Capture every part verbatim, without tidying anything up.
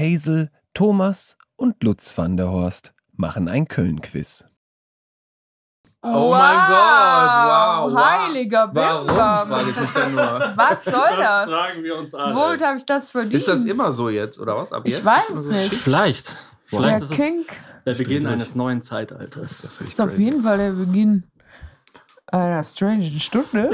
Hazel, Thomas und Lutz van der Horst machen ein Köln-Quiz. Oh wow. Mein Gott, wow, wow. Heiliger Bimbam. Warum, frage ich mich dann nur. Was soll das? Das fragen wir uns alle. Womit habe ich das verdient? Ist das immer so jetzt, oder was? Ab ich jetzt? weiß es nicht. Vielleicht. Vielleicht Der ist es Kink. der Beginn eines neuen Zeitalters. Das ist auf jeden Fall der Beginn einer strangen Stunde.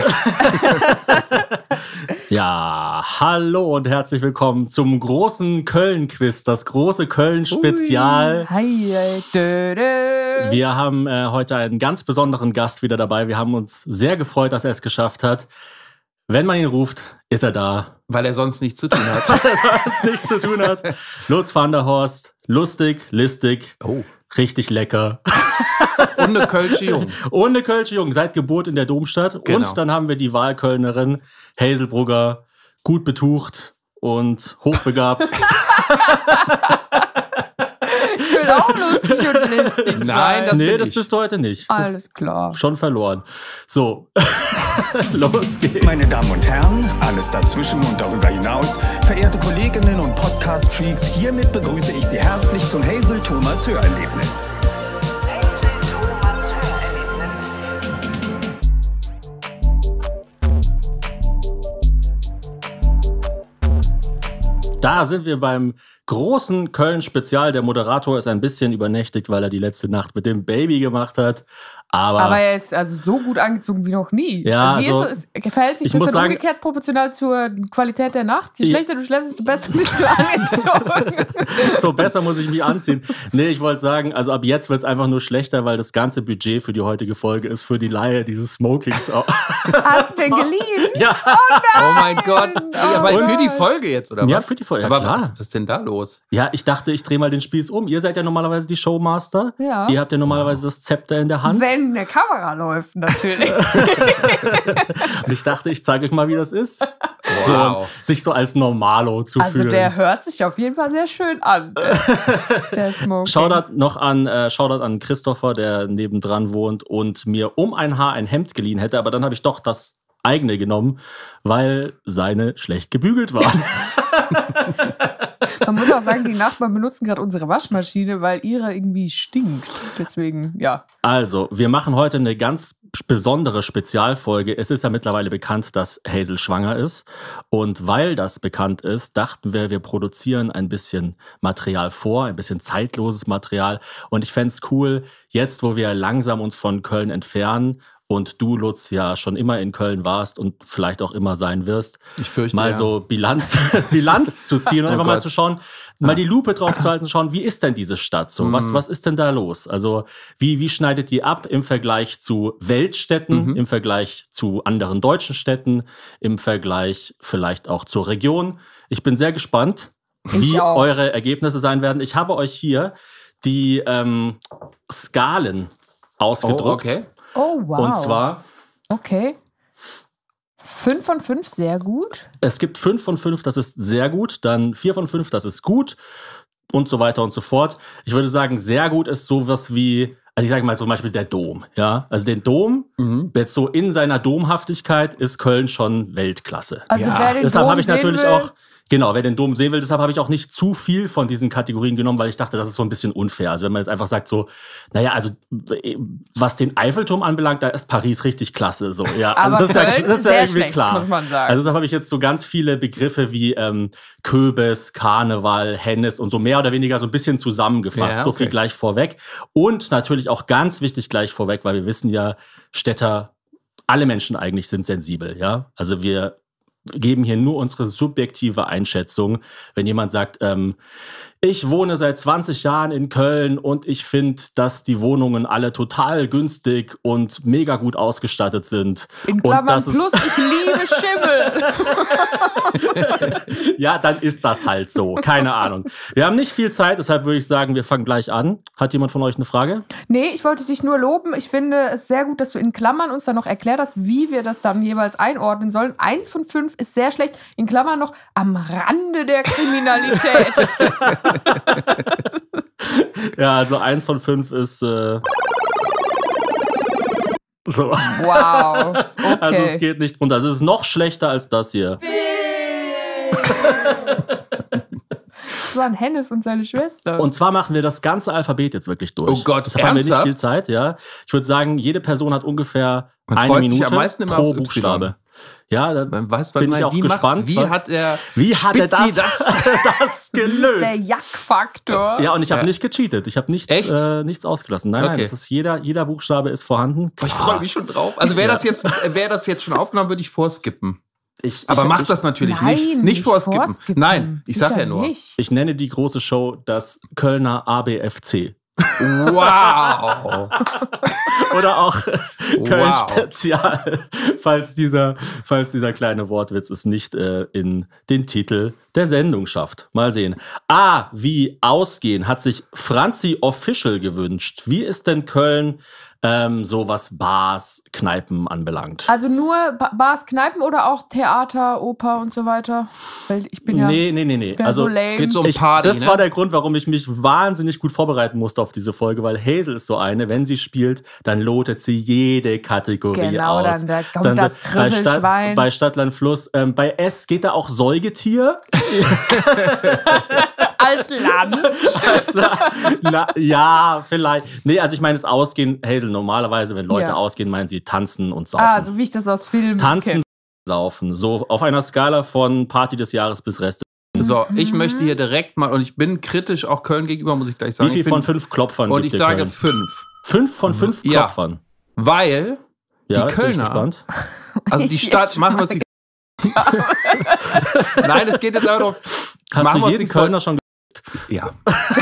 Ja, hallo und herzlich willkommen zum großen Köln-Quiz, das große Köln-Spezial. Hi, hi, dö, dö. Wir haben äh, heute einen ganz besonderen Gast wieder dabei. Wir haben uns sehr gefreut, dass er es geschafft hat. Wenn man ihn ruft, ist er da. Weil er sonst nichts zu tun hat. Weil er sonst nichts zu tun hat. Lutz van der Horst, lustig, listig, oh. richtig lecker. Und eine Kölsche Jung. Und eine Kölsche Jung, seit Geburt in der Domstadt. Genau. Und dann haben wir die Wahlkölnerin Hazel Brugger, gut betucht und hochbegabt. Ich will auch lustig und listig sein. Nein, das nee, bin das ich. bist du heute nicht. Das Alles klar. schon verloren. So, los geht's. Meine Damen und Herren, alles dazwischen und darüber hinaus, verehrte Kolleginnen und Podcast-Freaks, hiermit begrüße ich Sie herzlich zum Hazel Thomas Hörerlebnis. Da sind wir beim großen Köln-Spezial. Der Moderator ist ein bisschen übernächtigt, weil er die letzte Nacht mit dem Baby gemacht hat. Aber, Aber er ist also so gut angezogen wie noch nie. Ja, wie also, ist es, verhält sich ich das muss dann sagen, umgekehrt proportional zur Qualität der Nacht? Je Ja. schlechter du schläfst, desto besser bist du angezogen. so besser muss ich mich anziehen. Nee, ich wollte sagen, also ab jetzt wird es einfach nur schlechter, weil das ganze Budget für die heutige Folge ist für die Leihe dieses Smokings. Hast du den geliehen? Ja. Oh mein Gott. Ja, aber Und- für die Folge jetzt, oder was? Ja, für die Folge, ja, aber klar. was, was ist denn da los? Ja, ich dachte, ich drehe mal den Spieß um. Ihr seid ja normalerweise die Showmaster. Ja. Ihr habt ja normalerweise das Zepter in der Hand. Wenn eine Kamera läuft, natürlich. Und ich dachte, ich zeige euch mal, wie das ist. Wow. So, sich so als Normalo zu Also fühlen. der hört sich auf jeden Fall sehr schön an. Der Smoking. Shoutout noch an, äh, Shoutout an Christopher, der nebendran wohnt und mir um ein Haar ein Hemd geliehen hätte, aber dann habe ich doch das eigene genommen, weil seine schlecht gebügelt war. Man muss auch sagen, die Nachbarn benutzen gerade unsere Waschmaschine, weil ihre irgendwie stinkt. Deswegen, ja. Also, wir machen heute eine ganz besondere Spezialfolge. Es ist ja mittlerweile bekannt, dass Hazel schwanger ist. Und weil das bekannt ist, dachten wir, wir produzieren ein bisschen Material vor, ein bisschen zeitloses Material. Und ich fände es cool, jetzt, wo wir langsam uns von Köln entfernen und du, Lutz, ja schon immer in Köln warst und vielleicht auch immer sein wirst, Ich fürchte, mal ja. so Bilanz, Bilanz zu ziehen und Oh einfach mal Gott. zu schauen, mal die Lupe drauf zu halten, zu schauen, wie ist denn diese Stadt so? Was, Mhm. was ist denn da los? Also wie, wie schneidet die ab im Vergleich zu Weltstädten, Mhm. im Vergleich zu anderen deutschen Städten, im Vergleich vielleicht auch zur Region? Ich bin sehr gespannt, Ich wie auch. eure Ergebnisse sein werden. Ich habe euch hier die ähm, Skalen ausgedruckt. Oh, okay. Oh, wow. Und zwar, Okay. Fünf von fünf, sehr gut. es gibt fünf von fünf, das ist sehr gut, dann vier von fünf, das ist gut und so weiter und so fort. Ich würde sagen, sehr gut ist sowas wie, also ich sage mal zum Beispiel der Dom. Ja? Also den Dom, Mhm. jetzt so in seiner Domhaftigkeit ist Köln schon Weltklasse. Also Ja, wer den Deshalb Dom habe ich sehen natürlich will, auch, genau, wer den Dom sehen will, deshalb habe ich auch nicht zu viel von diesen Kategorien genommen, weil ich dachte, das ist so ein bisschen unfair. Also wenn man jetzt einfach sagt so, naja, also was den Eiffelturm anbelangt, da ist Paris richtig klasse. So, ja, also Aber das ist ja, Köln das ist ja sehr irgendwie schlecht, klar. muss man sagen. Also deshalb habe ich jetzt so ganz viele Begriffe wie ähm, Köbes, Karneval, Hennes und so mehr oder weniger so ein bisschen zusammengefasst. Ja, So viel okay. gleich vorweg. Und natürlich auch ganz wichtig gleich vorweg, weil wir wissen ja, Städter, alle Menschen eigentlich sind sensibel. Ja, also wir geben hier nur unsere subjektive Einschätzung. Wenn jemand sagt, ähm, ich wohne seit zwanzig Jahren in Köln und ich finde, dass die Wohnungen alle total günstig und mega gut ausgestattet sind. in Und Klammern das ist- plus, ich liebe Schimmel. Ja, dann ist das halt so. Keine Ahnung. Wir haben nicht viel Zeit, deshalb würde ich sagen, wir fangen gleich an. Hat jemand von euch eine Frage? Nee, ich wollte dich nur loben. Ich finde es sehr gut, dass du in Klammern uns dann noch erklärt hast, wie wir das dann jeweils einordnen sollen. Eins von fünf ist sehr schlecht. In Klammern noch am Rande der Kriminalität. Ja, also eins von fünf ist äh, so. Wow. Okay. Also es geht nicht runter. Also es ist noch schlechter als das hier. Das waren Hennes und seine Schwester. Und zwar machen wir das ganze Alphabet jetzt wirklich durch. Oh Gott, deshalb haben wir nicht ernsthaft? viel Zeit, ja. Ich würde sagen, jede Person hat ungefähr Man eine freut sich Minute am meisten immer pro aufs Y. Buchstabe. Ja, da Man weiß, was bin man- ich auch wie macht's- gespannt. Wie was- hat er, wie hat er das, Spitzi das, das Das ist gelöst? der Jack-Faktor. Ja, und ich habe Ja. nicht gecheatet. Ich habe nichts, Echt? äh, nichts ausgelassen. Nein, nein, Okay. das ist jeder, jeder Buchstabe ist vorhanden. Boah, ich freue mich schon drauf. Also wäre das jetzt, wäre das jetzt schon aufgenommen, würde ich vorskippen. Ich, Aber ich, macht ich, das natürlich Nein, nicht. Nicht vorskippen. vorskippen. Nein, ich sag Sicher ja nur. Nicht. Ich nenne die große Show das Kölner A B F C. Wow. Oder auch Köln Wow. Spezial, falls dieser, falls dieser kleine Wortwitz es nicht äh, in den Titel der Sendung schafft. Mal sehen. A wie ausgehen hat sich Franzi Official gewünscht. Wie ist denn Köln ähm, so was Bars, Kneipen anbelangt? Also nur Ba- Bars, Kneipen oder auch Theater, Oper und so weiter? Weil ich bin ja, nee, nee, nee, nee. bin ja Also so lame. Es geht so um Ich, Party, das ne? war der Grund, warum ich mich wahnsinnig gut vorbereiten musste auf diese Folge, weil Hazel ist so eine, wenn sie spielt, dann lotet sie jede Kategorie Genau, aus. dann da kommt das bei, Trüffelschwein. bei Stadtland Fluss. Ähm, bei S geht da auch Säugetier. Als Land. Also, na, ja, vielleicht. Nee, also ich meine, das Ausgehen, Hazel, normalerweise, wenn Leute Ja. ausgehen, meinen sie tanzen und saufen. Ah, so wie ich das aus Filmen tanzen, kenne. saufen. So auf einer Skala von Party des Jahres bis Rest. So, ich Mhm. möchte hier direkt mal, und ich bin kritisch auch Köln gegenüber, muss ich gleich sagen. Wie viel ich bin, von fünf Klopfern Und gibt ich dir sage Köln? fünf. Fünf von fünf Ja. Klopfern. Weil Ja, die jetzt bin ich Kölner, gespannt. also die Ich Stadt, jetzt machen wir uns nicht. Nein, es geht jetzt aber doch. Hast machen wir du uns jeden nichts vor- Kölner schon Ja,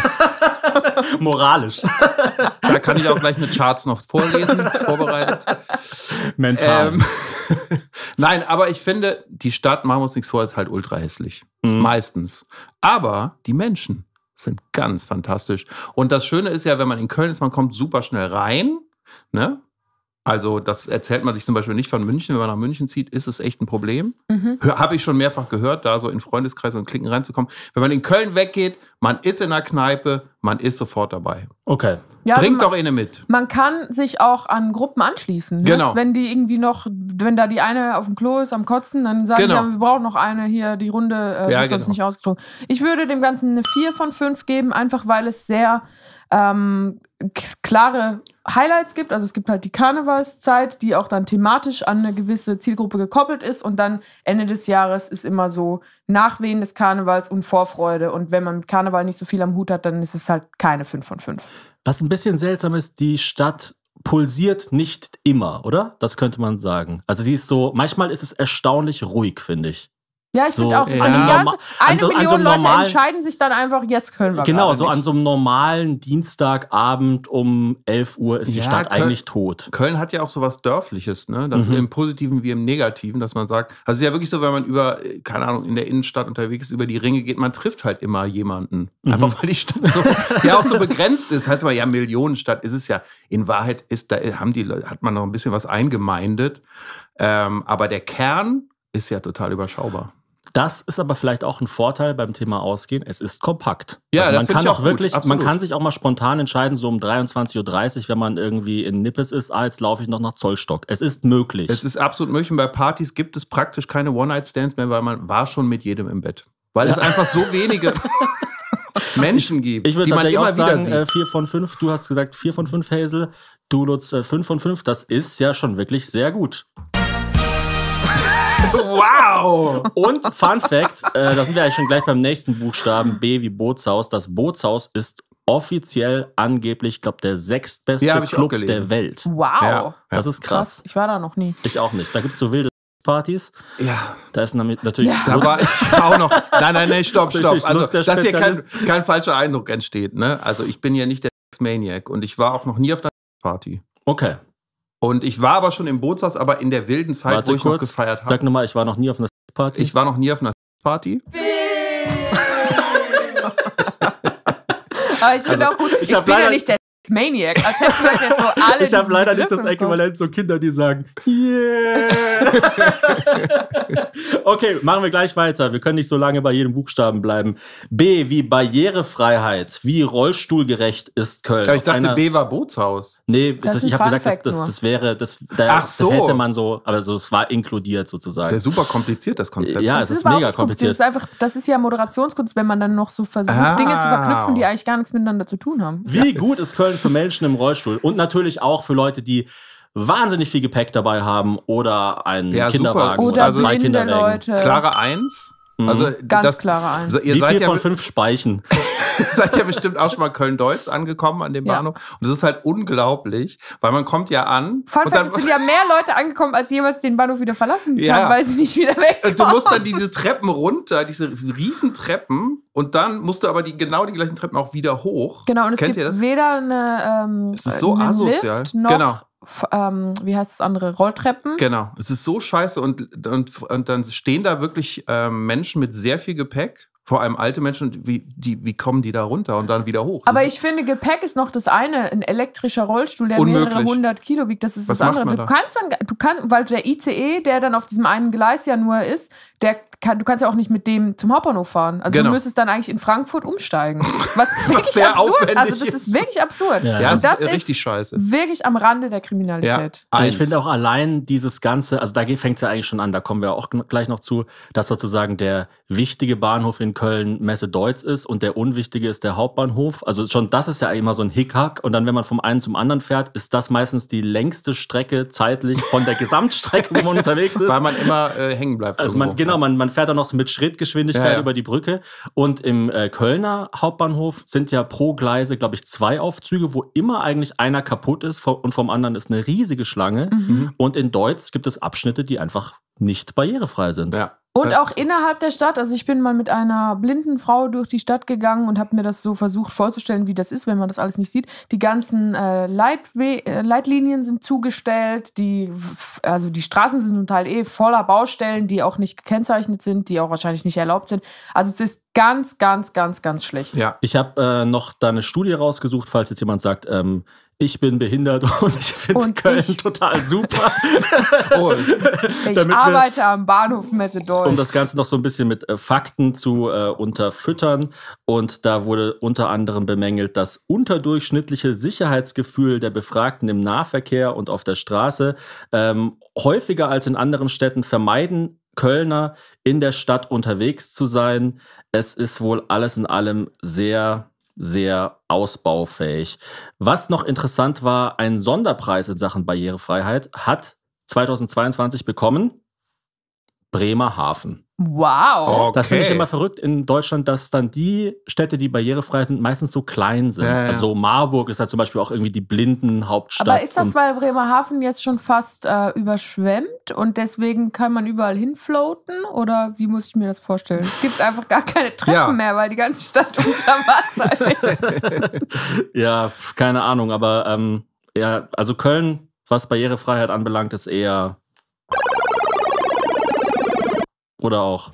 moralisch, da kann ich auch gleich eine Charts noch vorlesen, vorbereitet. mental? Ähm, Nein, aber ich finde, die Stadt, machen wir uns nichts vor, ist halt ultra hässlich. Mhm. Meistens. Aber die Menschen sind ganz fantastisch. Und das Schöne ist ja, wenn man in Köln ist, man kommt super schnell rein. Ne? Also das erzählt man sich zum Beispiel nicht von München. Wenn man nach München zieht, ist es echt ein Problem. Mhm. Habe ich schon mehrfach gehört, da so in Freundeskreise und Klicken reinzukommen. Wenn man in Köln weggeht, man ist in der Kneipe, man ist sofort dabei. Okay. Ja, also Trink man, doch eine mit. man kann sich auch an Gruppen anschließen. Ne? Genau. Wenn die irgendwie noch, wenn da die eine auf dem Klo ist am Kotzen, dann sagen Genau. die, ja, wir brauchen noch eine hier, die Runde äh, Ja, wird sonst genau. nicht ausgezogen. Ich würde dem Ganzen eine vier von fünf geben, einfach weil es sehr ähm, k- klare Highlights gibt. Also es gibt halt die Karnevalszeit, die auch dann thematisch an eine gewisse Zielgruppe gekoppelt ist. Und dann Ende des Jahres ist immer so Nachwehen des Karnevals und Vorfreude. Und wenn man mit Karneval nicht so viel am Hut hat, dann ist es halt keine fünf von fünf. Was ein bisschen seltsam ist, die Stadt pulsiert nicht immer, oder? Das könnte man sagen. Also sie ist so, manchmal ist es erstaunlich ruhig, finde ich. Ja, ich So, finde auch, ja. an die ganze, Norma- eine an so- an so Million einem Leute normalen- entscheiden sich dann einfach, jetzt können wir Genau, gerade so nicht. an so einem normalen Dienstagabend um elf Uhr ist die Ja, Stadt Köln- eigentlich tot. Köln hat ja auch so was Dörfliches, ne? Das Mhm. im Positiven wie im Negativen, dass man sagt, also es ist ja wirklich so, wenn man über, äh, keine Ahnung, in der Innenstadt unterwegs ist, über die Ringe geht, man trifft halt immer jemanden. Mhm. Einfach weil die Stadt so, ja auch so begrenzt ist. Heißt aber, ja, Millionenstadt ist es ja. In Wahrheit ist, da haben die Leute, hat man noch ein bisschen was eingemeindet. Ähm, aber der Kern ist ja total überschaubar. Das ist aber vielleicht auch ein Vorteil beim Thema Ausgehen. Es ist kompakt. Ja, also das man find kann ich auch auch gut, wirklich, man absolut. kann sich auch mal spontan entscheiden, so um dreiundzwanzig Uhr dreißig, wenn man irgendwie in Nippes ist, ah, jetzt laufe ich noch nach Zollstock. Es ist möglich. Es ist absolut möglich. Und bei Partys gibt es praktisch keine One-Night-Stands mehr, weil man war schon mit jedem im Bett. Weil es einfach so wenige Menschen gibt, Ich würde die man tatsächlich immer auch wieder sagen, sieht. äh, vier von fünf. Du hast gesagt vier von fünf, Hazel. Du, Lutz, äh, fünf von fünf. Das ist ja schon wirklich sehr gut. Wow! Und Fun Fact, äh, da sind wir eigentlich schon gleich beim nächsten Buchstaben, B wie Bootshaus. Das Bootshaus ist offiziell angeblich, ich glaube, der sechstbeste Ja, hab ich auch Club gelesen. der Welt. Wow. Ja. Das ist krass. Ich war da noch nie. Ich auch nicht. Da gibt es so wilde Partys. Ja, Da ist namit- natürlich Ja. da Lutz- war ich auch noch. Nein, nein, nein, stopp, Das ist stopp. natürlich Also, Lutz, der dass hier kein, Spezialist. kein falscher Eindruck entsteht. Ne? Also, ich bin ja nicht der Maniac und ich war auch noch nie auf einer Party. Okay, Und ich war aber schon im Bootshaus, aber in der wilden Zeit, warte wo ich kurz. noch gefeiert Sag habe. nochmal, ich war noch nie auf einer Party. Ich war noch nie auf einer Party. Aber ich finde Also, auch gut, ich ich, hab bin ja leider- nicht der Maniac, als hätten wir jetzt so alle. Ich habe leider nicht das Begriff im Kopf. Äquivalent zu Kindern, die sagen, yeah. Okay, machen wir gleich weiter. Wir können nicht so lange bei jedem Buchstaben bleiben. B wie Barrierefreiheit. Wie rollstuhlgerecht ist Köln? Ja, ich Auf dachte, einer- B war Bootshaus. Nee, Das das ist ein ich habe gesagt, das, Fun-Fact das, nur. das wäre, das, da, Ach so. das hätte man so, aber so, es war inkludiert Das ist ja sozusagen. super kompliziert, das Konzept. Ja, Das es ist überhaupt mega nicht kompliziert. kompliziert. Das ist einfach, das ist ja Moderationskunst, wenn man dann noch so versucht, Ah. Dinge zu verknüpfen, die eigentlich gar nichts miteinander zu tun haben. Wie gut ist Köln für Menschen im Rollstuhl? Und natürlich auch für Leute, die wahnsinnig viel Gepäck dabei haben oder einen Ja, Kinderwagen super. Oder Also zwei blinde Kinderwägen. Leute. Klare Eins. Mhm. Also Ganz das, klare Eins. Also ihr Wie seid viel ja, von fünf Speichen? seid ja bestimmt auch schon mal Köln-Deutz angekommen an dem Ja. Bahnhof. Und das ist halt unglaublich, weil man kommt ja an. Fun und Fact, dann, es sind ja mehr Leute angekommen, als jemals den Bahnhof wieder verlassen Ja. haben, weil sie nicht wieder wegkommen. und du musst dann diese Treppen runter, diese riesen Treppen, und dann musst du aber die genau die gleichen Treppen auch wieder hoch. Genau, und es Kennt ihr gibt das? weder eine, ähm, Es ist so einen asozial. Lift noch, Genau. f- ähm, wie heißt das andere, Rolltreppen. Genau, es ist so scheiße und, und, und dann stehen da wirklich ähm, Menschen mit sehr viel Gepäck, vor allem alte Menschen, und wie, die, wie kommen die da runter und dann wieder hoch? Das Aber ist- ich finde, Gepäck ist noch das eine. Ein elektrischer Rollstuhl, der Unmöglich. mehrere hundert Kilo wiegt, das ist Was das macht andere. man Du da? kannst dann, du kannst, weil der I C E, der dann auf diesem einen Gleis ja nur ist, der kann, du kannst ja auch nicht mit dem zum Hauptbahnhof fahren. Also Genau. du müsstest dann eigentlich in Frankfurt umsteigen. Was wirklich sehr absurd. aufwendig Also das ist ist. wirklich absurd. Ja, ja, Und es das ist ist richtig scheiße. wirklich am Rande der Kriminalität. Ja, Eins. ich finde auch allein dieses Ganze, also da fängt es ja eigentlich schon an, da kommen wir auch gleich noch zu, dass sozusagen der wichtige Bahnhof in Köln Messe-Deutz ist und der unwichtige ist der Hauptbahnhof. Also schon das ist ja immer so ein Hickhack. Und dann, wenn man vom einen zum anderen fährt, ist das meistens die längste Strecke zeitlich von der Gesamtstrecke, wo man unterwegs ist. Weil man immer äh, hängen bleibt. Also man, irgendwo. genau, man, man fährt dann noch so mit Schrittgeschwindigkeit Ja, ja. über die Brücke. Und im äh, Kölner Hauptbahnhof sind ja pro Gleise, glaube ich, zwei Aufzüge, wo immer eigentlich einer kaputt ist vom- und vom anderen ist eine riesige Schlange. Mhm. Und in Deutz gibt es Abschnitte, die einfach nicht barrierefrei sind. Ja. Und Das auch ist- innerhalb der Stadt, also ich bin mal mit einer blinden Frau durch die Stadt gegangen und habe mir das so versucht vorzustellen, wie das ist, wenn man das alles nicht sieht. Die ganzen äh, Leitwe äh, Leitlinien sind zugestellt, die, also die Straßen sind zum Teil eh voller Baustellen, die auch nicht gekennzeichnet sind, die auch wahrscheinlich nicht erlaubt sind. Also es ist ganz, ganz, ganz, ganz schlecht. Ja. Ich habe äh, noch da eine Studie rausgesucht, falls jetzt jemand sagt, ähm, ich bin behindert und ich finde Und Köln ich- total super. Oh, Ich Damit wir- arbeite am Bahnhof Messe Um Deutsch. das Ganze noch so ein bisschen mit äh, Fakten zu äh, unterfüttern. Und da wurde unter anderem bemängelt, das unterdurchschnittliche Sicherheitsgefühl der Befragten im Nahverkehr und auf der Straße. Ähm, häufiger als in anderen Städten vermeiden Kölner in der Stadt unterwegs zu sein. Es ist wohl alles in allem sehr, sehr ausbaufähig. Was noch interessant war, ein Sonderpreis in Sachen Barrierefreiheit hat zweitausendzweiundzwanzig bekommen Bremerhaven. Wow. Das finde ich Okay. immer verrückt in Deutschland, dass dann die Städte, die barrierefrei sind, meistens so klein sind. Ja, ja. Also Marburg ist halt zum Beispiel auch irgendwie die Blindenhauptstadt. Aber ist das, und weil Bremerhaven jetzt schon fast äh, überschwemmt und deswegen kann man überall hinfloaten? Oder wie muss ich mir das vorstellen? Es gibt einfach gar keine Treppen Ja. mehr, weil die ganze Stadt unter Wasser ist. ja, pf, keine Ahnung, aber ähm, ja, also Köln, was Barrierefreiheit anbelangt, ist eher oder auch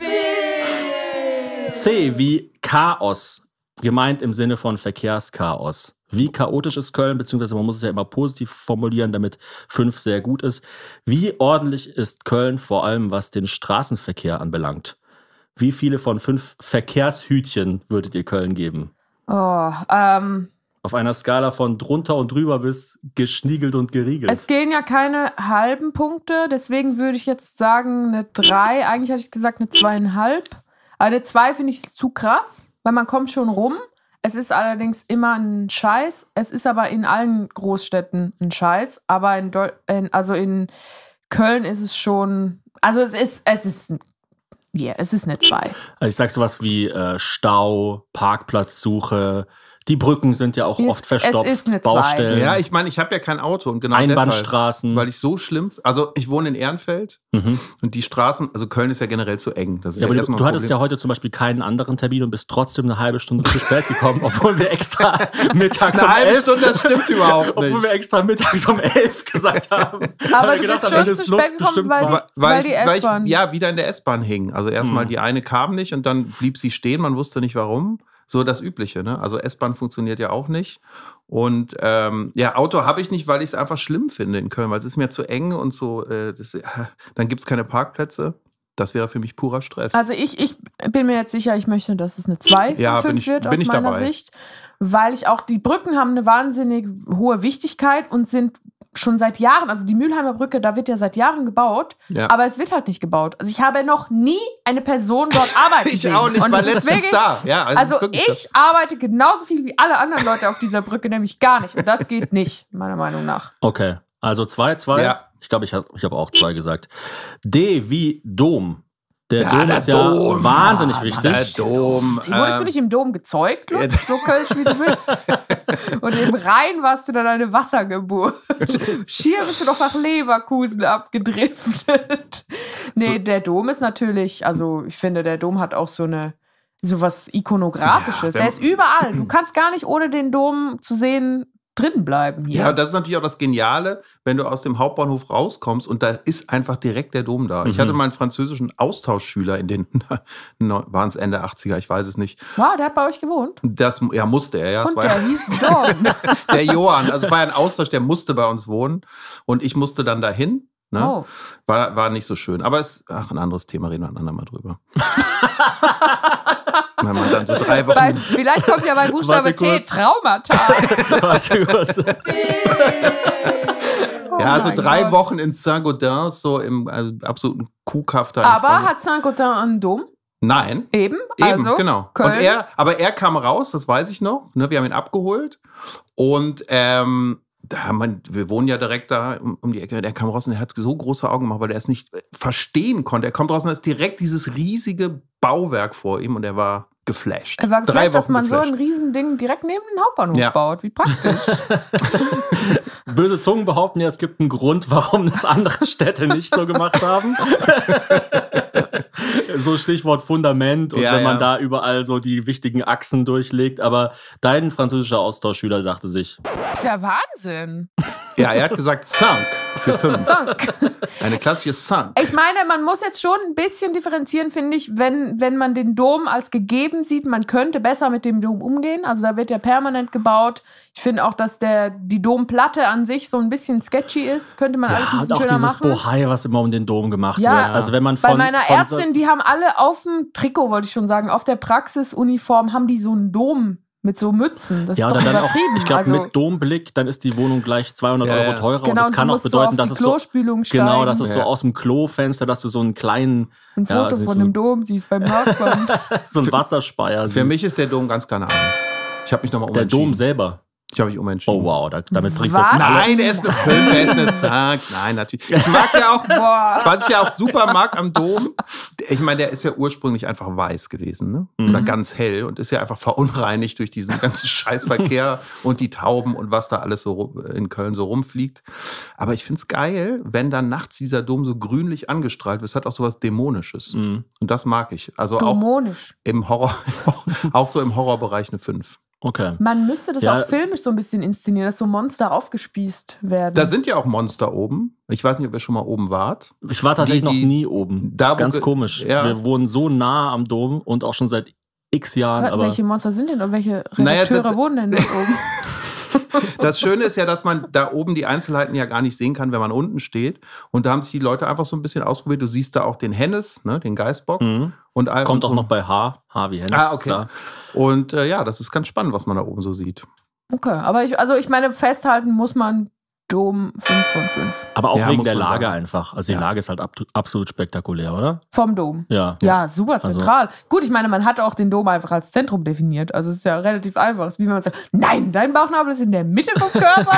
C wie Chaos, gemeint im Sinne von Verkehrschaos. Wie chaotisch ist Köln, beziehungsweise man muss es ja immer positiv formulieren, damit fünf sehr gut ist. Wie ordentlich ist Köln, vor allem was den Straßenverkehr anbelangt? Wie viele von fünf Verkehrshütchen würdet ihr Köln geben? Oh, ähm, Auf einer Skala von drunter und drüber bis geschniegelt und geriegelt. es gehen ja keine halben Punkte, deswegen würde ich jetzt sagen eine drei. Eigentlich hatte ich gesagt eine zweieinhalb. Aber eine zwei finde ich zu krass, weil man kommt schon rum. Es ist allerdings immer ein Scheiß. Es ist aber in allen Großstädten ein Scheiß. Aber in, Deu in, also in Köln ist es schon, also es ist, es ist, ja, yeah, es ist eine zwei. Also ich sag sowas wie äh, Stau, Parkplatzsuche. Die Brücken sind ja auch Es- oft verstopft. es ist eine zwei. Baustellen, ja, ich meine, ich habe ja kein Auto und genau deshalb, Einbahnstraßen. weil ich so schlimm, also ich wohne in Ehrenfeld mhm. und die Straßen, also Köln ist ja generell zu eng. Das ist Ja, aber du, erstmal du ein hattest ja Problem. heute zum Beispiel keinen anderen Termin und bist trotzdem eine halbe Stunde zu spät gekommen, obwohl wir extra mittags Eine um halbe elf, Stunde, das stimmt überhaupt obwohl nicht. wir extra mittags um elf gesagt haben. Aber Weil du wir bist gedacht schon haben, zu das spät nutzt gekommen, bestimmt weil, was. die, weil ich, die weil ich S-Bahn. ja wieder in der S-Bahn hing. Also erstmal Hm. die eine kam nicht und dann blieb sie stehen, man wusste nicht warum. So das Übliche, ne? Also S-Bahn funktioniert ja auch nicht. Und ähm, ja, Auto habe ich nicht, weil ich es einfach schlimm finde in Köln, weil es ist mir zu eng und so. Äh, das, dann gibt es keine Parkplätze. Das wäre für mich purer Stress. Also ich, ich bin mir jetzt sicher, ich möchte, dass es eine zwei Ja, von bin fünf ich- wird bin aus ich meiner dabei. Sicht. Weil ich auch, die Brücken haben eine wahnsinnig hohe Wichtigkeit und sind schon seit Jahren, also die Mülheimer Brücke, da wird ja seit Jahren gebaut, Ja. aber es wird halt nicht gebaut. Also ich habe noch nie eine Person dort arbeiten Ich sehen. auch nicht, Und war das ist letztens wirklich- da. Ja, also, Also es ist wirklich ich arbeite genauso viel wie alle anderen Leute auf dieser Brücke, nämlich gar nicht. Und das geht nicht, meiner Meinung nach. Okay, also zwei, zwei. Ja. Ich glaube, ich habe ich hab auch zwei gesagt. D wie Dom. Der Ja, Dom der ist ja Dom. wahnsinnig Ah, wichtig. Der Dom. Wurdest du ähm, nicht im Dom gezeugt, Lutz? ja. So kölsch wie du bist? Und im Rhein warst du dann eine Wassergeburt. Schier bist du doch nach Leverkusen abgedriftet. Nee, der Dom ist natürlich, also ich finde, der Dom hat auch so eine, so was Ikonografisches. Ja, der wenn- ist überall. Du kannst gar nicht ohne den Dom zu sehen drin bleiben hier. Ja, das ist natürlich auch das Geniale, wenn du aus dem Hauptbahnhof rauskommst und da ist einfach direkt der Dom da. Ich Mhm. hatte mal einen französischen Austauschschüler in den, waren es Ende achtziger, ich weiß es nicht. Wow, der hat bei euch gewohnt. Das, ja, musste er, ja. es Und war der ja hieß Dom. der Johann, also es war ja ein Austausch, der musste bei uns wohnen und ich musste dann dahin. Ne? Oh. War, war nicht so schön. Aber es ach, ein anderes Thema, reden wir ein andermal drüber. Wenn man dann so drei Wochen. Bei, vielleicht kommt ja bei Buchstabe Warte T kurz. Traumata. Warte kurz. ja, so mein drei Gott. Wochen in Saint-Gaudin, so im äh, absoluten Kuhkaff da. in Aber Frankreich. hat Saint-Gothard einen Dom? Nein. Eben. Eben, also, genau. Köln. Und er, aber er kam raus, das weiß ich noch. Ne, wir haben ihn abgeholt. Und ähm, da, man, wir wohnen ja direkt da um, um die Ecke. Der kam raus und er hat so große Augen gemacht, weil er es nicht verstehen konnte. Er kommt raus und es ist direkt dieses riesige Bauwerk vor ihm und er war geflasht. Er war Drei geflasht, dass Wochen man so geflasht. ein Riesending direkt neben den Hauptbahnhof Ja. baut. Wie praktisch. Böse Zungen behaupten ja, es gibt einen Grund, warum das andere Städte nicht so gemacht haben. So Stichwort Fundament und Ja, wenn man ja. da überall so die wichtigen Achsen durchlegt. Aber dein französischer Austauschschüler dachte sich, Das ist ja Wahnsinn. Ja, er hat gesagt Cinq für fünf. Sank. Eine klassische Cinq. Ich meine, man muss jetzt schon ein bisschen differenzieren, finde ich, wenn, wenn man den Dom als gegeben sieht, man könnte besser mit dem Dom umgehen. Also da wird ja permanent gebaut. Ich finde auch, dass der, die Domplatte an sich so ein bisschen sketchy ist. Könnte man alles ein ja, und bisschen auch schöner dieses machen. Bohai, was immer um den Dom gemacht Ja. wird. Also wenn man von, Bei meiner von Ärztin, die haben alle auf dem Trikot, wollte ich schon sagen, auf der Praxisuniform haben die so einen Dom mit so Mützen. Das ja, ist oder doch dann auch, übertrieben. ich glaube, also, mit Domblick, dann ist die Wohnung gleich zweihundert Ja, Euro ja. teurer. genau, und das kann du auch musst bedeuten, so auf dass die es so, Klospülung steigen. genau, dass es so Ja. aus dem Klofenster, dass du so einen kleinen, ein ja, Foto also von so- dem Dom siehst beim Nachbarn. so einen Wasserspeier Für siehst. mich ist der Dom ganz klar eine Eins. Ich habe mich nochmal Der umentschieden. Dom selber. Ich habe mich umentschieden. Oh wow, da, damit bringst du Was? jetzt alle. Nein, er ist eine fünf, er ist eine Cinq. Nein, natürlich. Ich mag ja auch, Boah. was ich ja auch super mag am Dom, ich meine, der ist ja ursprünglich einfach weiß gewesen, ne? Oder Mhm. ganz hell und ist ja einfach verunreinigt durch diesen ganzen Scheißverkehr und die Tauben und was da alles so rum- in Köln so rumfliegt. Aber ich finde es geil, wenn dann nachts dieser Dom so grünlich angestrahlt wird. Es hat auch sowas Dämonisches. Mhm. Und das mag ich. Also auch Domonisch. im Horror, auch so im Horrorbereich eine fünf. Okay. Man müsste das Ja. auch filmisch so ein bisschen inszenieren, dass so Monster aufgespießt werden. Da sind ja auch Monster oben. Ich weiß nicht, ob ihr schon mal oben wart. Ich war tatsächlich Die- die- noch nie oben. da, wo Ganz ge- komisch. ja. Wir wohnen so nah am Dom und auch schon seit x Jahren. Was, Aber welche Monster sind denn und welche Naja, Redakteure das- wohnen denn dort oben? Das Schöne ist ja, dass man da oben die Einzelheiten ja gar nicht sehen kann, wenn man unten steht. Und da haben sich die Leute einfach so ein bisschen ausprobiert. Du siehst da auch den Hennes, ne, den Geißbock. Mhm. Und all- kommt und auch so. noch bei H. H wie Hennes. Ah, okay. Klar. Und äh, ja, das ist ganz spannend, was man da oben so sieht. Okay, aber ich, also ich meine, festhalten muss man Dom fünf von fünf. Aber auch Ja, wegen muss der man Lage sagen. einfach. Also die Ja. Lage ist halt ab, absolut spektakulär, oder? Vom Dom. Ja. Ja, super Also- zentral. Gut, ich meine, man hat auch den Dom einfach als Zentrum definiert. Also es ist ja relativ einfach. Es ist wie wenn man sagt, nein, dein Bauchnabel ist in der Mitte vom Körper.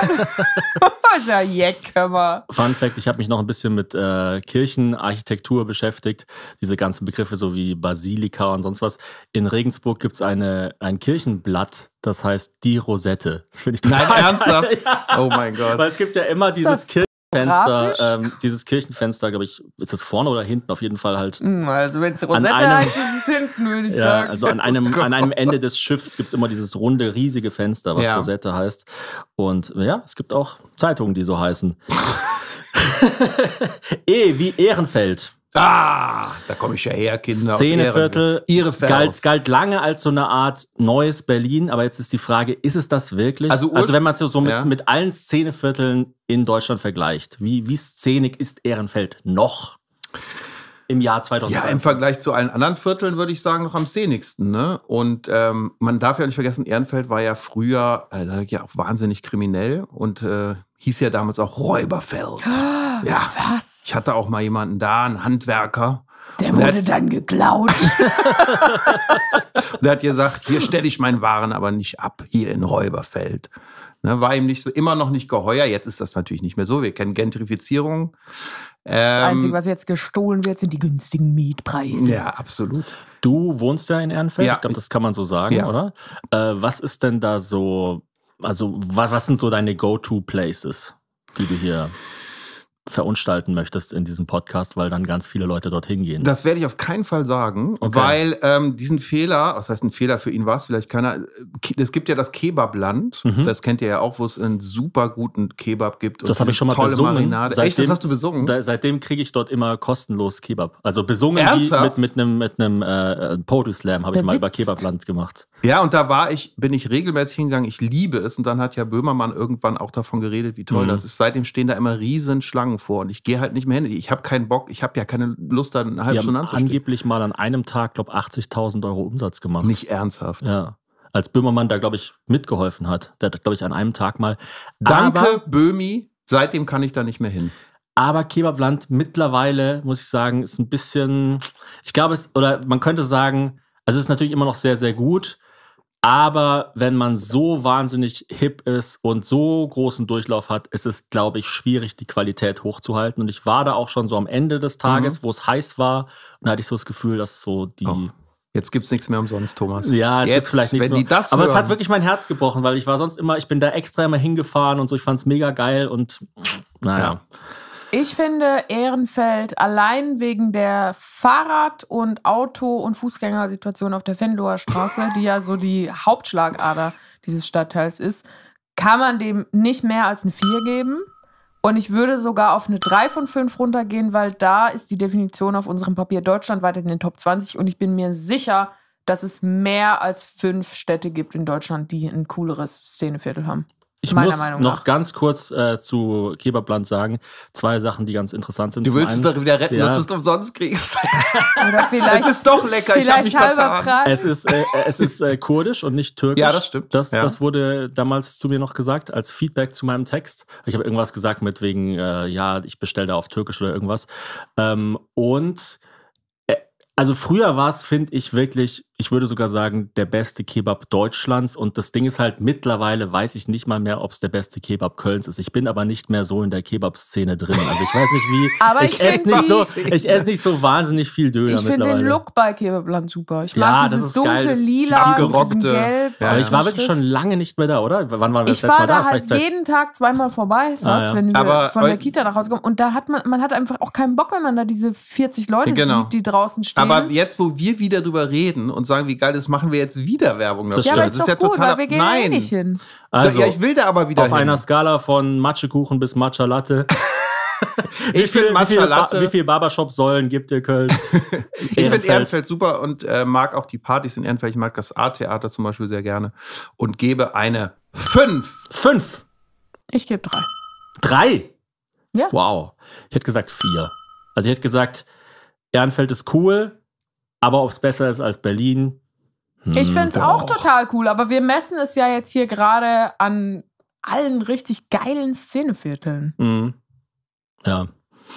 ist ja jeck, hör mal. Fun Fact, ich habe mich noch ein bisschen mit äh, Kirchenarchitektur beschäftigt. Diese ganzen Begriffe so wie Basilika und sonst was. In Regensburg gibt es eine, ein Kirchenblatt, das heißt Die Rosette. Das finde ich total Nein, ernsthaft? geil. Ja. Oh mein Gott. Weil es gibt ja immer dieses das Kirchenfenster, grafisch? ähm, dieses Kirchenfenster, glaube ich, ist das vorne oder hinten? Auf jeden Fall halt. Hm, Also wenn es Rosette einem- heißt, ist es hinten, würde ich Ja, sagen. also an einem, an einem Ende des Schiffs gibt es immer dieses runde, riesige Fenster, was Ja. Rosette heißt. Und ja, es gibt auch Zeitungen, die so heißen. E wie Ehrenfeld. Ah, da komme ich ja her, Kinder. Szeneviertel Ehrenfeld. galt, galt lange als so eine Art neues Berlin, aber jetzt ist die Frage, ist es das wirklich? Also, also wenn man es so mit, ja. mit allen Szenevierteln in Deutschland vergleicht, wie, wie szenig ist Ehrenfeld noch im Jahr zwanzig zwanzig? Ja, im Vergleich zu allen anderen Vierteln würde ich sagen, noch am szenigsten. Ne? Und ähm, man darf ja nicht vergessen, Ehrenfeld war ja früher äh, ja auch wahnsinnig kriminell und äh, hieß ja damals auch Räuberfeld. Ja, Was? ich hatte auch mal jemanden da, einen Handwerker. Der Und wurde hat- dann geklaut. Und er hat gesagt, hier stelle ich meinen Waren aber nicht ab, hier in Räuberfeld. Ne, war ihm nicht so, immer noch nicht geheuer. Jetzt ist das natürlich nicht mehr so. Wir kennen Gentrifizierung. Das Ähm, Einzige, was jetzt gestohlen wird, sind die günstigen Mietpreise. Ja, absolut. Du wohnst ja in Ehrenfeld, Ja. ich glaube, das kann man so sagen, Ja. oder? Äh, was ist denn da so, also was, was sind so deine Go-To-Places, die du hier verunstalten möchtest in diesem Podcast, weil dann ganz viele Leute dorthin gehen? Das werde ich auf keinen Fall sagen, Okay. weil ähm, diesen Fehler, was heißt ein Fehler für ihn war es vielleicht keiner, es gibt ja das Kebabland, Mhm. das kennt ihr ja auch, wo es einen super guten Kebab gibt. und Das habe ich diese schon mal tolle besungen. Marinade. Echt, das hast du besungen? Da, seitdem kriege ich dort immer kostenlos Kebab. Also besungen wie Ernsthaft? mit, mit einem mit einem äh, Poetry Slam habe ich mal über Bewitzt. Kebabland gemacht. Ja, und da war ich, bin ich regelmäßig hingegangen, ich liebe es. Und dann hat ja Böhmermann irgendwann auch davon geredet, wie toll Mhm. das ist. Seitdem stehen da immer riesen Schlangen vor und ich gehe halt nicht mehr hin. Ich habe keinen Bock, ich habe ja keine Lust, da eine Die halbe haben Stunde anzustehen. angeblich mal an einem Tag, glaube ich, achtzigtausend Euro Umsatz gemacht. Nicht ernsthaft. Ja. Als Böhmermann da, glaube ich, mitgeholfen hat. Der hat, glaube ich, an einem Tag mal. Danke, Aber, Böhmi. Seitdem kann ich da nicht mehr hin. aber Kebabland mittlerweile, muss ich sagen, ist ein bisschen, ich glaube es, oder man könnte sagen, also es ist natürlich immer noch sehr, sehr gut. Aber wenn man so wahnsinnig hip ist und so großen Durchlauf hat, ist es, glaube ich, schwierig, die Qualität hochzuhalten. Und ich war da auch schon so am Ende des Tages, wo es heiß war. Und da hatte ich so das Gefühl, dass so die. Oh, jetzt gibt es nichts mehr umsonst, Thomas. Ja, jetzt, jetzt vielleicht nicht wenn mehr. die das Aber es hören. hat wirklich mein Herz gebrochen, weil ich war sonst immer, ich bin da extra immer hingefahren und so. Ich fand es mega geil und naja. Ja. Ich finde Ehrenfeld allein wegen der Fahrrad- und Auto- und Fußgängersituation auf der Venloer Straße, die ja so die Hauptschlagader dieses Stadtteils ist, kann man dem nicht mehr als eine vier geben. Und ich würde sogar auf eine drei von fünf runtergehen, weil da ist die Definition auf unserem Papier deutschlandweit in den Top zwanzig. Und ich bin mir sicher, dass es mehr als fünf Städte gibt in Deutschland, die ein cooleres Szeneviertel haben. Ich Meiner muss Meinung noch nach. ganz kurz äh, zu Kebabland sagen, zwei Sachen, die ganz interessant sind. Du Zum willst es einen- doch wieder retten, Ja. dass du es umsonst kriegst. Oder vielleicht, Es ist doch lecker, ich habe mich vielleicht halber vertan. Preis. Es ist, äh, es ist äh, kurdisch und nicht türkisch. Ja, das stimmt. Das, Ja. das wurde damals zu mir noch gesagt, als Feedback zu meinem Text. Ich habe irgendwas gesagt mit wegen, äh, ja, ich bestelle da auf türkisch oder irgendwas. Ähm, und äh, also früher war es, finde ich, wirklich, ich würde sogar sagen, der beste Kebab Deutschlands. Und das Ding ist halt, mittlerweile weiß ich nicht mal mehr, ob es der beste Kebab Kölns ist. Ich bin aber nicht mehr so in der Kebab-Szene drin. Also ich weiß nicht, wie. Aber ich ich esse find nicht, die- so, ich ess nicht so wahnsinnig viel Döner Ich finde mittlerweile. den Look bei Kebabland super. Ich Ja, mag das dieses ist geil. dunkle Das- Lila, die mit diesem gerockte- Gelb. Ja, Aber ja. ich war wirklich schon lange nicht mehr da, oder? Wann waren wir das Ich letzte war Mal da? da halt Vielleicht seit- jeden Tag zweimal vorbei, fast, Ah, ja. wenn wir Aber von der eu- Kita nach Hause kommen. Und da hat man, man hat einfach auch keinen Bock, wenn man da diese vierzig Leute Genau. sieht, die draußen stehen. Aber jetzt, wo wir wieder drüber reden und sagen, wie geil das ist, machen wir jetzt wieder Werbung dafür. Das ja, stimmt. aber ist doch gut, weil wir gehen ja eh Nein. nicht hin. Also, ja, ich will da aber wieder auf hin. einer Skala von Matschekuchen bis Matcha Latte. Ich wie, viel, finde wie, Matcha viel, Latte. Ba- wie viel Barbershop-Säulen gibt ihr Köln? Ich finde Ehrenfeld super und äh, mag auch die Partys in Ehrenfeld. Ich mag das A-Theater zum Beispiel sehr gerne und gebe eine fünf. Fünf. Ich gebe drei. Drei? Ja. Wow. Ich hätte gesagt vier. Also ich hätte gesagt, Ehrenfeld ist cool, aber ob es besser ist als Berlin. hm, Ich finde es auch doch. total cool, aber wir messen es ja jetzt hier gerade an allen richtig geilen Szenevierteln. hm. Ja.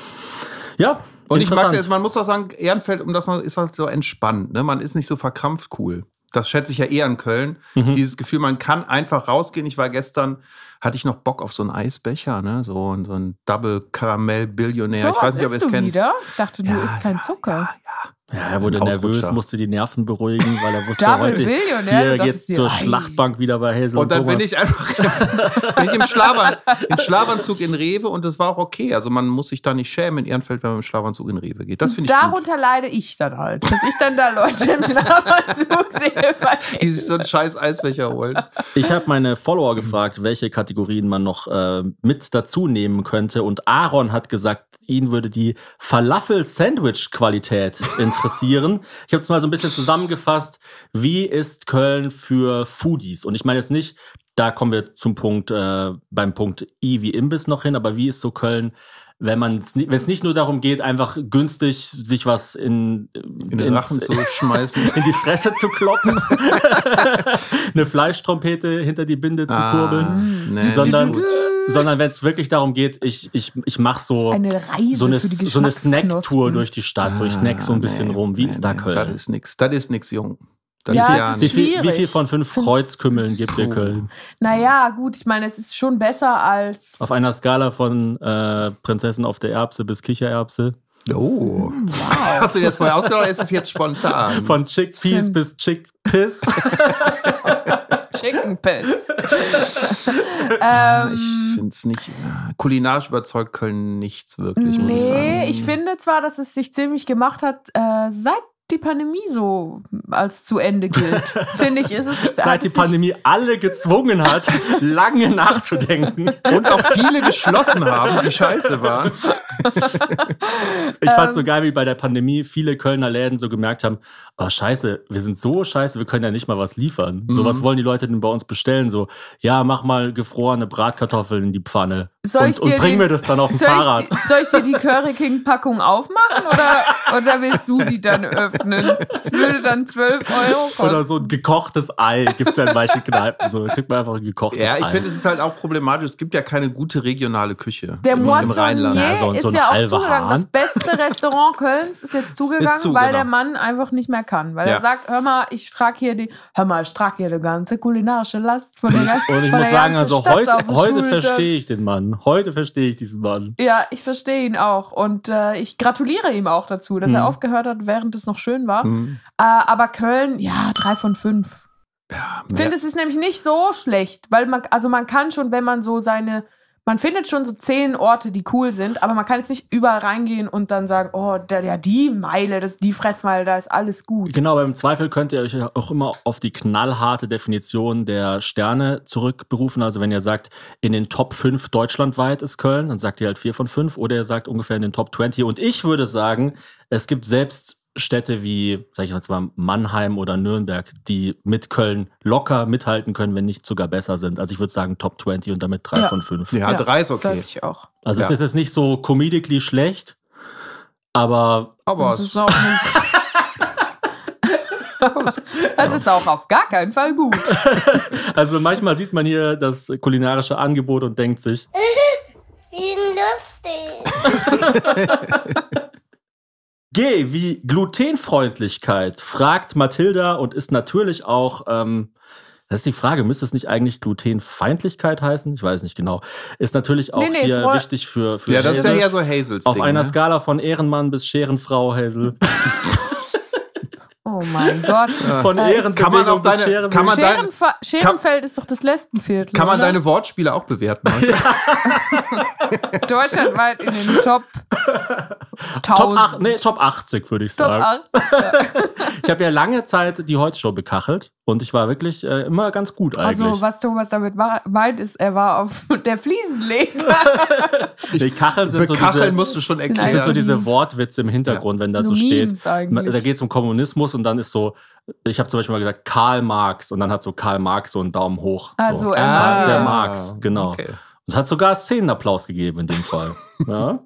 Ja. Und ich mag interessant. das, man muss auch sagen, Ehrenfeld, um das mal, ist halt so entspannt. Ne? Man ist nicht so verkrampft cool. Das schätze ich ja eher in Köln. Mhm. Dieses Gefühl, man kann einfach rausgehen. Ich war gestern, hatte ich noch Bock auf so einen Eisbecher, ne? so, so ein Double Karamell Billionär. So ich weiß was nicht, ob ihr isst es du kennt. wieder? Ich dachte, du Ja, isst kein ja, Zucker. Ja, ja. Ja, er wurde Ein nervös, Ausrutscher. musste die Nerven beruhigen, weil er wusste, Double heute Billionär, hier das geht's ist ja- zur Ei. Schlachtbank wieder bei Hazel Und dann Thomas. bin ich einfach bin ich im, Schlafanzug, im Schlafanzug in Rewe und das war auch okay. Also man muss sich da nicht schämen in Ehrenfeld, wenn man im Schlafanzug in Rewe geht. Das finde ich gut. Darunter leide ich dann halt. Dass ich dann da Leute im Schlafanzug sehe. bei Die sich so einen scheiß Eisbecher holen. Ich habe meine Follower gefragt, welche Kategorien man noch äh, mit dazu nehmen könnte. Und Aaron hat gesagt, ihn würde die Falafel-Sandwich-Qualität interessieren. Ich habe es mal so ein bisschen zusammengefasst. Wie ist Köln für Foodies? Und ich meine jetzt nicht, da kommen wir zum Punkt, äh, beim Punkt I wie Imbiss noch hin, aber wie ist so Köln, wenn man wenn es nicht nur darum geht, einfach günstig sich was in, in den Rachen zu schmeißen, in die Fresse zu kloppen, eine Fleischtrompete hinter die Binde zu ah, kurbeln, nee, sondern, sondern wenn es wirklich darum geht, ich, ich, ich mache so eine Reise so eine, für die so eine Snack-Tour durch die Stadt, so ich snack so ein bisschen nee, rum. Wie nee, ist da nee, Köln? Das ist nix, das ist nix, Jung. Das Ja, ist es ja ist Wie nicht. viel, schwierig. wie viel von fünf Fünf- Kreuzkümmeln gibt dir Puh. Köln? Naja, gut, ich meine, es ist schon besser als. Auf einer Skala von äh, Prinzessin auf der Erbse bis Kichererbse? Oh. Wow. Hast du dir das vorher ausgedacht oder ist es jetzt spontan? Von Chickpeas Stimmt. bis Chickpiss? Chicken Piss. ähm, Ich finde es nicht. äh, Kulinarisch überzeugt Köln nichts wirklich. muss ich sagen. nee, ich finde zwar, dass es sich ziemlich gemacht hat, äh, seit die Pandemie so als zu Ende gilt. Finde ich, ist es. hat Seit die es sich- Pandemie alle gezwungen hat, lange nachzudenken. Und auch viele geschlossen haben, die scheiße waren. Ich fand's Ähm. so geil, wie bei der Pandemie viele Kölner Läden so gemerkt haben, oh scheiße, wir sind so scheiße, wir können ja nicht mal was liefern. So, Mhm. was wollen die Leute denn bei uns bestellen? So, ja, mach mal gefrorene Bratkartoffeln in die Pfanne. Soll Und, ich und dir bring die- mir das dann auf dem Soll Fahrrad. ich, soll ich dir die Curry King Packung aufmachen oder, oder willst du die dann öffnen? Das würde dann zwölf Euro kosten. Oder so ein gekochtes Ei gibt's ja in manchen Kneipen. So, da kriegt man einfach ein gekochtes Ja, ich Ei. finde, es ist halt auch problematisch. Es gibt ja keine gute regionale Küche Der im, im Moissonnier Rheinland. Ja, so- ist so ein ja auch halber zugegangen. Hahn. Das beste Restaurant Kölns ist jetzt zugegangen, Ist zu, weil genau. der Mann einfach nicht mehr kann. Weil Ja. er sagt, hör mal, ich trage hier die, hör mal, ich trage hier die ganze kulinarische Last von der ganzen Und ich von muss der sagen, ganzen also Stadt heute, auf den heute Schultern. verstehe ich den Mann. Heute verstehe ich diesen Mann. Ja, ich verstehe ihn auch. Und äh, ich gratuliere ihm auch dazu, dass Mhm. er aufgehört hat, während es noch schön war. Hm. Äh, aber Köln, ja, drei von fünf. Ja, Ich finde, es ist nämlich nicht so schlecht, weil man, also man kann schon, wenn man so seine, man findet schon so zehn Orte, die cool sind, aber man kann jetzt nicht überall reingehen und dann sagen, oh, der, ja, die Meile, das, die Fressmeile, da ist alles gut. Genau, aber im Zweifel könnt ihr euch auch immer auf die knallharte Definition der Sterne zurückberufen. Also wenn ihr sagt, in den Top fünf deutschlandweit ist Köln, dann sagt ihr halt vier von fünf. Oder ihr sagt ungefähr in den Top zwanzig. Und ich würde sagen, es gibt selbst Städte wie, sag ich jetzt mal, Mannheim oder Nürnberg, die mit Köln locker mithalten können, wenn nicht sogar besser sind. Also ich würde sagen Top zwanzig und damit drei Ja. von fünf. Ja, drei ist Sag okay. ich auch. Also es Ja. ist jetzt nicht so comedically schlecht, aber Aber Das ist auch nicht. Das ist auch auf gar keinen Fall gut. also manchmal sieht man hier das kulinarische Angebot und denkt sich, Wie lustig. G wie Glutenfreundlichkeit, fragt Mathilda und ist natürlich auch, ähm, das ist die Frage, müsste es nicht eigentlich Glutenfeindlichkeit heißen? Ich weiß nicht genau. Ist natürlich auch Nee, nee, hier Freu- wichtig für, für ja, das ist ja Hazel. eher so Hazels Auf Ding, einer ne? Skala von Ehrenmann bis Scherenfrau, Hazel. Oh mein Gott. Von Äh, Ehrenbewegung kann man auch bis deine- Scherenfrau. kann man dein- Scherenfa Scherenfeld ist doch das Lesbenviertel. Kann man oder? deine Wortspiele auch bewerten? Deutschlandweit in den Top Top, tausend. ach, nee, Top achtzig, würde ich Top sagen. achtzig. Ich habe ja lange Zeit die Heute-Show bekachelt und ich war wirklich äh, immer ganz gut eigentlich. Also, was Thomas damit ma- meint, ist, er war auf der Fliesenleger. die Kacheln sind so Bekacheln diese, musst du schon Sind das sind erklären. so diese Wortwitze im Hintergrund, wenn da so, So steht. Memes eigentlich. Da geht es um Kommunismus und dann ist so, ich habe zum Beispiel mal gesagt, Karl Marx und dann hat so Karl Marx so einen Daumen hoch. Also, so. er Ah, mag der es. Marx, genau. Okay. Und es hat sogar Szenenapplaus gegeben in dem Fall. Ja?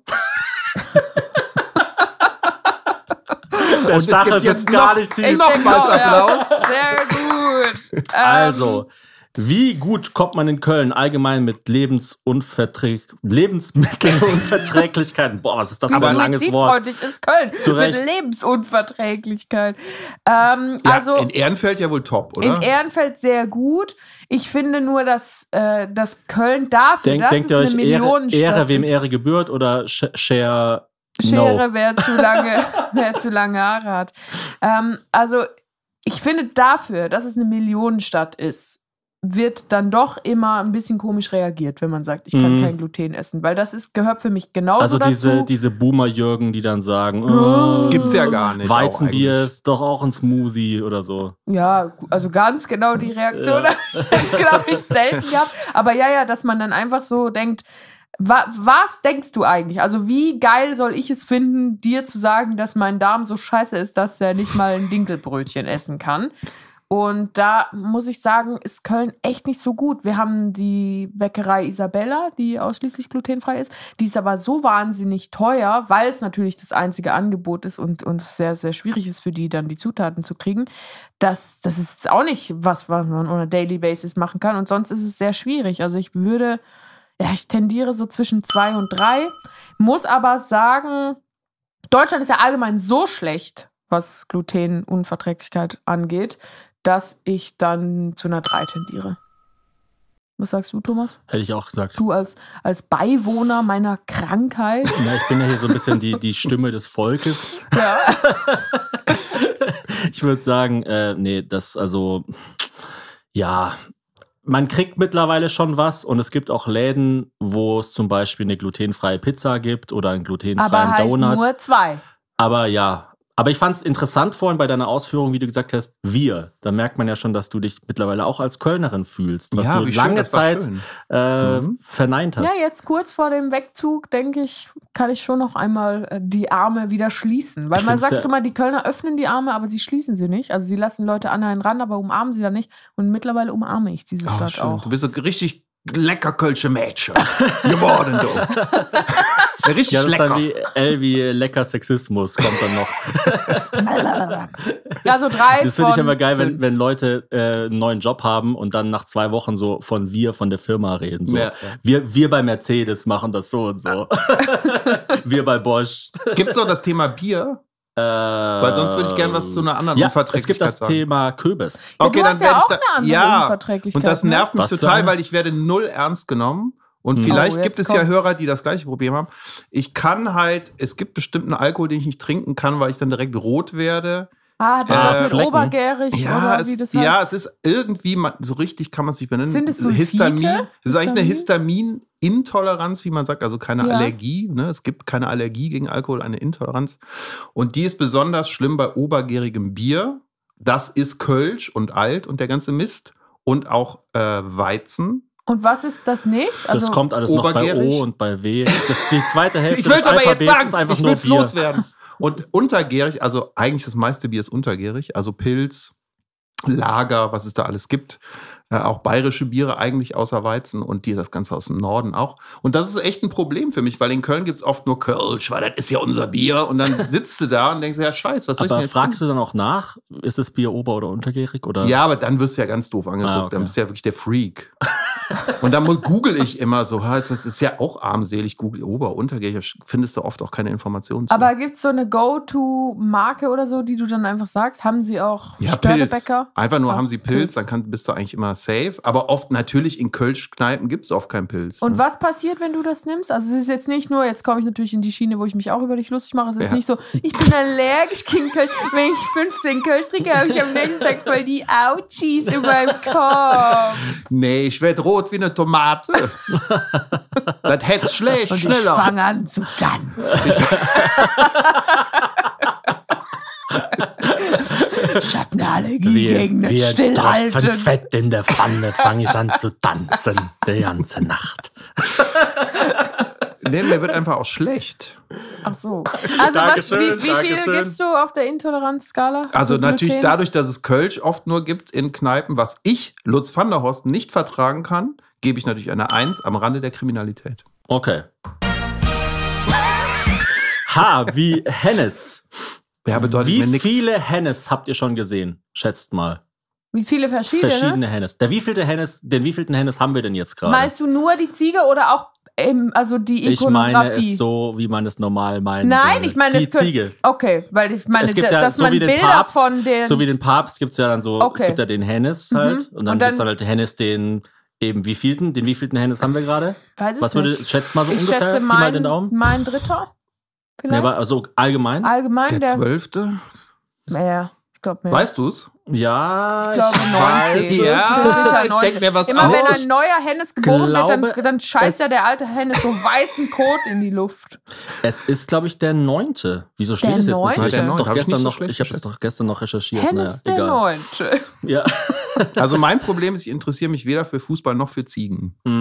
Der Und es Stachel gibt jetzt sitzt gar noch- nicht tief. Ich Nochmals denke auch, Applaus. Ja. Sehr gut. Ähm, Also, wie gut kommt man in Köln allgemein mit Lebensunverträg Lebensmittelunverträglichkeiten? Boah, was ist das für Wie ein langes Wort? suizidfreundlich ist Köln Zu Recht. mit Lebensunverträglichkeit. Ähm, Ja, also in Ehrenfeld ja wohl top, oder? in Ehrenfeld sehr gut. Ich finde nur, dass, äh, dass Köln dafür, Denk, dass denkt es ihr eine euch Ehre, Millionenstadt Ehre wem ist. Ehre gebührt oder Sh- Share? Schere, No. wer zu lange, wer zu lange Haare hat. Ähm, also ich finde dafür, dass es eine Millionenstadt ist, wird dann doch immer ein bisschen komisch reagiert, wenn man sagt, ich kann Mhm. kein Gluten essen, weil das ist, gehört für mich genauso Also diese, dazu. diese Boomer-Jürgen, die dann sagen, Das oh, Gibt's ja gar nicht. Weizenbier auch eigentlich. ist doch auch ein Smoothie oder so. Ja, also ganz genau die Reaktion Ja. habe ich, glaube ich, selten gehabt. Aber ja, ja, dass man dann einfach so denkt, Wa- was denkst du eigentlich? Also wie geil soll ich es finden, dir zu sagen, dass mein Darm so scheiße ist, dass er nicht mal ein Dinkelbrötchen essen kann? Und da muss ich sagen, ist Köln echt nicht so gut. Wir haben die Bäckerei Isabella, die ausschließlich glutenfrei ist. Die ist aber so wahnsinnig teuer, weil es natürlich das einzige Angebot ist und, und es sehr, sehr schwierig ist für die, dann die Zutaten zu kriegen. Das, das ist auch nicht was, was man on a daily basis machen kann. Und sonst ist es sehr schwierig. Also ich würde, ja, ich tendiere so zwischen zwei und drei. Muss aber sagen, Deutschland ist ja allgemein so schlecht, was Glutenunverträglichkeit angeht, dass ich dann zu einer drei tendiere. Was sagst du, Thomas? Hätte ich auch gesagt. Du als, als Beiwohner meiner Krankheit. Ja, ich bin ja hier so ein bisschen die, die Stimme des Volkes. Ja. Ich würde sagen, äh, nee, das, also, ja, man kriegt mittlerweile schon was und es gibt auch Läden, wo es zum Beispiel eine glutenfreie Pizza gibt oder einen glutenfreien Aber halt Donut. nur zwei. Aber ja, aber ich fand es interessant vorhin bei deiner Ausführung, wie du gesagt hast, wir. Da merkt man ja schon, dass du dich mittlerweile auch als Kölnerin fühlst, was Ja, du wie schön, lange das war Zeit schön. äh, Mhm. verneint hast. Ja, jetzt kurz vor dem Wegzug, denke ich, kann ich schon noch einmal äh, die Arme wieder schließen. Weil Ich man find's sagt ja- doch immer, die Kölner öffnen die Arme, aber sie schließen sie nicht. Also sie lassen Leute an einen ran, aber umarmen sie dann nicht. Und mittlerweile umarme ich diese Oh, Stadt schön. auch. Du bist so richtig lecker kölsche Mädchen geworden, du. Ja, richtig Ja, das ist lecker. dann wie L wie lecker Sexismus kommt dann noch. Also drei Das finde ich von immer geil, wenn, fünf. wenn Leute äh, einen neuen Job haben und dann nach zwei Wochen so von wir, von der Firma reden. So. Ja, ja. Wir, wir bei Mercedes machen das so und so. Wir bei Bosch. Gibt es noch das Thema Bier? Äh, Weil sonst würde ich gerne was zu einer anderen ja, Unverträglichkeit es gibt das sagen. Thema Kürbis. Ja, Okay, du dann hast ja werde ich auch da. eine andere Ja, Unverträglichkeit. und das nervt mich Was für total, eine? weil ich werde null ernst genommen. Und Mhm. vielleicht Oh, gibt jetzt es ja kommt's. Hörer, die das gleiche Problem haben. Ich kann halt, es gibt bestimmten Alkohol, den ich nicht trinken kann, weil ich dann direkt rot werde. Ah, das Äh, ist mit Flecken. obergärig Ja, oder es, wie das heißt. ja, es ist irgendwie, man, so richtig kann man es nicht benennen. Sind es Sulfite? Histamin. Es ist eigentlich eine Histamin? Histaminintoleranz, wie man sagt, also keine Ja. Allergie. Ne? Es gibt keine Allergie gegen Alkohol, eine Intoleranz. Und die ist besonders schlimm bei obergärigem Bier. Das ist Kölsch und Alt und der ganze Mist. Und auch äh, Weizen. Und was ist das nicht? Das kommt alles noch bei obergärig? O und bei W. Das, die zweite Hälfte Ich will es des aber jetzt Alphabets sagen, ist einfach ich nur will es Bier. loswerden. Und untergärig, also eigentlich das meiste Bier ist untergärig, also Pilz, Lager, was es da alles gibt. Äh, auch bayerische Biere eigentlich außer Weizen und die das Ganze aus dem Norden auch. Und das ist echt ein Problem für mich, weil in Köln gibt es oft nur Kölsch, weil das ist ja unser Bier. Und dann sitzt du da und denkst, ja scheiße, was soll ich denn Aber jetzt fragst du dann auch nach, ist das Bier ober- oder untergärig? Oder? Ja, aber dann wirst du ja ganz doof angeguckt. Ah, okay. Dann bist du ja wirklich der Freak. Und dann mu- google ich immer so, ha, das ist ja auch armselig, google Ober-, Untergärig, findest du oft auch keine Informationen zu. Aber gibt es so eine Go-To-Marke oder so, die du dann einfach sagst? Haben sie auch Ja, Störtebäcker? Pilz. Einfach nur Ah, haben sie Pilz, Pilz. dann kann, bist du eigentlich immer safe. Aber oft natürlich in Kölsch-Kneipen gibt es oft keinen Pilz. Und ne? was passiert, wenn du das nimmst? Also es ist jetzt nicht nur, jetzt komme ich natürlich in die Schiene, wo ich mich auch über dich lustig mache. Es ist Ja. nicht so, ich bin allergisch gegen Kölsch. Wenn ich fünfzehn Kölsch trinke, habe ich am nächsten Tag voll die Ouchies in meinem Kopf. Nee, ich werde rot wie eine Tomate. Das hätte schlecht, Und ich schneller. fange an zu tanzen. Ich habe eine Allergie gegen das Stillhalten. Fett in der Pfanne, fange ich an zu tanzen, die ganze Nacht. Nee, mir wird einfach auch schlecht. Ach so. Also was, Dankeschön, wie, wie viele Dankeschön. gibst du auf der Intoleranzskala? Also Für natürlich Gluten? dadurch, dass es Kölsch oft nur gibt in Kneipen, was ich, Lutz van der Horst, nicht vertragen kann, gebe ich natürlich eine Eins am Rande der Kriminalität. Okay. H wie Hennes. Ja, bedeutet Wie mir nichts. viele Hennes habt ihr schon gesehen? Schätzt mal. Wie viele verschiedene? Verschiedene Hennes. Der wievielte Hennes, den wievielten Hennes haben wir denn jetzt gerade? Meinst du nur die Ziege oder auch ähm, also die Ich meine Ikonografie? es so, wie man es normal meint. Nein, ich meine die es könnte- Ziege. Okay, weil ich meine, Es gibt da- ja dass so man wie den Bilder Papst, von den So wie den Papst gibt es ja dann so, Okay. es gibt ja den Hennes Mhm. halt. Und dann, Und dann- gibt es dann halt den Hennes, den eben wievielten, den wievielten Hennes haben wir gerade? weiß es Was würde, nicht. schätzt mal so Ich ungefähr, schätze Pi mal mein, den Daumen? mein Dritter. Nee, Vielleicht. aber also allgemein? Allgemein Der der. Zwölfte? Mehr. Ich glaube mehr. Weißt du es? Ja, Ich glaube neunzehn. Ja, Das sind sicher ich neunzehn. denk mir was Immer wenn aus. ein neuer Hennes geboren wird, glaube, dann, dann scheißt es- ja der alte Hennes so weißen Kot in die Luft. Es ist, glaube ich, der neunte. Wieso steht Der es jetzt nicht? neunte? Ich habe es Der doch neunte. Hab ich gestern nicht so noch, schlecht ich habe es geschätzt. doch gestern noch recherchiert. Hennes naja, der egal. Neunte. Ja. Also mein Problem ist, ich interessiere mich weder für Fußball noch für Ziegen. Hm.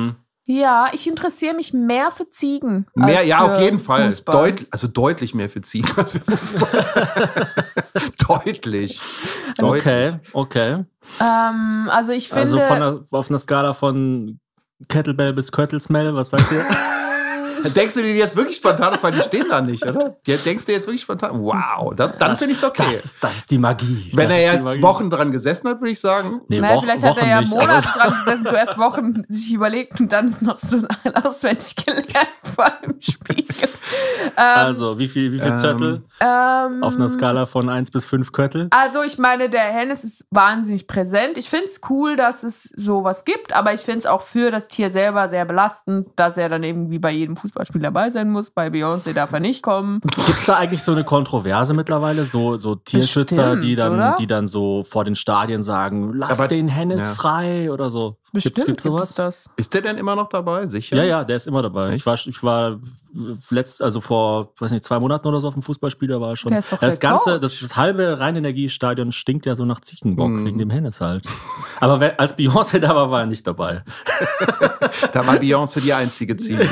Ja, ich interessiere mich mehr für Ziegen. Mehr, als ja, für auf jeden Fall. Fußball. Deut, also deutlich mehr für Ziegen als für Fußball. deutlich. deutlich. Okay, okay. Ähm, also ich finde... Also von einer, auf einer Skala von Kettlebell bis Köttelsmell, was sagt ihr? Denkst du dir jetzt wirklich spontan, das weil die stehen da nicht, oder? Die, denkst du jetzt wirklich spontan? Wow, das, dann finde ich es okay. Das ist, das ist die Magie. Wenn das er ist die jetzt Magie. Wochen dran gesessen hat, würde ich sagen. Nee, naja, Wochen, vielleicht hat Wochen er ja nicht, Monate aber- dran gesessen, zuerst Wochen sich überlegt und dann ist noch so auswendig gelernt vor dem Spiegel. Ähm, Also, wie viel, wie viel Ähm, Zettel ähm, auf einer Skala von eins bis fünf Köttel? Also ich meine, der Hennes ist wahnsinnig präsent. Ich finde es cool, dass es sowas gibt, aber ich finde es auch für das Tier selber sehr belastend, dass er dann irgendwie bei jedem Fußballspiel dabei sein muss. Bei Beyoncé darf er nicht kommen. Gibt es da eigentlich so eine Kontroverse mittlerweile? So, so Tierschützer, Bestimmt, die dann, oder? die dann so vor den Stadien sagen, lass Aber- den Hennes ja. frei oder so. Bestimmt Gibt's, gibt's gibt sowas? es das. Ist der denn immer noch dabei? Sicher? Ja, ja, der ist immer dabei. Echt? Ich war, ich war letzt, also vor, weiß nicht, zwei Monaten oder so auf dem Fußballspiel, da war er schon. Der ist doch das der ganze, Coach. das, das halbe Rheinenergiestadion stinkt ja so nach Ziegenbock, Mhm. wegen dem Hennes halt. Aber wenn, als Beyoncé da war, war er nicht dabei. Da war Beyoncé die einzige Ziege.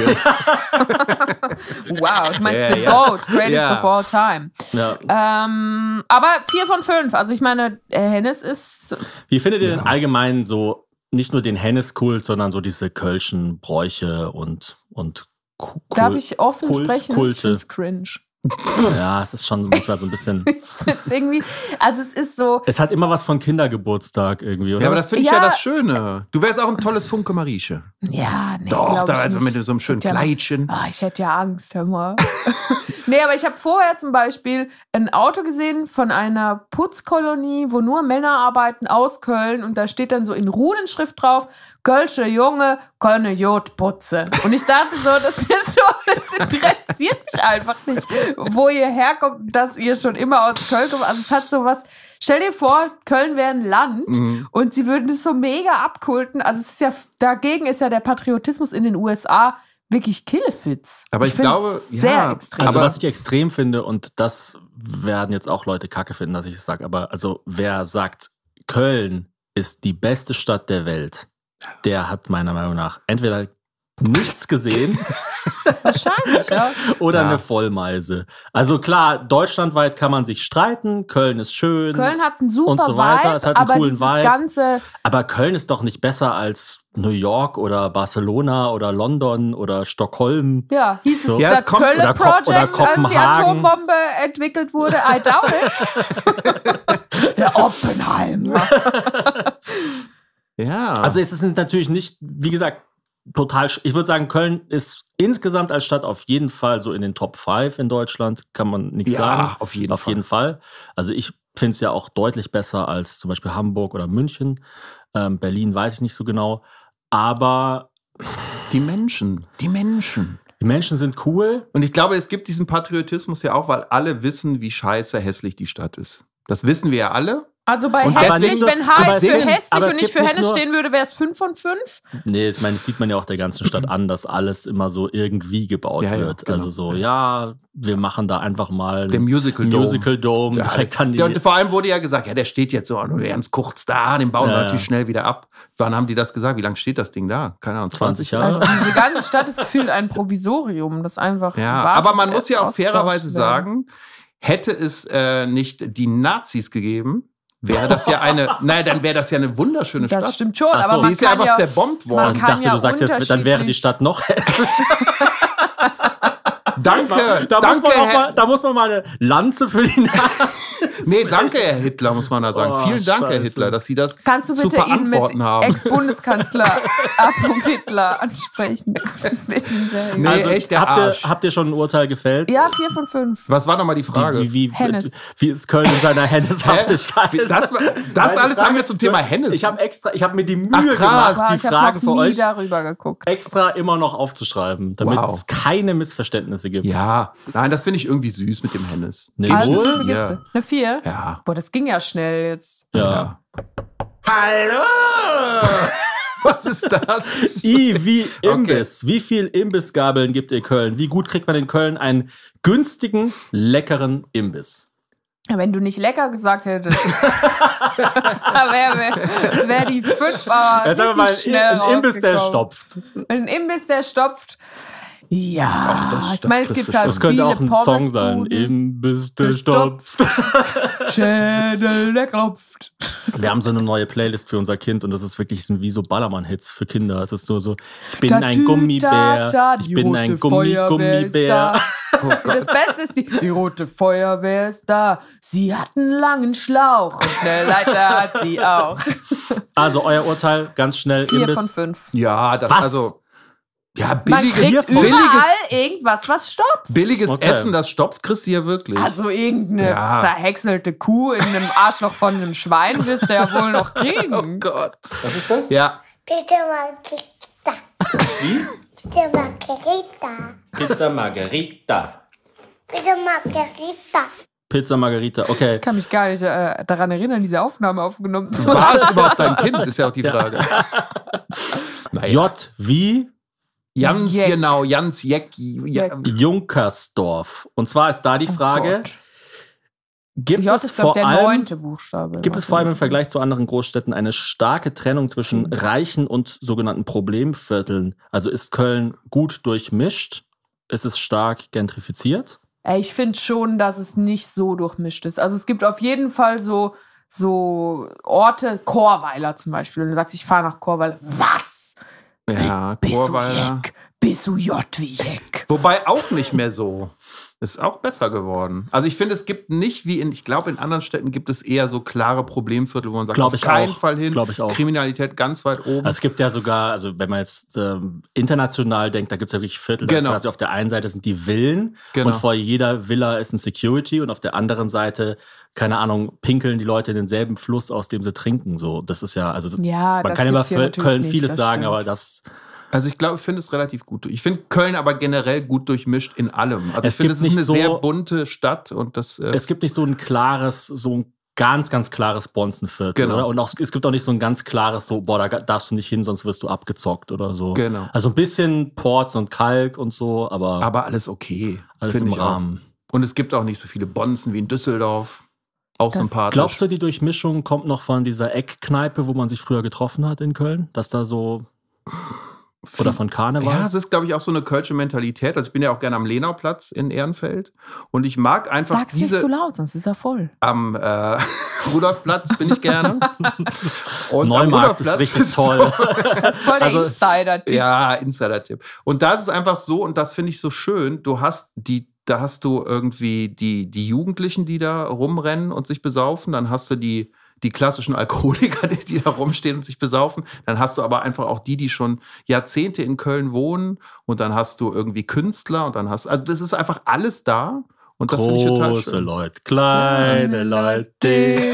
Wow, du meinst Ja, The ja. Goat, greatest Ja. of all time. Ja. Ähm, aber vier von fünf. Also ich meine, äh, Hennes ist... Wie findet ihr denn allgemein so, nicht nur den Hennes-Kult, sondern so diese Kölschen Bräuche und, und Ku- Darf Kult- ich offen Kult- sprechen? Kulte. Ich finde es cringe. Ja, es ist schon manchmal so ein bisschen. Ich finde es irgendwie... Also es ist so... Es hat immer was von Kindergeburtstag irgendwie, oder? Ja, aber das finde ich ja. Ja. das Schöne. Du wärst auch ein tolles Funke Marieche. Ja, nee, Doch, glaub da ich also nicht. mit so einem schönen Ja, Kleidchen. Ah, ich hätte ja Angst, hör mal. Nee, aber ich habe vorher zum Beispiel ein Auto gesehen von einer Putzkolonie, wo nur Männer arbeiten aus Köln und da steht dann so in Runenschrift drauf, Kölsche Junge können Jod putzen. Und ich dachte so, das ist so, das interessiert mich einfach nicht, wo ihr herkommt, dass ihr schon immer aus Köln kommt. Also es hat so was, stell dir vor, Köln wäre ein Land Mhm. und sie würden es so mega abkulten. Also es ist ja, dagegen ist ja der Patriotismus in den U S A wirklich Killefits. Aber ich find's glaube, sehr ja, extrem. Also aber- was ich extrem finde, und das werden jetzt auch Leute kacke finden, dass ich das sage, aber also wer sagt, Köln ist die beste Stadt der Welt, der hat meiner Meinung nach entweder nichts gesehen Wahrscheinlich, ja. oder Ja. eine Vollmeise. Also klar, deutschlandweit kann man sich streiten, Köln ist schön, Köln hat einen super Und so weiter. Vibe, Es hat einen aber coolen dieses Vibe. ganze, aber Köln ist doch nicht besser als New York oder Barcelona oder London oder Stockholm. ja, hieß es So. Ja, das es kommt- Köln oder Ko- Project, oder als die Kopenhagen. Atombombe entwickelt wurde. I doubt it. Der Oppenheimer. Ja. Also es ist natürlich nicht, wie gesagt, total, sch- ich würde sagen, Köln ist insgesamt als Stadt auf jeden Fall so in den Top fünf in Deutschland, kann man nichts ja, sagen. auf jeden Auf Fall. jeden Fall. Also ich finde es ja auch deutlich besser als zum Beispiel Hamburg oder München. Ähm, Berlin weiß ich nicht so genau. Aber Die Menschen, die Menschen. die Menschen sind cool. Und ich glaube, es gibt diesen Patriotismus ja auch, weil alle wissen, wie scheiße hässlich die Stadt ist. Das wissen wir ja alle. Also bei Und hässlich, deswegen- wenn H aber ist für singen- hässlich aber und es nicht gibt für nicht Hennes nur- stehen würde, wäre es fünf von fünf. Nee, ich meine, das sieht man ja auch der ganzen Stadt an, dass alles immer so irgendwie gebaut Ja, ja, wird. genau. Also so, ja, wir machen da einfach mal Der Musical Dome. Musical Dome Ja, direkt an die... der, und vor allem wurde ja gesagt, ja, der steht jetzt so nur ganz kurz da, den bauen wir Ja, natürlich ja. schnell wieder ab. Wann haben die das gesagt? Wie lange steht das Ding da? Keine Ahnung, zwanzig zwanzig Jahre. Jahre? Also diese ganze Stadt ist gefühlt ein Provisorium, das einfach Ja, wartet, aber man muss erst ja auch ausgetauscht fairerweise werden. sagen, hätte es äh, nicht die Nazis gegeben, wäre das ja eine, naja, dann wäre das ja eine wunderschöne Stadt. Das stimmt schon, Ach so. aber Die man ist ja kann einfach ja, zerbombt man worden. Also ich kann dachte, ja du sagst jetzt, dann wäre die unterschiedlich- Stadt noch hässlich. Danke, Da, danke, muss man auch Herr, mal, da muss man mal eine Lanze für die Nazis. nee, danke, Herr Hitler, muss man da sagen. Oh, Vielen Dank, Herr Scheiße. Hitler, dass Sie das Kannst du zu bitte ihn mit verantworten haben. Ex-Bundeskanzler A. Hitler ansprechen? Das ist ein bisschen sehr Nee, Also, echt der habt, Arsch. ihr, habt ihr schon ein Urteil gefällt? Ja, vier von fünf. Was war nochmal die Frage? Wie, wie, Hennes. wie, wie ist Köln in seiner Henneshaftigkeit? Wie- Das, war- das Nein, die alles Frage haben wir zum ist- Thema Hennes. Ich habe extra, ich habe mir die Mühe Ach, krass. gemacht, Aber die ich habe Fragen noch für nie euch darüber geguckt. extra immer noch aufzuschreiben, damit Wow. es keine Missverständnisse gibt. Ja, nein, das finde ich irgendwie süß mit dem Hennes. Nee, Also, wohl? wie viel gibt's Ja. denn? Eine vier? Ja. Boah, das ging ja schnell jetzt. Ja. Hallo! Was ist das? I wie Imbiss. Wie viel Imbissgabeln gibt ihr Köln? Wie gut kriegt man in Köln einen günstigen, leckeren Imbiss? Wenn du nicht lecker gesagt hättest, wäre wär, wär die fünf aber Jetzt sagen wir mal, schnell ein Imbiss, der rausgekommen. stopft. Ein Imbiss, der stopft. Ja, Ach, das- ich meine, es das gibt ist halt Das könnte viele auch ein Song sein. Pommesbuden. Imbiss, der Gestopft. stopft. Schädel, der klopft. Wir haben so eine neue Playlist für unser Kind und das ist wirklich sind wie so Ballermann-Hits für Kinder. Es ist nur so, ich bin ein Tatü, Gummibär, tata, ich die bin rote ein Gummi, Feuerwehr ist Gummibär. da. Das Beste ist, die, die rote Feuerwehr ist da. Sie hat einen langen Schlauch und eine Leiter hat sie auch. Also euer Urteil, ganz schnell. Vier Imbiss. von fünf. Ja, das Was? also. Ja, Man billiges, kriegt hiervon. überall billiges, irgendwas, was stoppt. billiges Okay. Essen, das stopft, kriegst du ja wirklich. Also irgendeine Ja. zerhäckselte Kuh in einem Arschloch von einem Schwein wirst du ja wohl noch kriegen. Oh Gott. Was ist das? Ja. Bitte Margarita. Wie? Bitte Margarita. Pizza Margherita. Bitte Margarita. Pizza Margherita, okay. Ich kann mich gar nicht äh, daran erinnern, diese Aufnahme aufgenommen zu haben. War es überhaupt dein Kind? Ist ja auch die Frage. Naja. J wie Jans, Jeck. genau, Jans Jeck. Ja. Junkersdorf. Und zwar ist da die Frage, Gott. gibt J es ist, glaube vor ich, der allem... neunte Buchstabe. Gibt es vor allem im Vergleich zu anderen Großstädten eine starke Trennung zwischen reichen und sogenannten Problemvierteln? Also ist Köln gut durchmischt? Ist es stark gentrifiziert? Ey, ich finde schon, dass es nicht so durchmischt ist. Also es gibt auf jeden Fall so, so Orte, Chorweiler zum Beispiel. Und du sagst, ich fahre nach Chorweiler. Was? Ja, Bist du Chorweiler. Jeck? Bist du J wie Jeck? Wobei auch nicht mehr so. Ist auch besser geworden. Also ich finde, es gibt nicht wie in, ich glaube, in anderen Städten gibt es eher so klare Problemviertel, wo man sagt, Glaub auf ich keinen auch. Fall hin. Glaub ich auch. Kriminalität ganz weit oben. Also es gibt ja sogar, also wenn man jetzt ähm, international denkt, da gibt es ja wirklich Viertel. Das Genau. heißt, auf der einen Seite sind die Villen Genau. und vor jeder Villa ist ein Security und auf der anderen Seite, keine Ahnung, pinkeln die Leute in denselben Fluss, aus dem sie trinken. So, das ist ja, also es ist, Ja, man das kann über gibt's hier Völ- natürlich Köln nicht, vieles das sagen, stimmt. aber das Also ich glaube, ich finde es relativ gut. Ich finde Köln aber generell gut durchmischt in allem. Also Es ich finde, gibt es ist nicht eine so- sehr bunte Stadt und das. Äh, es gibt nicht so ein klares, so ein ganz, ganz klares Bonzenviertel. Genau. Oder? Und auch, es gibt auch nicht so ein ganz klares, so, boah, da darfst du nicht hin, sonst wirst du abgezockt oder so. Genau. Also ein bisschen Ports und Kalk und so, aber, aber alles okay. alles finde im ich auch. Rahmen. Und es gibt auch nicht so viele Bonzen wie in Düsseldorf. Auch Das- sympathisch. Glaubst du, die Durchmischung kommt noch von dieser Eckkneipe, wo man sich früher getroffen hat in Köln? Dass da so. Oder von Karneval? Ja, es ist, glaube ich, auch so eine kölsche Mentalität. Also ich bin ja auch gerne am Lenauplatz in Ehrenfeld. Und ich mag einfach Sag's nicht diese. so laut, sonst ist er voll. Am äh, Rudolfplatz bin ich gerne. Und am Neumarkt ist Rudolfplatz richtig ist toll. Das ist voll der Also- Insider-Tipp. Ja, Insider-Tipp. Und da ist es einfach so, und das finde ich so schön, du hast die, da hast du irgendwie die, die Jugendlichen, die da rumrennen und sich besaufen, dann hast du die, die klassischen Alkoholiker, die, die da rumstehen und sich besaufen, dann hast du aber einfach auch die, die schon Jahrzehnte in Köln wohnen und dann hast du irgendwie Künstler und dann hast also das ist einfach alles da und das finde ich total Große schön. Leute, kleine Leute. dicke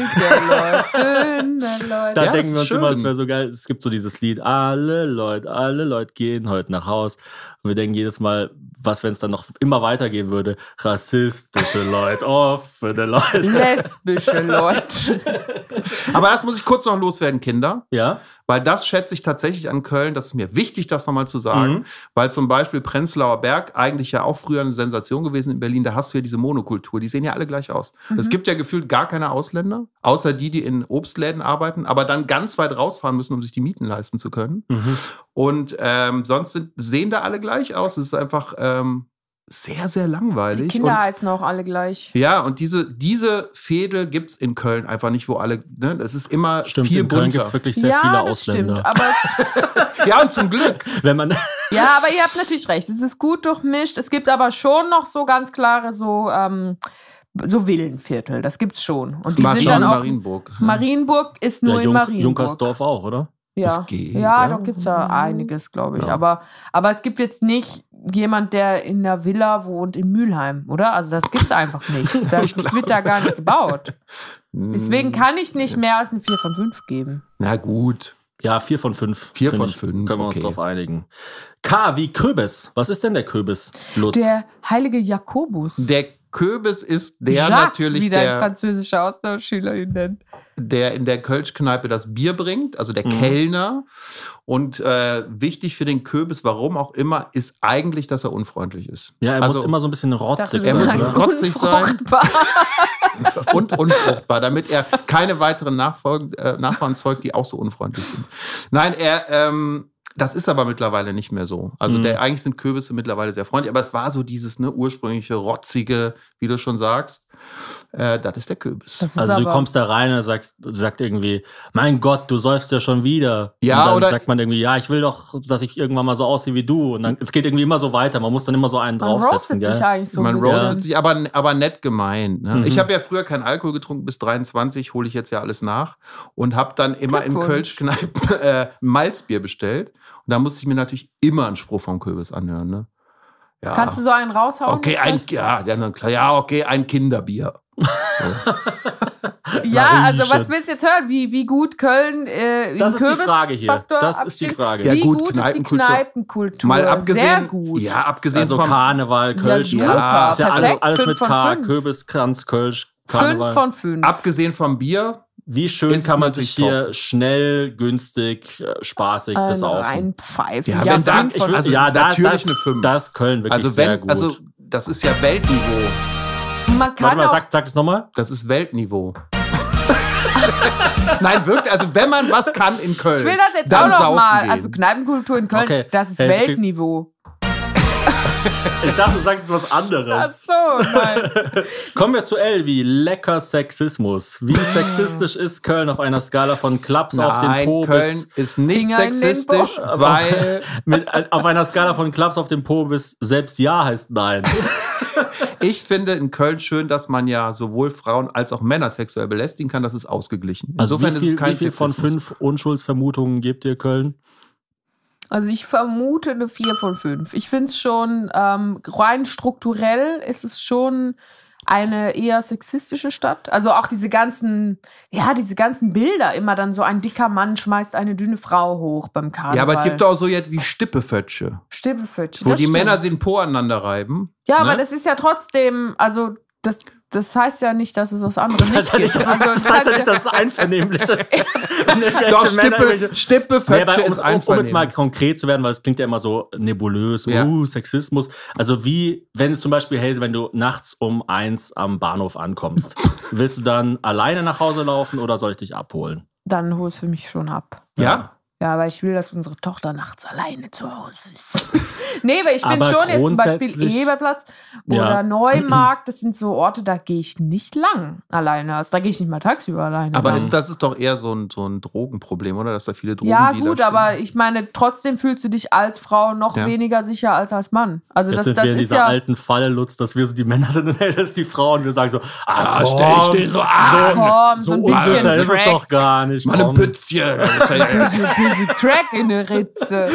Leute, dünne Leute. Da Ja, denken ist wir uns schön. immer, es wäre so geil. Es gibt so dieses Lied, alle Leute, alle Leute gehen heute nach Haus. Und wir denken jedes Mal, was, wenn es dann noch immer weitergehen würde? Rassistische Leute, offene Leute. Lesbische Leute. Aber das muss ich kurz noch loswerden, Kinder. Ja? Weil das schätze ich tatsächlich an Köln, das ist mir wichtig, das nochmal zu sagen, Mhm. weil zum Beispiel Prenzlauer Berg eigentlich ja auch früher eine Sensation gewesen in Berlin, da hast du ja diese Monokultur, die sehen ja alle gleich aus. Es gibt ja gefühlt gar keine Ausländer, außer die, die in Obstläden arbeiten, aber dann ganz weit rausfahren müssen, um sich die Mieten leisten zu können. Mhm. Und ähm, sonst sind, sehen da alle gleich aus, es ist einfach ähm, sehr, sehr langweilig. Die Kinder Und heißen auch alle gleich. ja, und diese, diese Fädel gibt es in Köln einfach nicht, wo alle, ne, es ist immer Stimmt, viel in Köln bunter. gibt es wirklich sehr ja, viele das Ausländer. stimmt. Aber, Ja, und zum Glück. Wenn man, ja, aber ihr habt natürlich recht. Es ist gut durchmischt. Es gibt aber schon noch so ganz klare so, ähm, so Villenviertel. Das gibt's schon. Und die Mar- sind schon dann in auch. Marienburg. Marienburg ist nur ja, in Junk, Marienburg. Junkersdorf auch, oder? Ja, Das geht, ja, ja. da gibt es ja einiges, glaube ich. Ja. Aber, aber es gibt jetzt nicht jemand, der in einer Villa wohnt in Mülheim, oder? Also das gibt es einfach nicht. Das, das wird da gar nicht gebaut. Deswegen kann ich nicht mehr als ein vier von fünf geben. Na gut. Ja, vier von fünf. Vier finde von ich. fünf, Können wir uns okay. drauf einigen. K wie Kürbis. Was ist denn der Kürbis, Lutz? Der heilige Jakobus. Der Kürbis ist der Jacques, natürlich, wie dein der, französischer Austauschschüler ihn nennt. der in der Kölschkneipe das Bier bringt, also der Mhm. Kellner. Und äh, wichtig für den Kürbis, warum auch immer, ist eigentlich, dass er unfreundlich ist. Ja, er also, muss immer so ein bisschen Ich dachte, rotzig du Er muss sein. sagst Ne? rotzig sein. unfruchtbar. und unfruchtbar, damit er keine weiteren Nachfolgen, äh, Nachfahren zeugt, die auch so unfreundlich sind. Nein, er, ähm, das ist aber mittlerweile nicht mehr so. Also Mhm. der, eigentlich sind Kürbisse mittlerweile sehr freundlich, aber es war so dieses ne, ursprüngliche, rotzige, wie du schon sagst. Äh, das ist der Kürbis. Das ist Also du aber- kommst da rein und sagst, sagt irgendwie, mein Gott, du säufst ja schon wieder. Ja, und dann oder- sagt man irgendwie, ja, ich will doch, dass ich irgendwann mal so aussehe wie du. Und dann, es geht irgendwie immer so weiter. Man muss dann immer so einen Man draufsetzen, roastet sich gell? eigentlich so. Man ein bisschen. roastet sich, aber, aber nett gemeint. Ne? Mhm. Ich habe ja früher keinen Alkohol getrunken, bis dreiundzwanzig, hole ich jetzt ja alles nach. Und habe dann immer in Glückwunsch. Kölschkneipen äh, Malzbier bestellt. Und da musste ich mir natürlich immer einen Spruch vom Kürbis anhören. Ne? Ja. Kannst du so einen raushauen? Okay, jetzt ein, gleich? ja, ja, na klar, ja, okay, ein Kinderbier. Ja, also riechen. was willst du jetzt hören? Wie, wie gut Köln äh, im Das ist die Frage hier. Kürbisfaktor Das ist die absteht? Frage. Ja, Wie gut, gut, ist die Kneipenkultur. Kneipenkultur? Mal abgesehen, Sehr gut. ja, abgesehen Also vom Karneval, Kölsch, Ja, ja, super, ist ja alles, perfekt. alles Fünf mit von K, fünf. Kürbis, Kranz, Kölsch, Fünf Karneval. von fünf. abgesehen vom Bier. Wie schön ist kann man natürlich sich hier schnell, günstig, äh, spaßig Ein besaufen. Reinpfeifen. Ja, Ja, wenn da- fünf ich von will- fünf. also ja, da, natürlich das, eine fünf. das ist Köln wirklich Also sehr wenn, gut. also das ist ja Weltniveau. Man kann Warte mal, auch sag, sag es nochmal. Das ist Weltniveau. Nein, wirklich, also wenn man was kann in Köln, Ich will das jetzt dann auch noch saufen mal. gehen. Also Kneipenkultur in Köln, Okay. das ist Hey, es gibt- Weltniveau. Ich dachte, du sagst jetzt was Ach anderes. so, nein. Kommen wir zu Elvi. Lecker Sexismus. Wie sexistisch ist Köln auf einer Skala von Klaps auf den Nein, Po Köln bis ist nicht Finger in den sexistisch, Po. weil mit, auf einer Skala von Klaps auf den Po bis selbst Ja heißt Nein. ich finde in Köln schön, dass man ja sowohl Frauen als auch Männer sexuell belästigen kann. Das ist ausgeglichen. Also Insofern wie ist viel, es kein wie viel von Sexismus. fünf Unschuldsvermutungen gebt ihr Köln? Also ich vermute eine vier von fünf. Ich finde es schon, ähm, rein strukturell ist es schon eine eher sexistische Stadt. Also auch diese ganzen, ja, diese ganzen Bilder, immer dann so ein dicker Mann schmeißt eine dünne Frau hoch beim Karneval. Ja, aber es gibt auch so jetzt wie Stippefötsche, Stippefötsch. wo das die stimmt. Männer den Po aneinander reiben. Ja, ne? aber das ist ja trotzdem, also das, das heißt ja nicht, dass es was anderes Das heißt ja nicht nicht, gibt. dass, Also, das heißt ja nicht, dass es einvernehmlich ist. Wenn irgendwelche Doch, Männer Stippe, irgendwelche- Stippefötsche Nee, aber um, ist um, um jetzt mal einvernehmlich. konkret zu werden, weil es klingt ja immer so nebulös, Ja. uh, Sexismus. Also wie, wenn es zum Beispiel, hey, wenn du nachts um eins am Bahnhof ankommst, willst du dann alleine nach Hause laufen oder soll ich dich abholen? Dann holst du mich schon ab. Ja? Ja, aber ich will, dass unsere Tochter nachts alleine zu Hause ist. Nee, aber ich finde Aber schon jetzt zum Beispiel grundsätzlich- Eberplatz Ja. oder Neumarkt, das sind so Orte, da gehe ich nicht lang alleine. Also da gehe ich nicht mal tagsüber alleine. Aber lang. ist, das ist doch eher so ein, so ein Drogenproblem, oder? Dass da viele Drogen ja, gut, aber ich meine, trotzdem fühlst du dich als Frau noch Ja. weniger sicher als als Mann. Also Jetzt das, sind das wir in ist dieser ja. alten Falle, Lutz, dass wir so die Männer sind und er ist die Frau und wir sagen so, ah, Ah, komm, stell- stell so an. Komm, so so ein unsicher bisschen ist es Crack. doch gar nicht. Mal ein komm. Pützchen. bisschen, bisschen Crack in der Ritze.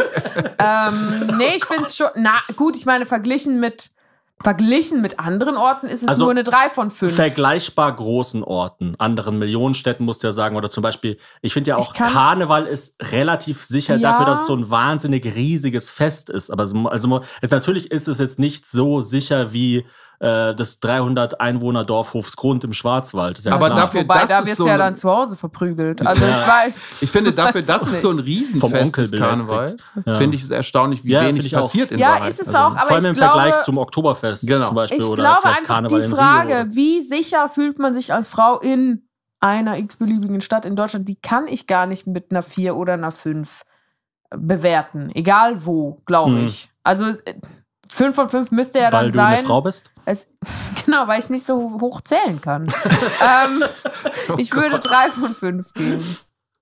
ähm, nee, ich finde es schon. Na gut, ich meine, verglichen mit verglichen mit anderen Orten ist es Also nur eine drei von fünf. Vergleichbar großen Orten, anderen Millionenstädten, musst du ja sagen, oder zum Beispiel, ich finde ja auch, Ich kann's- Karneval ist relativ sicher Ja. dafür, dass es so ein wahnsinnig riesiges Fest ist. Aber so- also es, natürlich ist es jetzt nicht so sicher wie äh, das dreihundert Einwohner Dorf Hofsgrund im Schwarzwald. Ist ja Aber klar. dafür- Wobei, das da ist wirst so du ja eine- dann zu Hause verprügelt. Also Ja. ich weiß. Ich finde, dafür, Weiß das es ist so ein nicht. Riesenfest Onkel des Karneval. Ja. Finde ich es erstaunlich, wie Ja, finde wenig ich auch. passiert in Ja, Wahrheit. ist es Also, auch, aber Vor allem ich im glaube, Vergleich zum Oktoberfest Genau. zum Beispiel Ich oder glaube vielleicht einfach Karneval die in Frage, Rio. wie sicher fühlt man sich als Frau in einer x-beliebigen Stadt in Deutschland, die kann ich gar nicht mit einer vier oder einer fünf bewerten. Egal wo, glaube Hm. ich. Also äh, fünf von fünf müsste ja Weil dann du eine sein. Frau bist? Es, genau, weil ich nicht so hoch zählen kann. ähm, ich würde drei von fünf geben.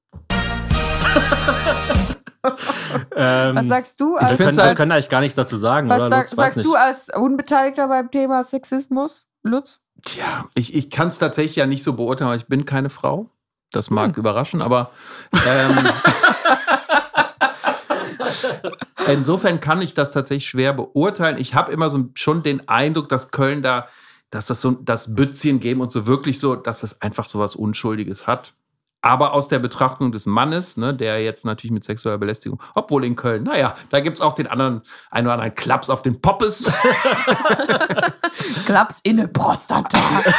Ähm, Was sagst du? wir Als, können, halt- wir können eigentlich gar nichts dazu sagen, was oder? sag, Lutz? Weiß sagst du nicht. als Unbeteiligter beim Thema Sexismus, Lutz? Tja, ich, ich kann es tatsächlich ja nicht so beurteilen, weil ich bin keine Frau. Das mag Hm. überraschen, aber ähm, insofern kann ich das tatsächlich schwer beurteilen. Ich habe immer so schon den Eindruck, dass Köln da, dass das so das Bützchen geben und so wirklich so, dass es einfach so was Unschuldiges hat. Aber aus der Betrachtung des Mannes, ne, der jetzt natürlich mit sexueller Belästigung, obwohl in Köln, naja, da gibt es auch den anderen, einen oder anderen Klaps auf den Poppes. Klaps in eine Prostata.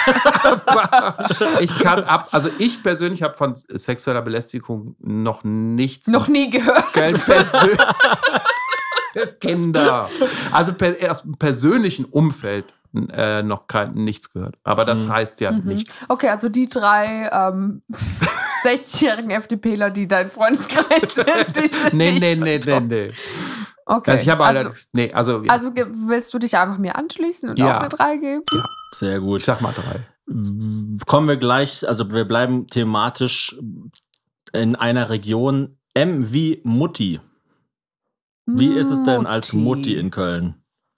Ich kann ab, also ich persönlich habe von sexueller Belästigung noch nichts. Noch nie gehört. Köln persönlich. Kinder. Also per, aus dem persönlichen Umfeld äh, noch kein, nichts gehört. Aber das mhm. heißt ja mhm. nichts. Okay, also die drei ähm, sechzigjährigen FDPler, die dein Freundeskreis sind, die sind nee, nicht nee, nee, nee, nee. Okay. Also ich habe also, halt, nee, also, ja. also willst du dich einfach mir anschließen und ja. auch eine drei geben? Ja. Sehr gut. Ich sag mal drei. Kommen wir gleich, also wir bleiben thematisch in einer Region. M wie Mutti. Wie ist es denn als Mutti in Köln?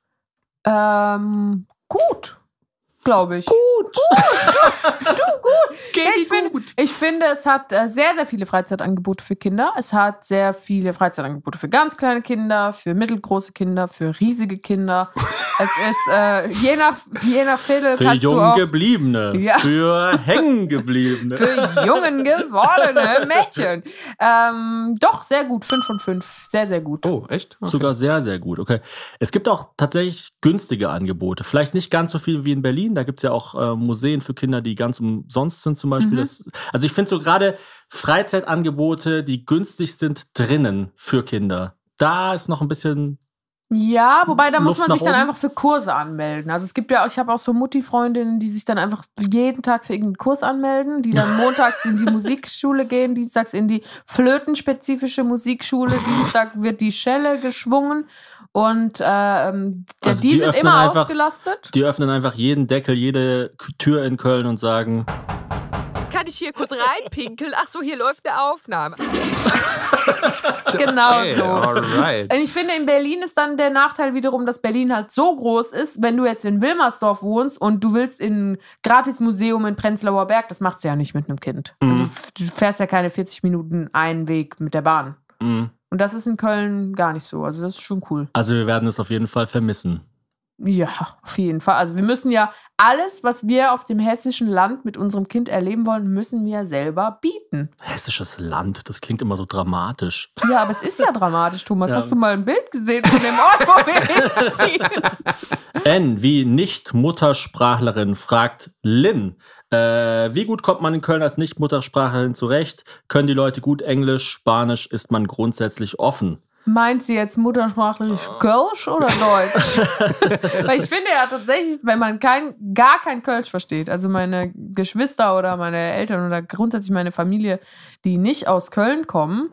Ähm, gut, glaube ich. Gut. Gut, du, du gut. Geht ich, find, gut. ich finde, es hat äh, sehr, sehr viele Freizeitangebote für Kinder. Es hat sehr viele Freizeitangebote für ganz kleine Kinder, für mittelgroße Kinder, für riesige Kinder. Es ist äh, je nach, je nach Viertel für kannst du jung auch, gebliebene, ja. für hängengebliebene. Für jungen gewordene Mädchen. Ähm, doch, sehr gut. Fünf von fünf. Sehr, sehr gut. Oh, echt? Okay. Sogar sehr, sehr gut. Okay. Es gibt auch tatsächlich günstige Angebote. Vielleicht nicht ganz so viel wie in Berlin. Da gibt es ja auch äh, Museen für Kinder, die ganz umsonst sind zum Beispiel. Mhm. Das, also ich finde so gerade Freizeitangebote, die günstig sind drinnen für Kinder. Da ist noch ein bisschen... Ja, wobei da muss Luft man sich dann oben. einfach für Kurse anmelden. Also es gibt ja, ich habe auch so Mutti-Freundinnen, die sich dann einfach jeden Tag für irgendeinen Kurs anmelden, die dann montags in die Musikschule gehen, dienstags in die flötenspezifische Musikschule, Dienstag wird die Schelle geschwungen und äh, ähm, Also die, die sind öffnen immer einfach- ausgelastet. Die öffnen einfach jeden Deckel, jede Tür in Köln und sagen, Kann ich hier kurz reinpinkeln? Ach so, hier läuft eine Aufnahme. Genau Okay, so. alright. Und ich finde, in Berlin ist dann der Nachteil wiederum, dass Berlin halt so groß ist, wenn du jetzt in Wilmersdorf wohnst und du willst in ein Gratis-Museum in Prenzlauer Berg, das machst du ja nicht mit einem Kind. Mhm. Also du fährst ja keine vierzig Minuten einen Weg mit der Bahn. "Mm, Und das ist in Köln gar nicht so. Also das ist schon cool. also wir werden es auf jeden Fall vermissen. Ja, auf jeden Fall. Also wir müssen ja alles, was wir auf dem hessischen Land mit unserem Kind erleben wollen, müssen wir selber bieten. Hessisches Land, das klingt immer so dramatisch. Ja, aber es ist ja dramatisch, Thomas. Ja. Hast du mal ein Bild gesehen von dem Ort, wo wir hinziehen? N wie Nicht-Muttersprachlerin fragt Lynn. Äh, wie gut kommt man in Köln als Nicht-Muttersprachlerin zurecht? Können die Leute gut Englisch? Spanisch? Ist man grundsätzlich offen? Meint sie jetzt muttersprachlich Kölsch oder Deutsch? Weil ich finde ja tatsächlich, wenn man kein, gar kein Kölsch versteht, also meine Geschwister oder meine Eltern oder grundsätzlich meine Familie, die nicht aus Köln kommen,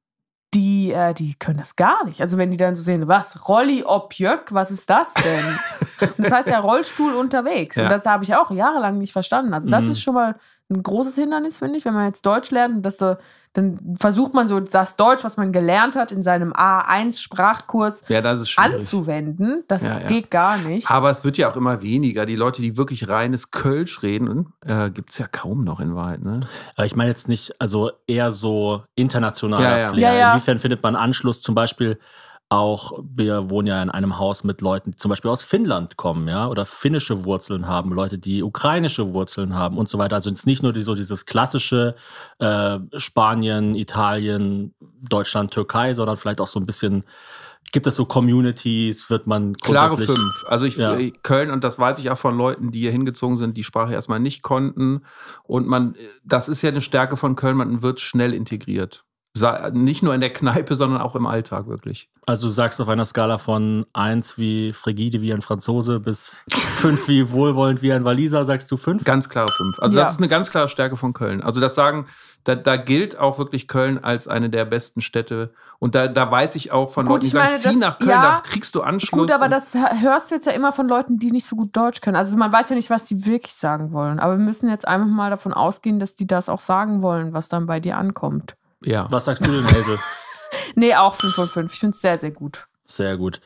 die, äh, die können das gar nicht. Also wenn die dann so sehen, was, Rolli ob Jöck, was ist das denn? Und das heißt ja Rollstuhl unterwegs. Ja. Und das habe ich auch jahrelang nicht verstanden. Also das Mhm. ist schon mal ein großes Hindernis, finde ich, wenn man jetzt Deutsch lernt, dass so, dann versucht man so das Deutsch, was man gelernt hat, in seinem A eins Sprachkurs Ja, das ist schwierig. anzuwenden. Das Ja, ja. geht gar nicht. Aber es wird ja auch immer weniger. Die Leute, die wirklich reines Kölsch reden, äh, gibt es ja kaum noch in Wahrheit. Ne? Aber ich meine jetzt nicht, also eher so internationaler Ja, ja. Flair. Ja, ja. Inwiefern findet man Anschluss zum Beispiel auch, wir wohnen ja in einem Haus mit Leuten, die zum Beispiel aus Finnland kommen, ja, oder finnische Wurzeln haben, Leute, die ukrainische Wurzeln haben und so weiter. Also es ist nicht nur die, so dieses klassische äh, Spanien, Italien, Deutschland, Türkei, sondern vielleicht auch so ein bisschen, gibt es so Communities, wird man Klare grundsätzlich... fünf. Also ich Ja. Köln, und das weiß ich auch von Leuten, die hier hingezogen sind, die Sprache erstmal nicht konnten. Und man, das ist ja eine Stärke von Köln, man wird schnell integriert. Sa- Nicht nur in der Kneipe, sondern auch im Alltag wirklich. Also du sagst auf einer Skala von eins wie frigide wie ein Franzose bis fünf wie wohlwollend wie ein Waliser, sagst du fünf? Ganz klare fünf. Also Ja. das ist eine ganz klare Stärke von Köln. Also das sagen, da, da gilt auch wirklich Köln als eine der besten Städte. Und da, da weiß ich auch von Gut, Leuten, die ich sagen, meine, zieh das- nach Köln, ja, da kriegst du Anschluss. Gut, aber Und- das hörst du jetzt ja immer von Leuten, die nicht so gut Deutsch können. Also man weiß ja nicht, was die wirklich sagen wollen. Aber wir müssen jetzt einfach mal davon ausgehen, dass die das auch sagen wollen, was dann bei dir ankommt. ja. Was sagst du denn, Hazel? Nee, auch fünf von fünf. Ich finde es sehr, sehr gut. Sehr gut.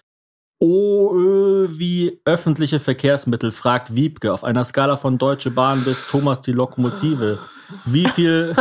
O Ö wie öffentliche Verkehrsmittel, fragt Wiebke. Auf einer Skala von Deutsche Bahn bis Thomas die Lokomotive. Wie viel,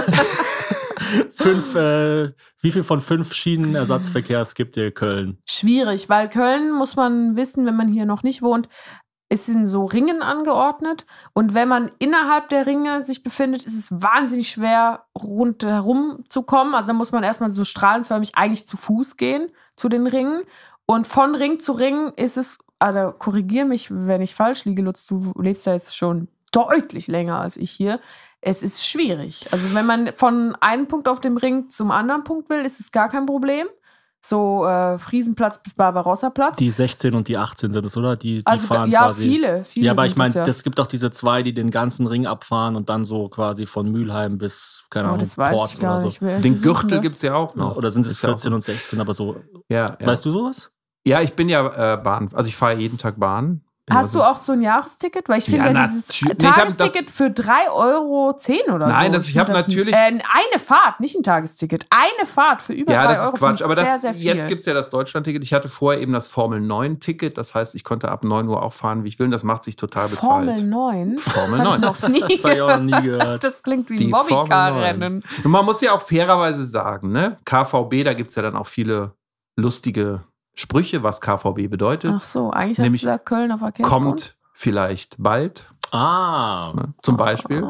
fünf, äh, wie viel von fünf Schienenersatzverkehrs gibt dir Köln? Schwierig, weil Köln, muss man wissen, wenn man hier noch nicht wohnt, ist in so Ringen angeordnet. Und wenn man innerhalb der Ringe sich befindet, ist es wahnsinnig schwer, rundherum zu kommen. Also da muss man erstmal so strahlenförmig eigentlich zu Fuß gehen zu den Ringen. Und von Ring zu Ring ist es, also korrigier mich, wenn ich falsch liege, Lutz, du lebst ja jetzt schon deutlich länger als ich hier. Es ist schwierig. Also wenn man von einem Punkt auf dem Ring zum anderen Punkt will, ist es gar kein Problem. So äh, Friesenplatz bis Barbarossa-Platz. Die sechzehn und die achtzehn sind es, oder? Die, die also fahren ja, quasi. viele, viele. Ja, aber ich sind meine, das, ja. das gibt auch diese zwei, die den ganzen Ring abfahren und dann so quasi von Mülheim bis, keine Oh, Ahnung, das weiß Ports ich gar oder so. nicht mehr. Den Wie sind Gürtel das? gibt es ja auch noch. Oder sind es Ist ja auch vierzehn so. und sechzehn, aber so. Ja, ja. Weißt du sowas? Ja, ich bin ja äh, Bahn, also ich fahre jeden Tag Bahn. Hast du auch so ein Jahresticket? Weil ich finde Ja, ja, dieses natür- Nee, ich hab das- Tagesticket für drei Euro zehn oder so. Nein, das- ich find hab das- natürlich- Äh, eine Fahrt, nicht ein Tagesticket. Eine Fahrt für über Ja, drei das Euro. ist Quatsch. finde ich Aber das, sehr, sehr viel. jetzt gibt es ja das Deutschland-Ticket. Ich hatte vorher eben das Formel neun Ticket. Das heißt, ich konnte ab neun Uhr auch fahren, wie ich will. Und das macht sich total bezahlt. Formel neun? Formel das hab neun. ich noch nie Das habe ich auch noch nie gehört. Das klingt wie Die ein Bobbycar-Rennen. Und man muss ja auch fairerweise sagen, ne? K V B, da gibt es ja dann auch viele lustige Sprüche, was K V B bedeutet. Ach so, eigentlich hast Nämlich du gesagt Kölner Verkehrsbund. Kommt vielleicht bald. Ah. Ne? Zum Beispiel.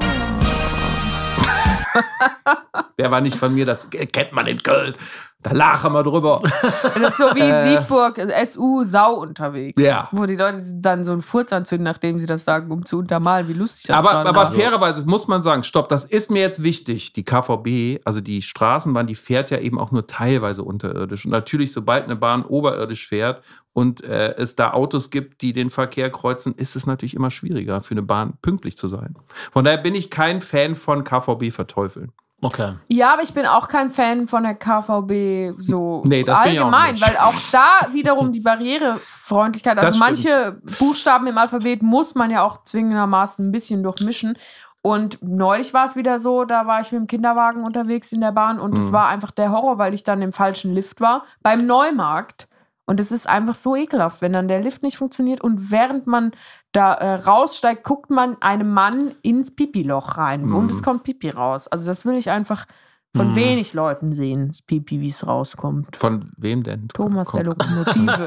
Der war nicht von mir, das kennt man in Köln. Da lachen wir drüber. Das ist so wie Siegburg, S U, Sau unterwegs. Ja. Wo die Leute dann so einen Furz anzünden, nachdem sie das sagen, um zu untermalen, wie lustig das Aber, gerade aber war. fairerweise muss man sagen, stopp, das ist mir jetzt wichtig. Die K V B, also die Straßenbahn, die fährt ja eben auch nur teilweise unterirdisch. Und natürlich, sobald eine Bahn oberirdisch fährt und äh, es da Autos gibt, die den Verkehr kreuzen, ist es natürlich immer schwieriger für eine Bahn pünktlich zu sein. Von daher bin ich kein Fan von K V B verteufeln. Okay. Ja, aber ich bin auch kein Fan von der K V B so Nee, das bin ich auch allgemein, nicht. weil auch da wiederum die Barrierefreundlichkeit, also Das manche Buchstaben im Alphabet muss man ja auch zwingendermaßen ein bisschen durchmischen. Und neulich war es wieder so, da war ich mit dem Kinderwagen unterwegs in der Bahn und es Mhm. war einfach der Horror, weil ich dann im falschen Lift war, beim Neumarkt. Und es ist einfach so ekelhaft, wenn dann der Lift nicht funktioniert und während man da äh, raussteigt, guckt man einem Mann ins Pipi-Loch rein Mhm. und es kommt Pipi raus. Also das will ich einfach von Mhm. wenig Leuten sehen, das Pipi, wie es rauskommt. Von wem denn? Thomas der Kommt- Lokomotive.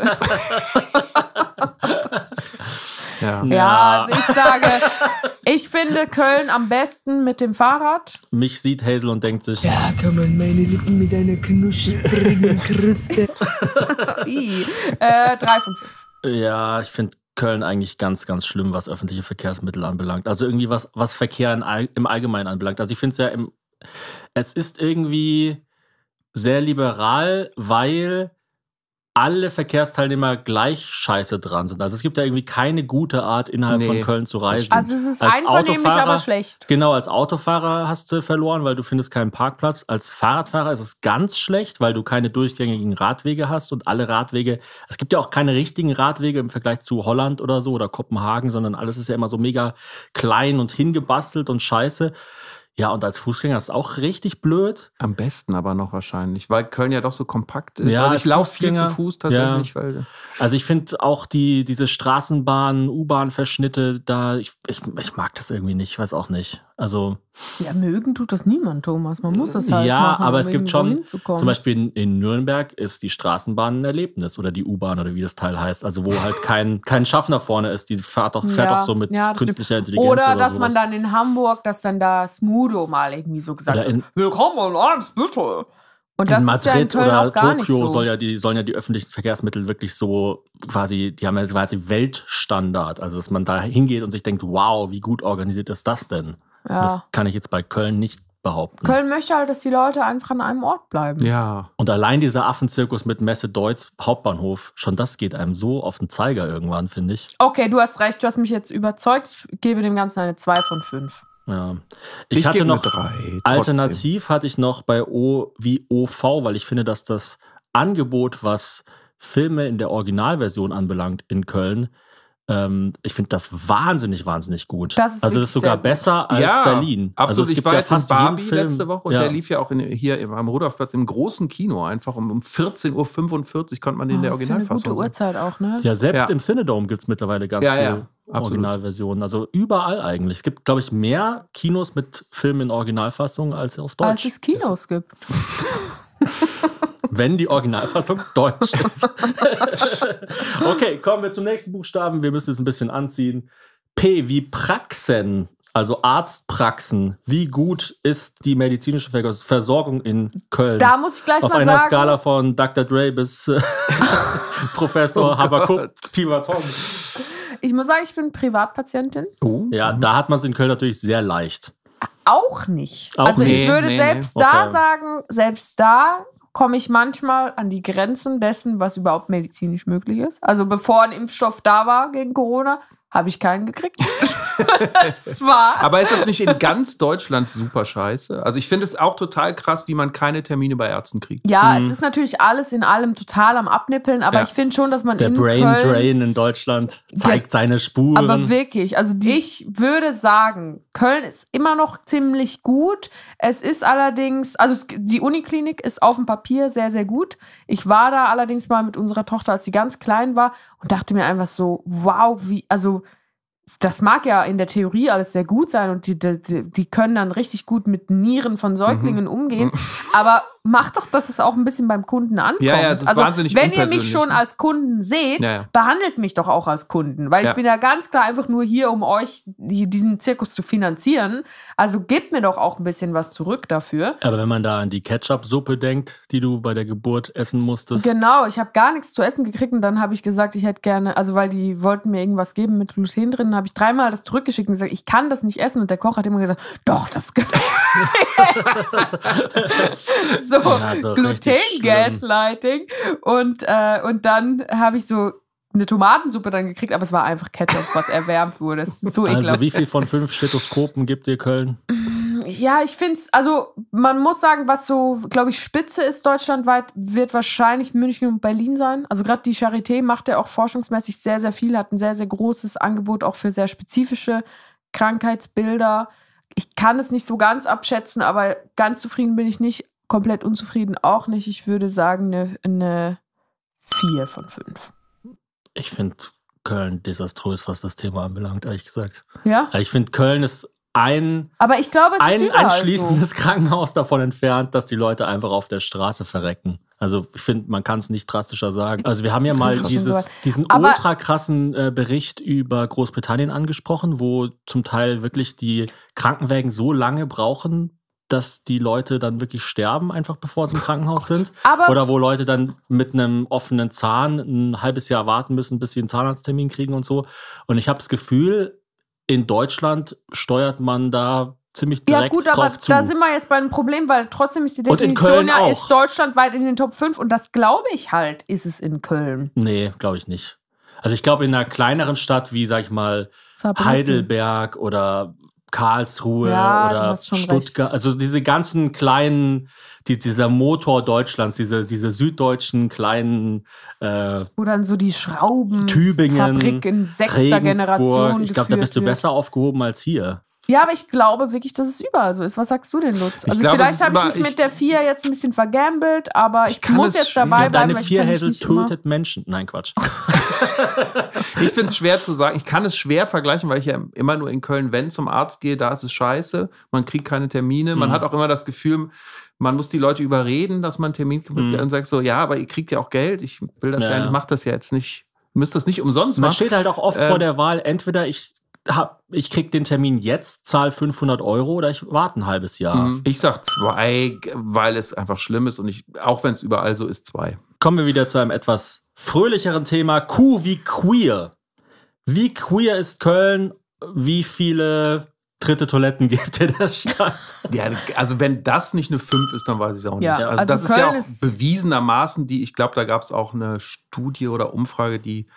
Ja. Ja, also ich sage, ich finde Köln am besten mit dem Fahrrad. Mich sieht Hazel und denkt sich, Da kann man meine Lippen mit einer knusprigen Kruste. Ih, äh, drei von fünf. ja, ich finde Köln eigentlich ganz, ganz schlimm, was öffentliche Verkehrsmittel anbelangt. Also irgendwie was, was Verkehr in, all- im Allgemeinen anbelangt. Also ich finde es ja, im, es ist irgendwie sehr liberal, weil alle Verkehrsteilnehmer gleich scheiße dran sind. Also es gibt ja irgendwie keine gute Art, innerhalb Nee, von Köln zu reisen. Also es ist Als einvernehmlich, Autofahrer- aber schlecht. Genau, als Autofahrer hast du verloren, weil du findest keinen Parkplatz. Als Fahrradfahrer ist es ganz schlecht, weil du keine durchgängigen Radwege hast und alle Radwege, es gibt ja auch keine richtigen Radwege im Vergleich zu Holland oder so oder Kopenhagen, sondern alles ist ja immer so mega klein und hingebastelt und scheiße. Ja, und als Fußgänger ist es auch richtig blöd. Am besten aber noch wahrscheinlich, weil Köln ja doch so kompakt ist. Ja, also ich als laufe viel Fußgänger, zu Fuß tatsächlich. Weil, Also ich finde auch die, diese Straßenbahn, U-Bahn-Verschnitte da, ich, ich, ich mag das irgendwie nicht, ich weiß auch nicht. Also Ja, mögen tut das niemand, Thomas. Man muss das halt ja, machen, aber um es gibt irgendwo schon, hinzukommen. zum Beispiel in, in Nürnberg ist die Straßenbahn ein Erlebnis oder die U-Bahn oder wie das Teil heißt. Also wo halt kein, kein Schaffner vorne ist, die fährt doch, fährt Ja, doch so mit ja, das künstlicher stimmt. Intelligenz Oder, oder dass sowas. man dann in Hamburg, dass dann da Smudo mal irgendwie so gesagt Oder hat, in- willkommen in Eimsbüttel. Und das in ist ja in Madrid Köln oder auch gar nicht Tokio so. soll ja die, sollen ja die öffentlichen Verkehrsmittel wirklich so quasi, die haben ja quasi Weltstandard. Also dass man da hingeht und sich denkt, wow, wie gut organisiert ist das denn? Ja. Das kann ich jetzt bei Köln nicht behaupten. Köln möchte halt, dass die Leute einfach an einem Ort bleiben. ja. Und allein dieser Affenzirkus mit Messe Deutz, Hauptbahnhof, schon das geht einem so auf den Zeiger irgendwann, finde ich. Okay, du hast recht, du hast mich jetzt überzeugt. Ich gebe dem Ganzen eine zwei von fünf. Ja. Ich, Ich hatte gebe noch, eine drei, trotzdem. alternativ hatte ich noch bei O wie O V, weil ich finde, dass das Angebot, was Filme in der Originalversion anbelangt in Köln, ähm, ich finde das wahnsinnig, wahnsinnig gut. Das ist also das wirklich ist sogar sehr gut. besser als ja, Berlin. Absolut. Also es Ich gibt war ja jetzt in fast jeden Barbie Film. letzte Woche und Ja. der lief ja auch in, hier im, am Rudolfplatz im großen Kino. Einfach um, um vierzehn Uhr fünfundvierzig konnte man den in der Oh, das ist für eine Originalfassung gute sehen. Uhrzeit auch, ne? Ja, selbst Ja. im Cinedome gibt es mittlerweile ganz Ja, viele ja, absolut. Originalversionen. Also überall eigentlich. Es gibt, glaube ich, mehr Kinos mit Filmen in Originalfassung als auf Deutsch. Als es Kinos gibt. Wenn die Originalfassung deutsch ist. Okay, kommen wir zum nächsten Buchstaben. Wir müssen jetzt ein bisschen anziehen. P wie Praxen, also Arztpraxen. Wie gut ist die medizinische Versorgung in Köln? Da muss ich gleich Auf mal einer sagen. Skala von Doktor Dre bis äh, Professor Oh Habakuk Pivaton. Ich muss sagen, ich bin Privatpatientin. Oh. Ja, da hat man es in Köln natürlich sehr leicht. Auch nicht. Auch also ich nicht? würde Nee, selbst nee. da Okay. sagen, selbst da komme ich manchmal an die Grenzen dessen, was überhaupt medizinisch möglich ist. Also bevor ein Impfstoff da war gegen Corona, habe ich keinen gekriegt. Das war. Aber ist das nicht in ganz Deutschland super scheiße? Also ich finde es auch total krass, wie man keine Termine bei Ärzten kriegt. Ja, es ist natürlich alles in allem total am Abnippeln, aber Ja. ich finde schon, dass man Der in Brain Köln, Drain in Deutschland zeigt Ja, seine Spuren. aber wirklich, also die, ich würde sagen, Köln ist immer noch ziemlich gut. Es ist allerdings, also es, die Uniklinik ist auf dem Papier sehr, sehr gut. Ich war da allerdings mal mit unserer Tochter, als sie ganz klein war und dachte mir einfach so, wow, wie, also das mag ja in der Theorie alles sehr gut sein und die, die, die können dann richtig gut mit Nieren von Säuglingen Mhm. umgehen, aber macht doch, dass es auch ein bisschen beim Kunden ankommt. Ja, ja, es ist also, wahnsinnig wenn ihr mich unpersönlich, schon ne? als Kunden seht, Ja, ja. behandelt mich doch auch als Kunden, weil Ja. ich bin ja ganz klar einfach nur hier, um euch die, diesen Zirkus zu finanzieren. Also gebt mir doch auch ein bisschen was zurück dafür. Aber wenn man da an die Ketchup-Suppe denkt, die du bei der Geburt essen musstest. Genau, ich habe gar nichts zu essen gekriegt und dann habe ich gesagt, ich hätte gerne, also weil die wollten mir irgendwas geben mit Gluten drin, habe ich dreimal das zurückgeschickt und gesagt, ich kann das nicht essen und der Koch hat immer gesagt, doch, das kann ich essen. So, Also richtig Gluten-Gaslighting und, äh, und dann habe ich so eine Tomatensuppe dann gekriegt, aber es war einfach Ketchup, was erwärmt wurde. Es ist so ekelhaft. Also wie viel von fünf Stethoskopen gibt dir Köln? Ja, ich finde es, also man muss sagen, was so, glaube ich, Spitze ist deutschlandweit, wird wahrscheinlich München und Berlin sein. Also gerade die Charité macht ja auch forschungsmäßig sehr, sehr viel, hat ein sehr, sehr großes Angebot auch für sehr spezifische Krankheitsbilder. Ich kann es nicht so ganz abschätzen, aber ganz zufrieden bin ich nicht, komplett unzufrieden auch nicht. Ich würde sagen eine, eine vier von fünf. Ich finde Köln desaströs, was das Thema anbelangt, ehrlich gesagt. Ja? Ich finde, Köln ist ein, Aber ich glaube, es ist ein überall anschließendes so. Krankenhaus davon entfernt, dass die Leute einfach auf der Straße verrecken. Also ich finde, man kann es nicht drastischer sagen. Also wir haben ja mal Schon dieses, soweit. diesen Aber- ultra krassen äh, Bericht über Großbritannien angesprochen, wo zum Teil wirklich die Krankenwägen so lange brauchen, dass die Leute dann wirklich sterben, einfach bevor sie im Krankenhaus sind. Aber Oder wo Leute dann mit einem offenen Zahn ein halbes Jahr warten müssen, bis sie einen Zahnarzttermin kriegen und so. Und ich habe das Gefühl, in Deutschland steuert man da ziemlich ja direkt gut, aber drauf zu. da sind wir jetzt bei einem Problem, weil trotzdem ist die Und in Definition Köln ja, auch. ist deutschlandweit in den Top fünf und das glaube ich halt, ist es in Köln. Nee, glaube ich nicht. Also ich glaube, in einer kleineren Stadt wie, sag ich mal, Saarbrücken. Heidelberg oder Karlsruhe Ja, du oder hast schon Stuttgart, recht. also diese ganzen kleinen, die, dieser Motor Deutschlands, diese, diese süddeutschen kleinen äh, Wo dann so die Schrauben Tübingen, Fabrik in sechster Generation Regensburg. Ich glaube, da geführt bist du wird. besser aufgehoben als hier. Ja, aber ich glaube wirklich, dass es überall so ist. Was sagst du denn, Lutz? Ich Also glaube, es vielleicht ist habe ich immer- mich ich- mit der vier jetzt ein bisschen vergambelt, aber ich, Ich kann muss es jetzt schwierig. dabei Ja, bleiben, deine weil ich kann mich Vierhäsel nicht immer... tötet Menschen. Nein, Quatsch. Ich finde es schwer zu sagen. Ich kann es schwer vergleichen, weil ich ja immer nur in Köln, wenn zum Arzt gehe, da ist es scheiße. Man kriegt keine Termine. Man Mhm. hat auch immer das Gefühl, man muss die Leute überreden, dass man einen Termin kriegt Mhm. und sagt so, ja, aber ihr kriegt ja auch Geld. Ich will das Ja, ja, ja. ich mache das ja jetzt nicht. Ihr müsst das nicht umsonst Man machen. steht halt auch oft Ähm, vor der Wahl, entweder ich hab, ich krieg den Termin jetzt, zahle fünfhundert Euro oder ich warte ein halbes Jahr. Mhm. Ich sag zwei, weil es einfach schlimm ist und ich, auch wenn es überall so ist, zwei. Kommen wir wieder zu einem etwas fröhlicheren Thema. Q wie queer. Wie queer ist Köln? Wie viele dritte Toiletten gibt in der Stadt? Ja, also wenn das nicht eine fünf ist, dann weiß ich es auch nicht. Ja, also, also das ist ja Köln auch ist- bewiesenermaßen die, ich glaube, da gab es auch eine Studie oder Umfrage, die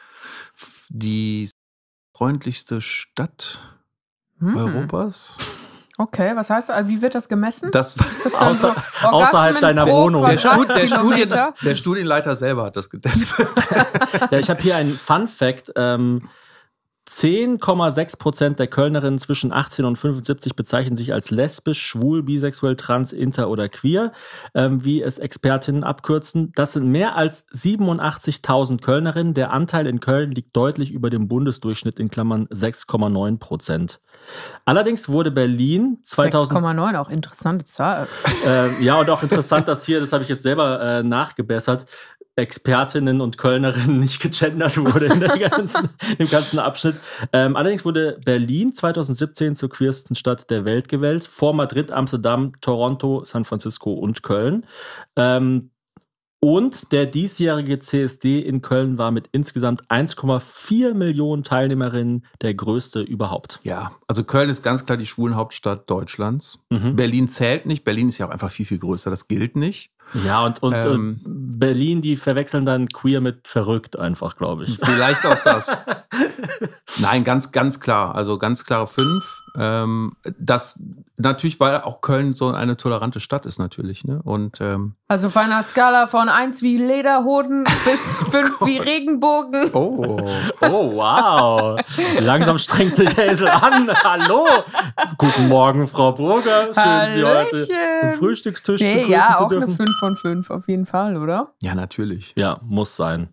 die freundlichste Stadt Hm. Europas. Okay, was heißt das? Wie wird das gemessen? Das Ist das dann Außer- so außerhalb deiner pro Wohnung. der, Stu- der, Quadratkilometer? Studien, der Studienleiter selber hat das getestet. Ja, ich habe hier einen Fun-Fact. Ähm, zehn Komma sechs Prozent der Kölnerinnen zwischen achtzehn und fünfundsiebzig bezeichnen sich als lesbisch, schwul, bisexuell, trans, inter oder queer, ähm, wie es Expertinnen abkürzen. Das sind mehr als siebenundachtzigtausend Kölnerinnen. Der Anteil in Köln liegt deutlich über dem Bundesdurchschnitt in Klammern sechs Komma neun Prozent. Allerdings wurde Berlin zweitausend... sechs Komma neun, auch interessante Zahl. Äh, ja, und auch interessant, dass hier, das habe ich jetzt selber äh, nachgebessert, Expertinnen und Kölnerinnen nicht gegendert wurde in der ganzen, im ganzen Abschnitt. Ähm, allerdings wurde Berlin zweitausendsiebzehn zur queersten Stadt der Welt gewählt, vor Madrid, Amsterdam, Toronto, San Francisco und Köln. Ähm, und der diesjährige C S D in Köln war mit insgesamt eins Komma vier Millionen Teilnehmerinnen der größte überhaupt. Ja, also Köln ist ganz klar die Schwulenhauptstadt Deutschlands. Mhm. Berlin zählt nicht. Berlin ist ja auch einfach viel, viel größer. Das gilt nicht. Ja, und, und Ähm, äh, Berlin, die verwechseln dann queer mit verrückt einfach, glaube ich. Vielleicht auch das. Nein, ganz, ganz klar. Also ganz klare fünf. Ähm, das natürlich, weil auch Köln so eine tolerante Stadt ist natürlich. Ne? Und ähm, Also auf einer Skala von eins wie Lederhoden bis fünf wie Regenbogen. oh, Oh, wow. Langsam strengt sich Hazel an. Hallo. Guten Morgen, Frau Burger. Schön, Sie heute Hallöchen. am Frühstückstisch Nee, begrüßen ja, zu auch eine dürfen. fünf von fünf auf jeden Fall, oder? ja, natürlich. Ja, muss sein.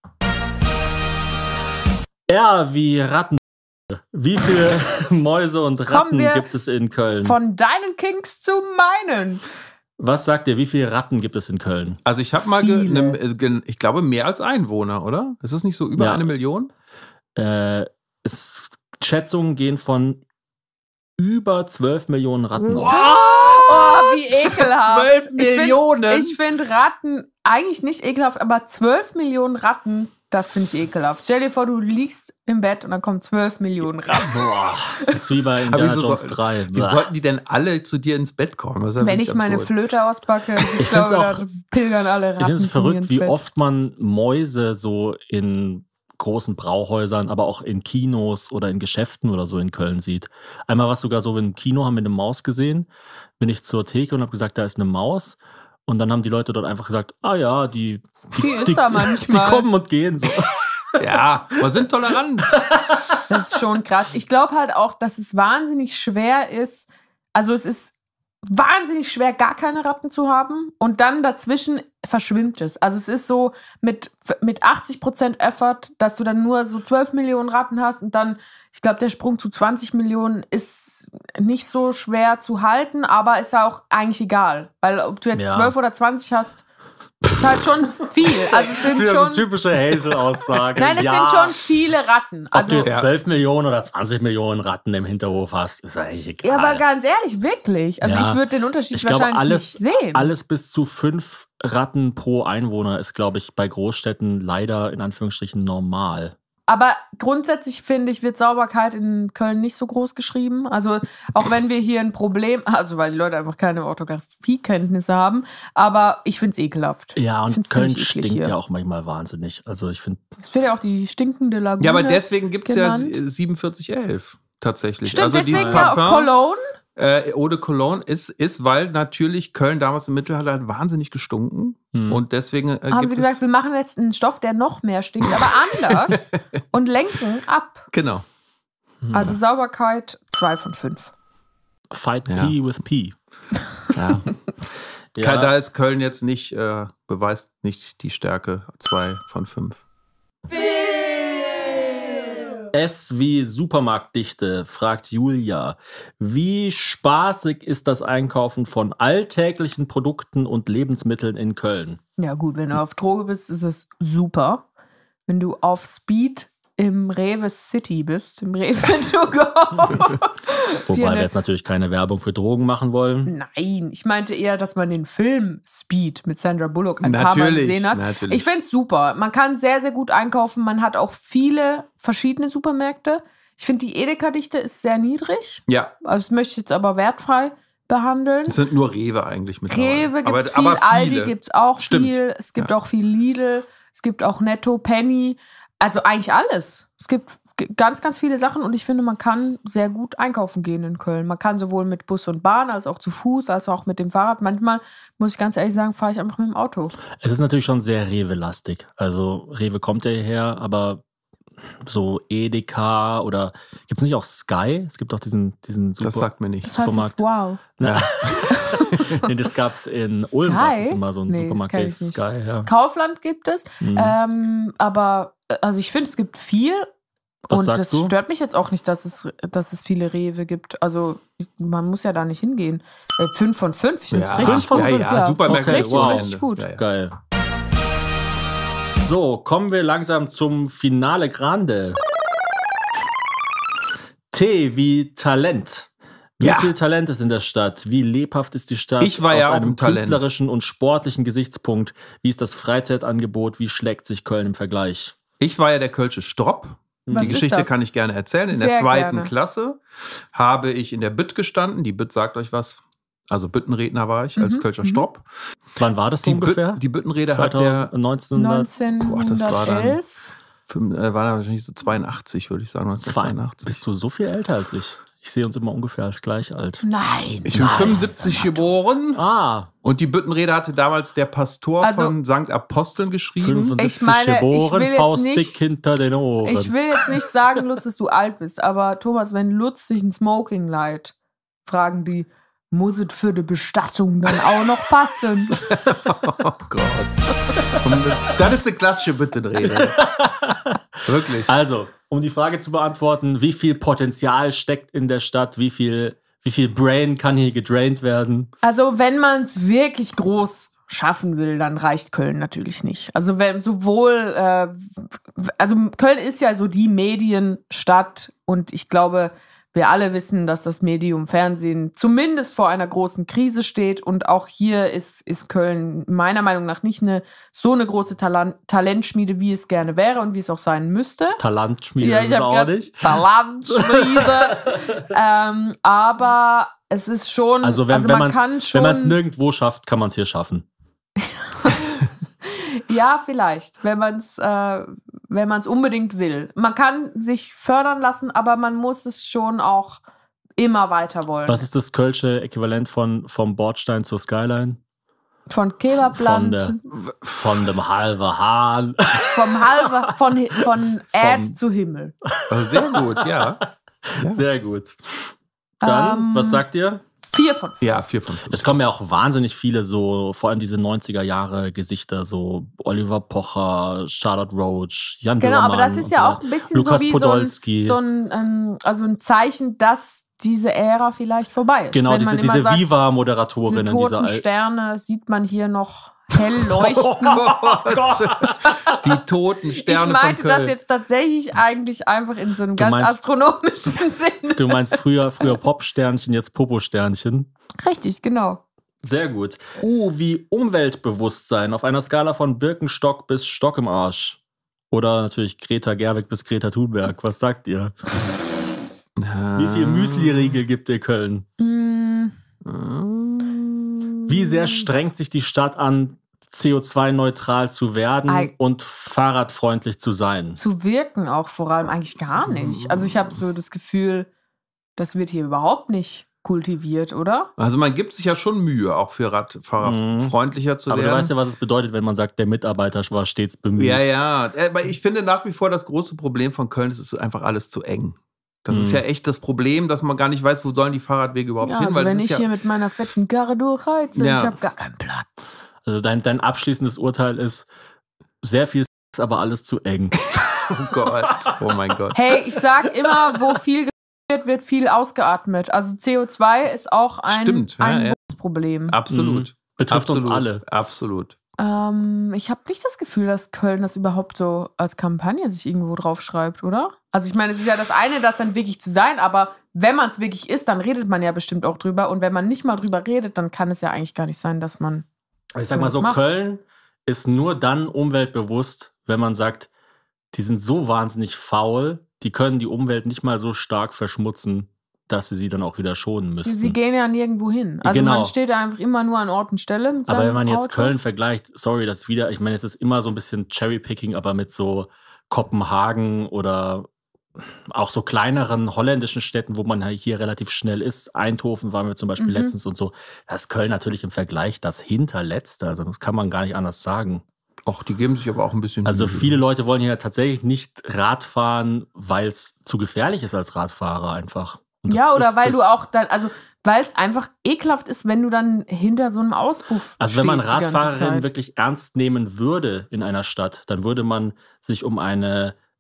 R wie Ratten. Wie viele Mäuse und Kommen Ratten wir gibt es in Köln? Von deinen Kinks zu meinen. Was sagt ihr, wie viele Ratten gibt es in Köln? Also ich habe mal, ge, Viele. ne, äh, ge, ich glaube, mehr als Einwohner, oder? Ist es nicht so über Ja. eine Million? Äh, es, Schätzungen gehen von über zwölf Millionen Ratten aus. Oh, wie ekelhaft. zwölf Ich find- Millionen? Ich finde Ratten eigentlich nicht ekelhaft, aber zwölf Millionen Ratten, das finde ich ekelhaft. Stell dir vor, du liegst im Bett und dann kommen zwölf Millionen Ratten. Boah, das ist wie bei Aber Indiana wieso Jones soll- drei. Wie sollten die denn alle zu dir ins Bett kommen? Das ist ja Wenn wirklich ich meine absurd. Flöte auspacke, ich, Ich glaube, find's auch- da pilgern alle Ich Ratten finde es zu mir verrückt, ins wie Bett. oft man Mäuse so in großen Brauhäusern, aber auch in Kinos oder in Geschäften oder so in Köln sieht. Einmal war es sogar so, im Kino haben wir eine Maus gesehen, bin ich zur Theke und habe gesagt, da ist eine Maus. Und dann haben die Leute dort einfach gesagt, ah ja, die, die, Die ist da manchmal. Die kommen und gehen so. Ja, wir sind tolerant. Das ist schon krass. Ich glaube halt auch, dass es wahnsinnig schwer ist. Also es ist wahnsinnig schwer, gar keine Ratten zu haben. Und dann dazwischen verschwimmt es. Also es ist so mit, mit achtzig Prozent Effort, dass du dann nur so zwölf Millionen Ratten hast. Und dann, ich glaube, der Sprung zu zwanzig Millionen ist nicht so schwer zu halten. Aber ist ja auch eigentlich egal. Weil ob du jetzt Ja. zwölf oder zwanzig hast, ist halt schon viel. Also es sind schon... typische Hazel-Aussage. Nein, es ja. sind schon viele Ratten. Ob du Also, jetzt Ja. zwölf Millionen oder zwanzig Millionen Ratten im Hinterhof hast, ist eigentlich egal. ja, aber ganz ehrlich, wirklich. Also Ja. ich würde den Unterschied Ich glaube, wahrscheinlich alles, nicht sehen. alles bis zu fünf Ratten pro Einwohner ist, glaube ich, bei Großstädten leider in Anführungsstrichen normal. Aber grundsätzlich finde ich, wird Sauberkeit in Köln nicht so groß geschrieben. Also auch wenn wir hier ein Problem, also weil die Leute einfach keine Orthographiekenntnisse haben, aber ich finde es ekelhaft. Ja, Ich und find's Köln ziemlich eklig stinkt hier. ja auch manchmal wahnsinnig. Also ich finde, Es wird ja auch die stinkende Lagune. Ja, aber deswegen gibt es ja genannt. siebenundvierzig elf tatsächlich. Stimmt, also dieses deswegen ja auch Parfum, Cologne. äh, Eau de Cologne ist, ist, weil natürlich Köln damals im Mittelalter hat wahnsinnig gestunken. Hm. Und deswegen äh, Haben gibt sie gesagt, es... wir machen jetzt einen Stoff, der noch mehr stinkt, aber anders und lenken ab. Genau. Also Sauberkeit zwei von fünf. Fight Ja. P with P. Ja. Ja. Da ist Köln jetzt nicht, äh, beweist nicht die Stärke. zwei von fünf. S wie Supermarktdichte, fragt Julia. Wie spaßig ist das Einkaufen von alltäglichen Produkten und Lebensmitteln in Köln? Ja gut, wenn du auf Droge bist, ist es super. Wenn du auf Speed im Rewe City bist, im Rewe to go. Wobei Dir wir eine- jetzt natürlich keine Werbung für Drogen machen wollen. Nein, ich meinte eher, dass man den Film Speed mit Sandra Bullock ein paar Mal Natürlich, gesehen hat. natürlich. Ich finde es super. Man kann sehr, sehr gut einkaufen. Man hat auch viele verschiedene Supermärkte. Ich finde, die Edeka-Dichte ist sehr niedrig. Ja, Also das möchte ich jetzt aber wertfrei behandeln. es sind nur Rewe eigentlich mit Rewe gibt es viel, Aldi gibt es auch Stimmt. viel, es gibt Ja. auch viel Lidl, es gibt auch Netto, Penny, also eigentlich alles. Es gibt g- ganz, ganz viele Sachen und ich finde, man kann sehr gut einkaufen gehen in Köln. Man kann sowohl mit Bus und Bahn als auch zu Fuß, als auch mit dem Fahrrad. Manchmal, muss ich ganz ehrlich sagen, fahre ich einfach mit dem Auto. Es ist natürlich schon sehr Rewe-lastig. Also Rewe kommt ja hierher, aber so Edeka oder gibt es nicht auch Sky? Es gibt auch diesen, diesen super... Das sagt mir nichts. Das heißt Supermarkt. jetzt wow. Ja. nee, das gab es in Sky? Ulm, das ist immer so ein Nee, das Supermarkt, kenn der ich ist nicht. Sky, ja. Kaufland gibt es, Mhm. ähm, aber äh, also ich finde, es gibt viel Was und sagst das du? stört mich jetzt auch nicht, dass es, dass es viele Rewe gibt. Also man muss ja da nicht hingehen. Äh, fünf von fünf, ich finde es Ja, richtig fünf von gut. ja, ja, Supermärkte. richtig, wow. richtig gut. Ja, ja. Geil. So, kommen wir langsam zum Finale Grande. T wie Talent. Wie Ja. viel Talent ist in der Stadt? Wie lebhaft ist die Stadt? Ich war ja aus auch einem ein Talent. künstlerischen und sportlichen Gesichtspunkt. Wie ist das Freizeitangebot? Wie schlägt sich Köln im Vergleich? Ich war ja der Kölsche Strop. Was Die ist Geschichte das? kann ich gerne erzählen. In Sehr der zweiten gerne. Klasse habe ich in der Bütt gestanden. Die Bütt sagt euch was. Also Büttenredner war ich als Mhm, Kölscher mhm. Strop. Wann war das so Die, ungefähr? Büt, die Büttenrede hat der, neunzehnhundert Boah, das war dann- neunzehnhundertelf. fünf- äh, war da wahrscheinlich so zweiundachtzig, würde ich sagen. neunzehnhundertzweiundachtzig. Bist du so viel älter als ich? Ich sehe uns immer ungefähr als gleich alt. Nein. Ich bin nein. fünfundsiebzig geboren. Ah, Und die Büttenrede hatte damals der Pastor Also- von Sankt Aposteln geschrieben. fünfundsiebzig Ich meine, ich geboren, will jetzt Faust nicht- dick hinter den Ohren. Ich will jetzt nicht sagen, Lutz, dass du alt bist, aber Thomas, wenn Lutz sich ein Smoking leiht, fragen die, muss es für die Bestattung dann auch noch passen? Oh Gott. Und das ist eine klassische Büttenrede. Wirklich. Also, um die Frage zu beantworten, wie viel Potenzial steckt in der Stadt, wie viel, wie viel Brain kann hier gedraint werden? Also, wenn man es wirklich groß schaffen will, dann reicht Köln natürlich nicht. Also, wenn sowohl, äh, also Köln ist ja so die Medienstadt und ich glaube, wir alle wissen, dass das Medium Fernsehen zumindest vor einer großen Krise steht und auch hier ist, ist Köln meiner Meinung nach nicht eine, so eine große Talan- Talentschmiede, wie es gerne wäre und wie es auch sein müsste. Talentschmiede Ja, ist ich es hab auch grad nicht. Talentschmiede. ähm, aber es ist schon, Also, wenn, also wenn man man kann es schon, nirgendwo schafft, kann man es hier schaffen. ja, vielleicht, wenn man es äh, wenn man es unbedingt will. Man kann sich fördern lassen, aber man muss es schon auch immer weiter wollen. Was ist das kölsche Äquivalent von vom Bordstein zur Skyline? Von Von, Kebabland, der, von dem halben Hahn. vom halbe, von, von Erd Vom- zu Himmel. Oh, sehr gut, ja. Ja, Sehr gut. Dann, Ähm, was sagt ihr? Vier von fünf. ja vier von fünf. Es kommen ja auch wahnsinnig viele so, vor allem diese neunziger Jahre Gesichter, so Oliver Pocher, Charlotte Roach, Jan Genau, aber Böhmermann das ist und ja so auch ein bisschen Lukas so wie Podolski. so ein, so ein, ähm, also ein Zeichen, dass diese Ära vielleicht vorbei ist. Genau, Wenn diese, man immer diese sagt, Viva-Moderatorinnen diese dieser toten Al- Sterne sieht man hier noch hell leuchten. Die toten Sterne ich meinte von Köln. das jetzt tatsächlich eigentlich einfach in so einem Du ganz meinst- astronomischen Sinn. Du meinst früher, früher Pop-Sternchen, jetzt Popo-Sternchen. Richtig, genau. Sehr gut. Uh, wie Umweltbewusstsein auf einer Skala von Birkenstock bis Stock im Arsch. Oder natürlich Greta Gerwig bis Greta Thunberg. Was sagt ihr? Wie viel Müsli-Riegel gibt ihr Köln? Mm, Wie sehr strengt sich die Stadt an, C O zwei neutral zu werden Ei- und fahrradfreundlich zu sein? zu wirken auch vor allem eigentlich gar nicht. Also ich habe so das Gefühl, das wird hier überhaupt nicht kultiviert, oder? Also man gibt sich ja schon Mühe, auch für Radfahrer Mhm. freundlicher zu Aber werden. du weißt ja, was es bedeutet, wenn man sagt, der Mitarbeiter war stets bemüht. Ja, ja. Aber ich finde nach wie vor, das große Problem von Köln ist, es ist einfach alles zu eng. Das Mhm. ist ja echt das Problem, dass man gar nicht weiß, wo sollen die Fahrradwege überhaupt Ja, hin. also Weil wenn es ich ist hier ja, mit meiner fetten Karre durchheize, Ja. ich habe gar keinen Platz. Also dein, dein abschließendes Urteil ist, sehr viel Sex, aber alles zu eng. oh Gott, oh mein Gott. Hey, ich sag immer, wo viel wird, wird viel ausgeatmet. Also C O zwei ist auch ein, Stimmt, ja, ein ja. Problem. Absolut. Mhm. Betrifft Absolut. uns alle. Absolut. Ähm, ich habe nicht das Gefühl, dass Köln das überhaupt so als Kampagne sich irgendwo draufschreibt, oder? Also ich meine, es ist ja das eine, das dann wirklich zu sein, aber wenn man es wirklich ist, dann redet man ja bestimmt auch drüber. Und wenn man nicht mal drüber redet, dann kann es ja eigentlich gar nicht sein, dass man Ich sag mal was so, macht. Köln ist nur dann umweltbewusst, wenn man sagt, die sind so wahnsinnig faul, die können die Umwelt nicht mal so stark verschmutzen, dass sie sie dann auch wieder schonen müssten. Sie gehen ja nirgendwo hin. Also Genau. man steht da einfach immer nur an Ort und Stelle mit Aber seinem wenn man jetzt Auto. Köln vergleicht, sorry, das wieder, ich meine, es ist immer so ein bisschen Cherrypicking, aber mit so Kopenhagen oder auch so kleineren holländischen Städten, wo man hier relativ schnell ist. Eindhoven waren wir zum Beispiel Mhm. letztens und so. Da ist Köln natürlich im Vergleich das Hinterletzte. Also das kann man gar nicht anders sagen. Och, die geben sich aber auch ein bisschen Also Mühe. viele Leute wollen hier tatsächlich nicht Rad fahren, weil es zu gefährlich ist als Radfahrer einfach. Und das Ja, oder ist, weil das, du auch dann, also weil es einfach ekelhaft ist, wenn du dann hinter so einem Auspuff Also wenn man stehst die ganze Radfahrerinnen Zeit. wirklich ernst nehmen würde in einer Stadt, dann würde man sich um eine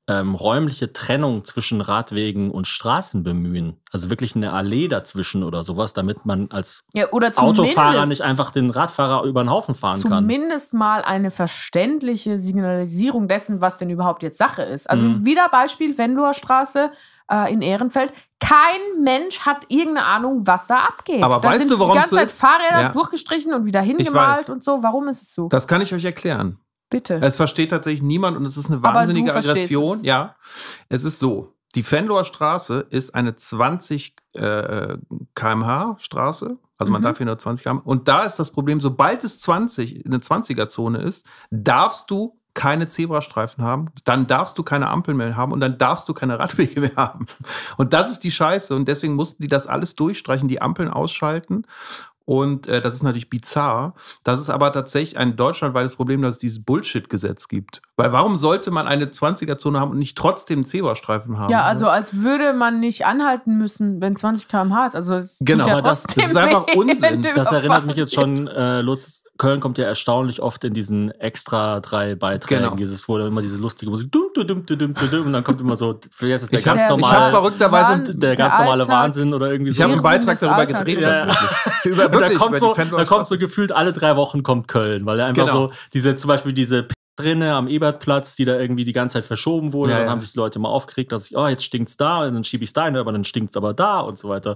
ähm, räumliche Trennung zwischen Radwegen und Straßen bemühen. Also wirklich eine Allee dazwischen oder sowas, damit man als Ja, oder Autofahrer nicht einfach den Radfahrer über den Haufen fahren kann. Zumindest mal eine verständliche Signalisierung dessen, was denn überhaupt jetzt Sache ist. Also Mhm. wieder Beispiel Venloer Straße äh, in Ehrenfeld. Kein Mensch hat irgendeine Ahnung, was da abgeht. Aber da weißt sind du, warum die es ganze so Zeit ist? Fahrräder Ja. durchgestrichen und wieder weiß. hingemalt und so. Warum ist es so? Das kann ich euch erklären. Bitte. Es versteht tatsächlich niemand und es ist eine Aber wahnsinnige du verstehst Aggression. es. Ja, es ist so. Die Venloer Straße ist eine zwanzig äh, Kilometer pro Stunde Straße. Also man Mhm. darf hier nur zwanzig Kilometer pro Stunde. Und da ist das Problem, sobald es zwanzig, eine zwanziger-Zone ist, darfst du keine Zebrastreifen haben, dann darfst du keine Ampeln mehr haben und dann darfst du keine Radwege mehr haben. Und das ist die Scheiße. Und deswegen mussten die das alles durchstreichen, die Ampeln ausschalten. Und äh, das ist natürlich bizarr. Das ist aber tatsächlich ein deutschlandweites Problem, dass es dieses Bullshit-Gesetz gibt. Weil warum sollte man eine zwanziger-Zone haben und nicht trotzdem einen Zebrastreifen haben? Ja, also als würde man nicht anhalten müssen, wenn zwanzig Kilometer pro Stunde ist. Also es Genau, tut ja aber das- trotzdem das ist einfach weh, Unsinn. wenn du Das erinnert mich jetzt überfahren schon, äh, Lutz, Köln kommt ja erstaunlich oft in diesen extra drei Beiträgen, Genau. dieses, wo dann immer diese lustige Musik, dum, dum, dum, dum, dum, dum, und dann kommt immer so, jetzt ist der Ich hab- ganz ich hab normale, verrückterweise- Wahn- der ganz der normale Alltag- Wahnsinn oder irgendwie Ich habe einen so. Irrsinn Beitrag des darüber Alltags. gedreht. Ja. tatsächlich. Für über, Und da wirklich, kommt, über so, die Venloer da kommt so Straße. gefühlt alle drei Wochen kommt Köln, weil er einfach Genau. so, diese, zum Beispiel diese P- drinne am Ebertplatz, die da irgendwie die ganze Zeit verschoben wurde, Ja, dann ja. haben sich die Leute mal aufgeregt, dass ich, oh, jetzt stinkt's da, und dann schiebe ich's da hin, aber dann stinkt's aber da und so weiter.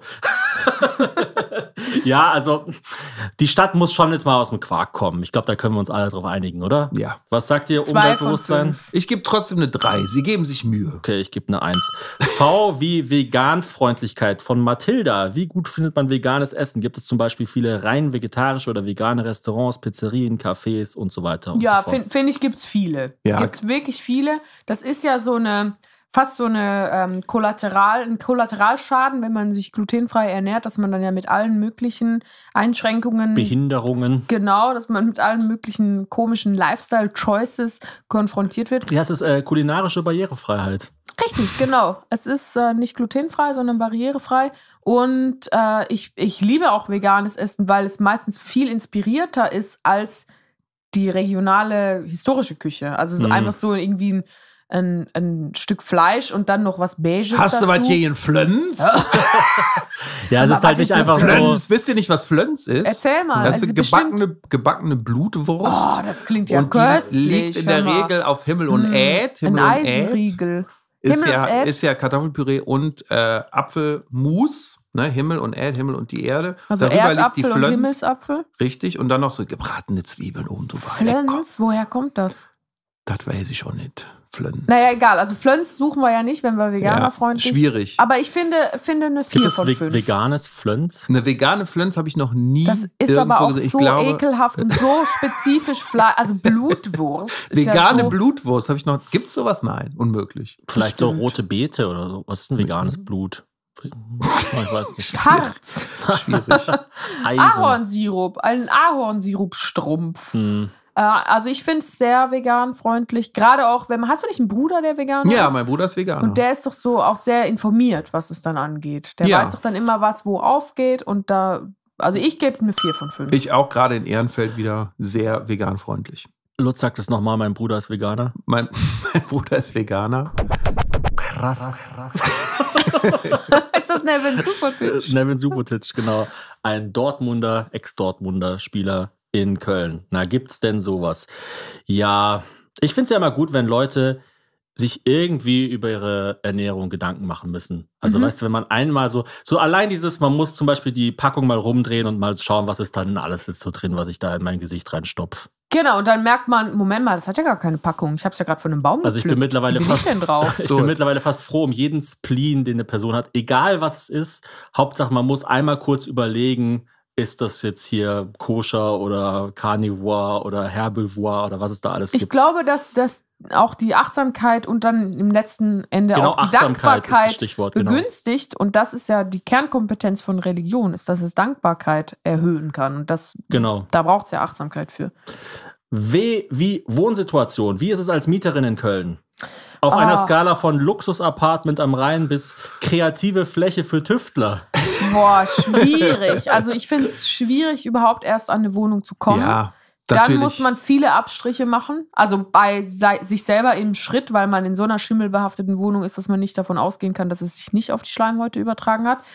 Ja, also die Stadt muss schon jetzt mal aus dem Quark kommen. Ich glaube, da können wir uns alle drauf einigen, oder? Ja. Was sagt ihr, Zwei von Umweltbewusstsein? fünf. Ich gebe trotzdem eine drei. Sie geben sich Mühe. Okay, ich gebe eine eins. V wie Veganfreundlichkeit von Mathilda. Wie gut findet man veganes Essen? Gibt es zum Beispiel viele rein vegetarische oder vegane Restaurants, Pizzerien, Cafés und so weiter und Ja, so fort? finde find ich, gibt's viele. Ja. Gibt's wirklich viele. Das ist ja so eine, fast so eine ähm, Kollateral, ein Kollateralschaden, wenn man sich glutenfrei ernährt, dass man dann ja mit allen möglichen Einschränkungen, Behinderungen. genau, dass man mit allen möglichen komischen Lifestyle-Choices konfrontiert wird. Ja, es ist äh, kulinarische Barrierefreiheit. Richtig, genau. Es ist äh, nicht glutenfrei, sondern barrierefrei. Und äh, ich, ich liebe auch veganes Essen, weil es meistens viel inspirierter ist als die regionale historische Küche. Also es ist Mhm. einfach so irgendwie ein, ein, ein Stück Fleisch und dann noch was Beiges Hast du dazu. was hier in Flöns? Ja, es Aber ist halt was nicht ist einfach denn so. Flöns, wisst ihr nicht, was Flöns ist? Erzähl mal. Das ist Also eine bestimmt- gebackene, gebackene Blutwurst. Oh, das klingt ja und die köstlich. liegt in hör der mal. Regel auf Himmel und Mm, Äd. Himmel ein und Äd. Eisenriegel. Ist Himmel ja, und Äd. ist ja Kartoffelpüree und äh, Apfelmus. Ne? Himmel und Äd, Himmel und die Erde. Also Darüber liegt Erdapfel die und Flöns. Himmelsapfel. Richtig. Und dann noch so gebratene Zwiebeln oben drüber. Lecker. Flöns, woher kommt das? Das weiß ich schon nicht. Flöns. Naja, egal. Also Flöns suchen wir ja nicht, wenn wir ja, veganerfreundlich. schwierig. Aber ich finde, finde eine Gibt vier es von ve fünf. veganes Flöns? Eine vegane Flöns habe ich noch nie Das ist irgendwo aber auch gesehen. Ich so glaube, ekelhaft und so spezifisch Fleisch. Also Blutwurst. Ist vegane ja so, Blutwurst habe ich noch. Gibt es sowas? Nein, unmöglich. Vielleicht so Bestimmt. rote Beete oder so. Was ist ein veganes Blut? Ich weiß nicht. Harz. Schwierig. Eisen. Ahornsirup. Ein Ahornsirupstrumpf. Hm. Äh, also ich finde es sehr veganfreundlich. Gerade auch, wenn man. Hast du nicht einen Bruder, der vegan Ja, ist? mein Bruder ist Veganer. Und der ist doch so auch sehr informiert, was es dann angeht. Der Ja. weiß doch dann immer, was wo aufgeht. Und da. Also ich gebe eine vier von fünf. Ich auch gerade in Ehrenfeld wieder sehr veganfreundlich. Lutz sagt es nochmal, mein Bruder ist Veganer. Mein, mein Bruder ist Veganer. Ist das Nevin Superpitch? Nevin Subotic, genau. Ein Dortmunder, Ex-Dortmunder Spieler in Köln. Na, gibt's denn sowas? Ja, ich finde es ja immer gut, wenn Leute sich irgendwie über ihre Ernährung Gedanken machen müssen. Also, Mhm. weißt du, wenn man einmal so, so allein dieses, man muss zum Beispiel die Packung mal rumdrehen und mal schauen, was ist dann alles ist so drin, was ich da in mein Gesicht reinstopf. Genau, und dann merkt man, Moment mal, das hat ja gar keine Packung. Ich habe es ja gerade von einem Baum Also ich bin gepflückt. mittlerweile Wie bin fast- ich denn drauf? Ich So. bin mittlerweile fast froh um jeden Spleen, den eine Person hat, egal was es ist. Hauptsache, man muss einmal kurz überlegen, ist das jetzt hier koscher oder Carnivore oder Herbivore oder was es da alles Ich gibt. glaube, dass das auch die Achtsamkeit und dann im letzten Ende Genau, auch die Achtsamkeit ist das Dankbarkeit Stichwort, genau. begünstigt. Und das ist ja die Kernkompetenz von Religion, ist, dass es Dankbarkeit erhöhen kann. Und das, Genau. da braucht es ja Achtsamkeit für. W wie Wohnsituation. Wie ist es als Mieterin in Köln? Auf Ah. einer Skala von Luxus-Apartment am Rhein bis kreative Fläche für Tüftler. Boah, schwierig. Also ich finde es schwierig, überhaupt erst an eine Wohnung zu kommen. Ja, Dann natürlich. muss man viele Abstriche machen, also bei sei, sich selber im Schritt, weil man in so einer schimmelbehafteten Wohnung ist, dass man nicht davon ausgehen kann, dass es sich nicht auf die Schleimhäute übertragen hat.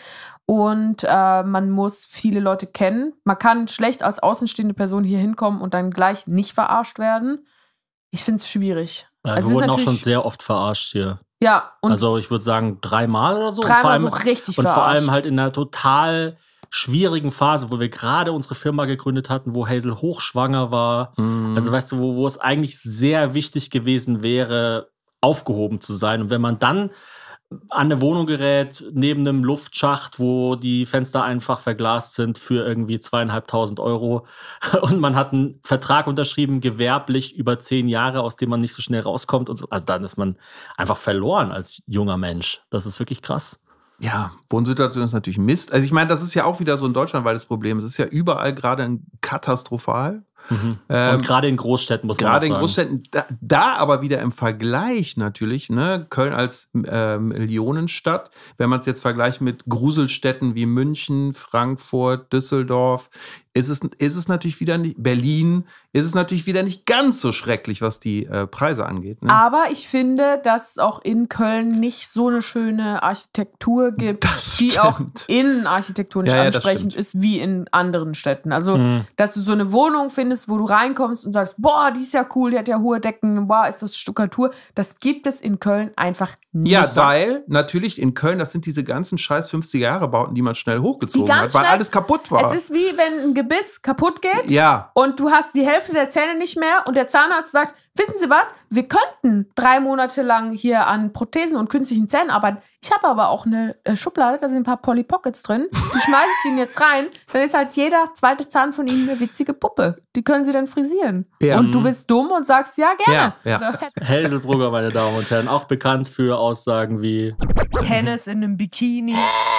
Und äh, man muss viele Leute kennen. Man kann schlecht als außenstehende Person hier hinkommen und dann gleich nicht verarscht werden. Ich finde es schwierig. Ja, also wir es ist wurden auch schon natürlich- sehr oft verarscht hier. Ja, und Also ich würde sagen dreimal oder so. dreimal und vor so allem, richtig Und vor verarscht. allem halt in einer total schwierigen Phase, wo wir gerade unsere Firma gegründet hatten, wo Hazel hochschwanger war. Mhm. Also weißt du, wo, wo es eigentlich sehr wichtig gewesen wäre, aufgehoben zu sein. Und wenn man dann an eine Wohnung gerät, neben einem Luftschacht, wo die Fenster einfach verglast sind für irgendwie zweieinhalbtausend Euro und man hat einen Vertrag unterschrieben, gewerblich über zehn Jahre, aus dem man nicht so schnell rauskommt und so. Also dann ist man einfach verloren als junger Mensch. Das ist wirklich krass. Ja, Wohnsituation ist natürlich Mist. Also ich meine, das ist ja auch wieder so ein deutschlandweites Problem. Es ist ja überall gerade katastrophal. Mhm. Ähm, und gerade in Großstädten muss man Gerade auch in sagen. Großstädten, da, da aber wieder im Vergleich natürlich, ne, Köln als äh, Millionenstadt, wenn man es jetzt vergleicht mit Gruselstädten wie München, Frankfurt, Düsseldorf, ist es, ist es natürlich wieder nicht, Berlin, ist es natürlich wieder nicht ganz so schrecklich, was die äh, Preise angeht. Ne? Aber ich finde, dass es auch in Köln nicht so eine schöne Architektur gibt, Das die stimmt. auch innenarchitektonisch Ja, ja, das ansprechend stimmt. ist, wie in anderen Städten. Also, Mhm. dass du so eine Wohnung findest, wo du reinkommst und sagst, boah, die ist ja cool, die hat ja hohe Decken, boah, ist das Stuckatur. Das gibt es in Köln einfach nicht. Ja, weil natürlich in Köln, das sind diese ganzen scheiß fünfziger-Jahre-Bauten, die man schnell hochgezogen Die ganz hat, weil schnell- alles kaputt war. Es ist wie wenn ein Gebiss kaputt geht. ja, Und du hast die Hälfte der Zähne nicht mehr und der Zahnarzt sagt, wissen Sie was, wir könnten drei Monate lang hier an Prothesen und künstlichen Zähnen arbeiten. Ich habe aber auch eine äh, Schublade, da sind ein paar Polly Pockets drin. Die schmeiße ich Ihnen jetzt rein. Dann ist halt jeder zweite Zahn von Ihnen eine witzige Puppe. Die können Sie dann frisieren. Ja. Und du bist dumm und sagst, ja, gerne. Ja, ja. Hazel Brugger, meine Damen und Herren, auch bekannt für Aussagen wie Hennes in einem Bikini.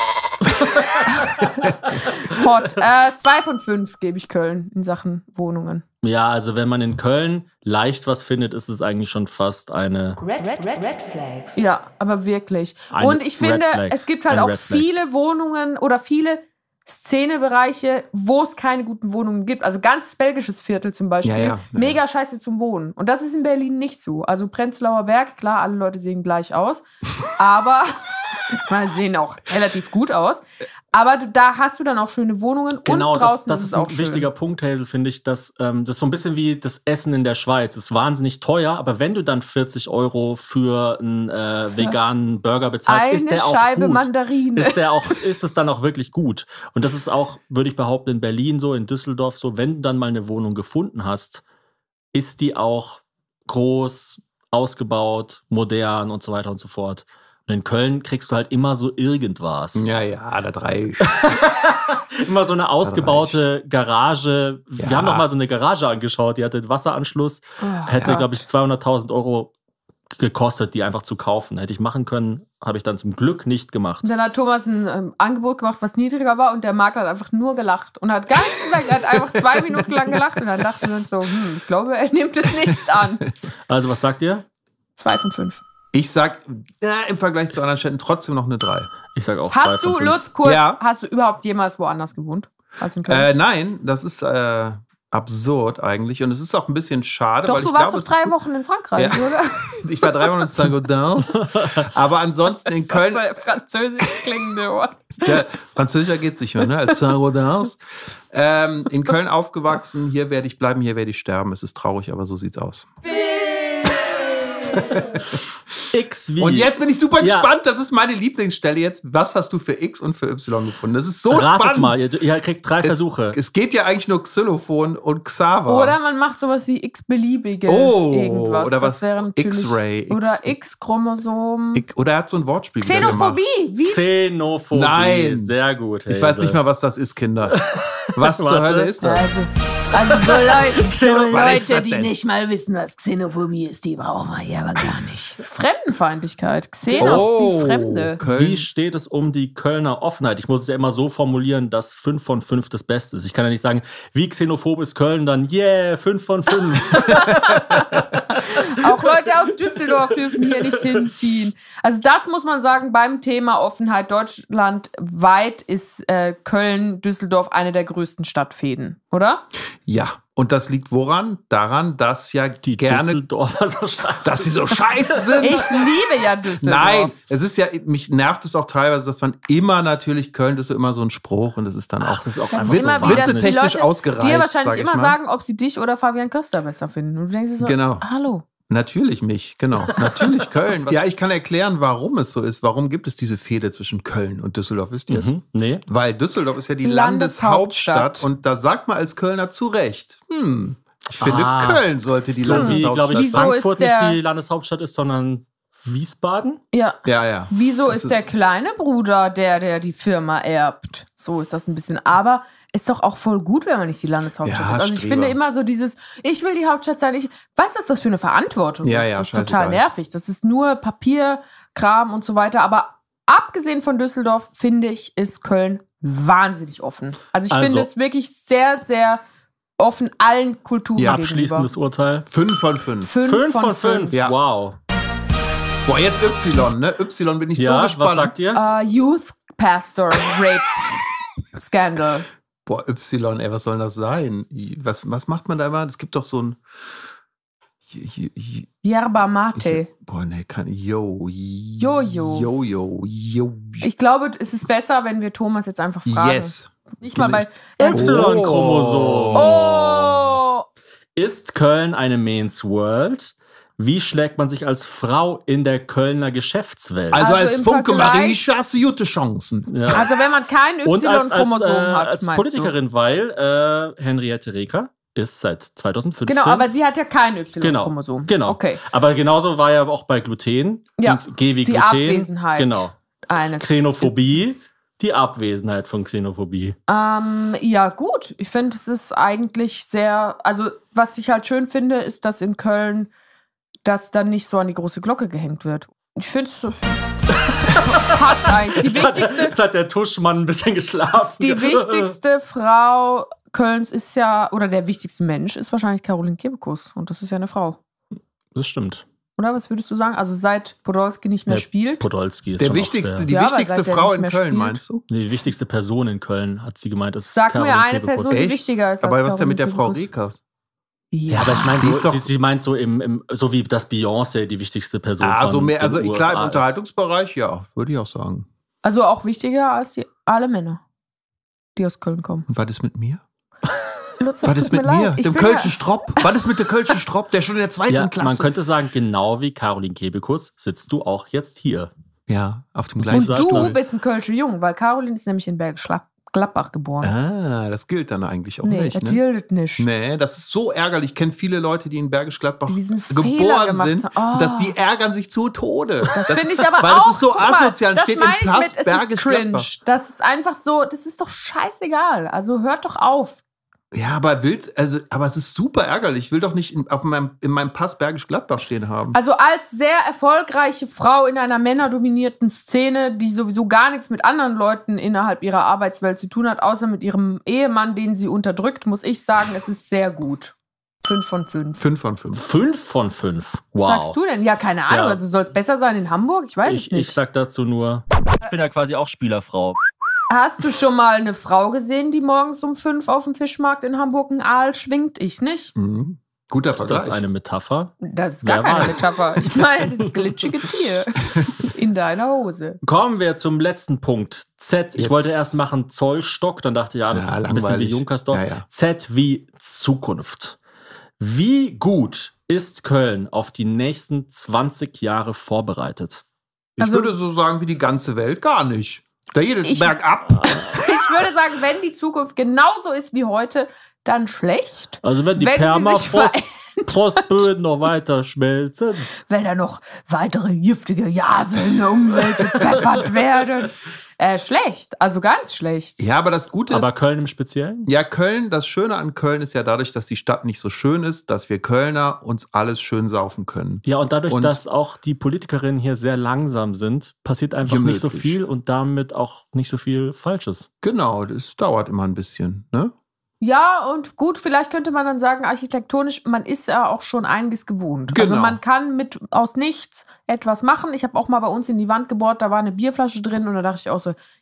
Hot. Äh, zwei von fünf gebe ich Köln in Sachen Wohnungen. ja, also wenn man in Köln leicht was findet, ist es eigentlich schon fast eine Red, red, red, red Flags. Ja, aber wirklich. Eine Und ich finde, Red Flags. es gibt halt Eine auch Red Flag. viele Wohnungen oder viele Szenebereiche, wo es keine guten Wohnungen gibt. Also ganz belgisches Viertel zum Beispiel. Ja, ja, ja. Mega scheiße zum Wohnen. Und das ist in Berlin nicht so. Also Prenzlauer Berg, klar, alle Leute sehen gleich aus. Aber, ich meine, sehen auch relativ gut aus. Aber du, da hast du dann auch schöne Wohnungen Genau, und das, draußen das ist ist es auch ein wichtiger schön. Punkt, Hazel, finde ich. Dass, ähm, das ist so ein bisschen wie das Essen in der Schweiz. Das ist wahnsinnig teuer, aber wenn du dann vierzig Euro für einen äh, veganen Burger bezahlst, Eine ist der auch Scheibe gut. Mandarine. Ist, der auch, ist es dann auch wirklich gut. Und das ist auch, würde ich behaupten, in Berlin so, in Düsseldorf so, wenn du dann mal eine Wohnung gefunden hast, ist die auch groß, ausgebaut, modern und so weiter und so fort. Und in Köln kriegst du halt immer so irgendwas. Ja, ja, das reicht. Immer so eine ausgebaute Garage. Wir Ja. haben doch mal so eine Garage angeschaut, die hatte einen Wasseranschluss. Oh, Hätte, ja. glaube ich, zweihunderttausend Euro gekostet, die einfach zu kaufen. Hätte ich machen können, habe ich dann zum Glück nicht gemacht. Und dann hat Thomas ein ähm, Angebot gemacht, was niedriger war und der Makler hat einfach nur gelacht und hat gar nichts gesagt. Er hat einfach zwei Minuten lang gelacht und dann dachten wir uns so, hm, ich glaube, er nimmt es nicht an. Also, was sagt ihr? Zwei von fünf. Ich sag äh, im Vergleich zu anderen Städten trotzdem noch eine drei. Ich sage auch zwei Hast von du, fünf. Lutz, kurz, Ja. hast du überhaupt jemals woanders gewohnt? Als in Köln? Äh, nein, das ist äh, absurd eigentlich. Und es ist auch ein bisschen schade, Doch, weil du ich warst glaube, doch drei Wochen in Frankreich, Ja. oder? ich war drei Wochen in Saint-Gaudens. Aber ansonsten in Köln, Das ist ein französisch klingende Wort. ja, französischer geht's nicht mehr, ne? Als Saint-Gaudens. Ähm, in Köln aufgewachsen, hier werde ich bleiben, hier werde ich sterben. Es ist traurig, aber so sieht's aus. X wie. Und jetzt bin ich super Ja. gespannt. Das ist meine Lieblingsstelle jetzt. Was hast du für X und für Y gefunden? Das ist so Ratet spannend. mal, ihr, ihr kriegt drei es, Versuche. Es geht ja eigentlich nur Xylophon und Xaver. Oder man macht sowas wie x-beliebige Oh, irgendwas. oder was? Das wäre natürlich, X-Ray, X- Oder X-Chromosom. Ich, oder er hat so ein Wortspiel wieder gemacht. Xenophobie. Wie? Xenophobie. Nein. Sehr gut. Ich weiß Hazel. nicht mal, was das ist, Kinder. Was zur Warte. Hölle ist das? Also, also so Leute, so Was ist Leute das die denn? nicht mal wissen, was Xenophobie ist, die brauchen wir hier aber gar nicht. Fremdenfeindlichkeit. Xenos, Oh, die Fremde. Köln. Wie steht es um die Kölner Offenheit? Ich muss es ja immer so formulieren, dass fünf von fünf das Beste ist. Ich kann ja nicht sagen, wie xenophob ist Köln, dann yeah, fünf von fünf. Auch Leute aus Düsseldorf dürfen hier nicht hinziehen. Also das muss man sagen, beim Thema Offenheit deutschlandweit ist äh, Köln, Düsseldorf eine der größten Stadtfäden, oder? Ja, Und das liegt woran? Daran, dass ja Die gerne, Düsseldorfer so scheiße dass sie so scheiße sind. Ich liebe ja Düsseldorf. Nein, es ist ja, mich nervt es auch teilweise, dass man immer natürlich, Köln ist so immer so ein Spruch und es ist dann auch, Ach, das ist auch Das einfach ist Witz- immer so wieder, Witze dass wahnsinnig. die technisch Leute ausgereizt, dir sag wahrscheinlich ich immer mal. sagen, ob sie dich oder Fabian Köster besser finden. Und du denkst dir so, Genau. hallo. Natürlich mich, genau. Natürlich Köln. Ja, ich kann erklären, warum es so ist. Warum gibt es diese Fehde zwischen Köln und Düsseldorf, wisst ihr es? Mhm. Nee. Weil Düsseldorf ist ja die Landeshauptstadt. Landeshauptstadt und da sagt man als Kölner zu Recht, hm, ich finde, Ah. Köln sollte die So wie, Landeshauptstadt glaube ich, Wieso sein. Frankfurt ist der- nicht die Landeshauptstadt ist, sondern Wiesbaden? Ja. Ja, ja. Wieso Das ist ist- der kleine Bruder, der, der die Firma erbt? So ist das ein bisschen. Aber ist doch auch voll gut, wenn man nicht die Landeshauptstadt Ja, ist. Also ich Streber. finde immer so dieses, ich will die Hauptstadt sein. Ich weiß, was das für eine Verantwortung Ja, ist. ja, das ist scheißegal. total nervig. Das ist nur Papierkram und so weiter. Aber abgesehen von Düsseldorf, finde ich, ist Köln wahnsinnig offen. Also ich Also- finde es wirklich sehr, sehr offen allen Kulturen Ja, gegenüber. Abschließendes Urteil. Fünf von fünf. Fünf, Fünf von fünf. Ja. Wow. Boah, jetzt Y, ne? Y bin ich so Ja, gespannt. was sagt ihr? Äh, Youth Pastor Rape Scandal. Boah, Y, ey, was soll das sein? Was, was macht man da immer? Es gibt doch so ein. J- J- Yerba Mate. Boah, ne, kann. Yo. Jojo. Jojo. Jo. Ich glaube, es ist besser, wenn wir Thomas jetzt einfach fragen. Yes. Nicht mal bei. Y-Chromosom. Oh! Ist Köln eine Main's World? Wie schlägt man sich als Frau in der Kölner Geschäftswelt? Also, Also als im Funke Vergleich- Marie hast du gute Chancen. ja. Also, wenn man kein Und als, als, Y-Chromosom äh, hat, als meinst Politikerin, weil äh, Henriette Reker ist seit zwanzig fünfzehn. du? Genau, aber sie hat ja kein Y-Chromosom. Genau. Okay. Aber genauso war ja auch bei Gluten. Ja, Und G wie die Gluten. Abwesenheit Genau. Eines. Xenophobie. Die Abwesenheit von Xenophobie. Ähm, ja, gut. Ich finde, es ist eigentlich sehr. Also, was ich halt schön finde, ist, dass in Köln das dann nicht so an die große Glocke gehängt wird. Ich finde es. Passt eigentlich. Die Jetzt hat, wichtigste. jetzt hat der Tuschmann ein bisschen geschlafen. Die wichtigste Frau Kölns ist ja, oder der wichtigste Mensch ist wahrscheinlich Caroline Kebekus. Und das ist ja eine Frau. Das stimmt. Oder was würdest du sagen? Also seit Podolski nicht mehr Der spielt. Podolski ist Der schon wichtigste, auch sehr, die Ja, aber wichtigste seit der Frau nicht in mehr Köln, spielt- meinst du? die wichtigste Person in Köln, hat sie gemeint. Ist Sag mir Caroline eine Kebekus. Person, die Echt? wichtiger ist Aber als was ist denn mit der Caroline Frau Kebekus. Reker? Ja, Ja, aber ich meine, Die so, ist doch- sie, sie meint so im, im so wie das Beyoncé die wichtigste Person Ah, von so mehr, den also U S klar, A im ist. Unterhaltungsbereich, ja, würde ich auch sagen. also auch wichtiger als die, alle Männer, die aus Köln kommen. Und was ist mit mir? Lutz, es Was tut ist mit mir mir? leid. Ich Dem bin Kölschen ja- Stropp? Was ist mit der Kölschen Stropp? Der schon in der zweiten Ja, Klasse. man könnte sagen, genau wie Caroline Kebekus sitzt du auch jetzt hier. ja, auf dem Und gleichen Und Sag du mal. bist ein Kölscher Jung, weil Caroline ist nämlich in Bergisch Gladbach geboren. Ah, das gilt dann eigentlich auch nee, nicht. das Ne? gilt nicht. Nee, das ist so ärgerlich. Ich kenne viele Leute, die in Bergisch Gladbach Die diesen Fehler geboren gemacht sind. haben. Oh. Dass die ärgern sich zu Tode. Das finde ich aber weil auch. das ist so guck mal, asozial. Das Steht meine im ich Pass mit, es Bergisch ist cringe. Gladbach. Das ist einfach so, das ist doch scheißegal. Also hört doch auf. Ja, aber willst, also, aber es ist super ärgerlich. Ich will doch nicht in, auf meinem, in meinem Pass Bergisch Gladbach stehen haben. Also als sehr erfolgreiche Frau in einer männerdominierten Szene, die sowieso gar nichts mit anderen Leuten innerhalb ihrer Arbeitswelt zu tun hat, außer mit ihrem Ehemann, den sie unterdrückt, muss ich sagen, es ist sehr gut. Fünf von fünf. Fünf von fünf. Fünf von fünf. Was Wow. sagst du denn? Ja, keine Ahnung. Ja. Also soll es besser sein in Hamburg? Ich weiß es Ich, nicht. ich sag dazu nur, Ich bin ja quasi auch Spielerfrau. Hast du schon mal eine Frau gesehen, die morgens um fünf auf dem Fischmarkt in Hamburg einen Aal schwingt? Ich nicht. Mhm. Guter ist Vergleich. das eine Metapher? Das ist gar Wer keine weiß. Metapher. Ich meine, das glitschige Tier in deiner Hose. Kommen wir zum letzten Punkt. Z. Ich Jetzt. wollte erst machen Zollstock, dann dachte ich, ja, das Ja, ist ein bisschen wie langweilig. Junkersdorf. Ja, ja. Z wie Zukunft. Wie gut ist Köln auf die nächsten zwanzig Jahre vorbereitet? Ich Also- würde so sagen, wie die ganze Welt gar nicht. Da jedes Ich- bergab. Ich würde sagen, wenn die Zukunft genauso ist wie heute, dann schlecht. Also wenn die Wenn sie sich Permafrostböden noch weiter schmelzen. Wenn da noch weitere giftige Gase in der Umwelt gepfeffert werden. Äh, schlecht. Also ganz schlecht. Ja, aber das Gute ist, Aber Köln im Speziellen? ja, Köln, das Schöne an Köln ist ja dadurch, dass die Stadt nicht so schön ist, dass wir Kölner uns alles schön saufen können. Ja, und dadurch, Und- dass auch die Politikerinnen hier sehr langsam sind, passiert einfach nicht so Gemütlich. viel und damit auch nicht so viel Falsches. Genau, das dauert immer ein bisschen, ne? Ja, und gut, vielleicht könnte man dann sagen, architektonisch, man ist ja auch schon einiges gewohnt. Also Genau. man kann mit aus nichts etwas machen. Ich habe auch mal bei uns in die Wand gebohrt, da war eine Bierflasche drin und da dachte ich auch so,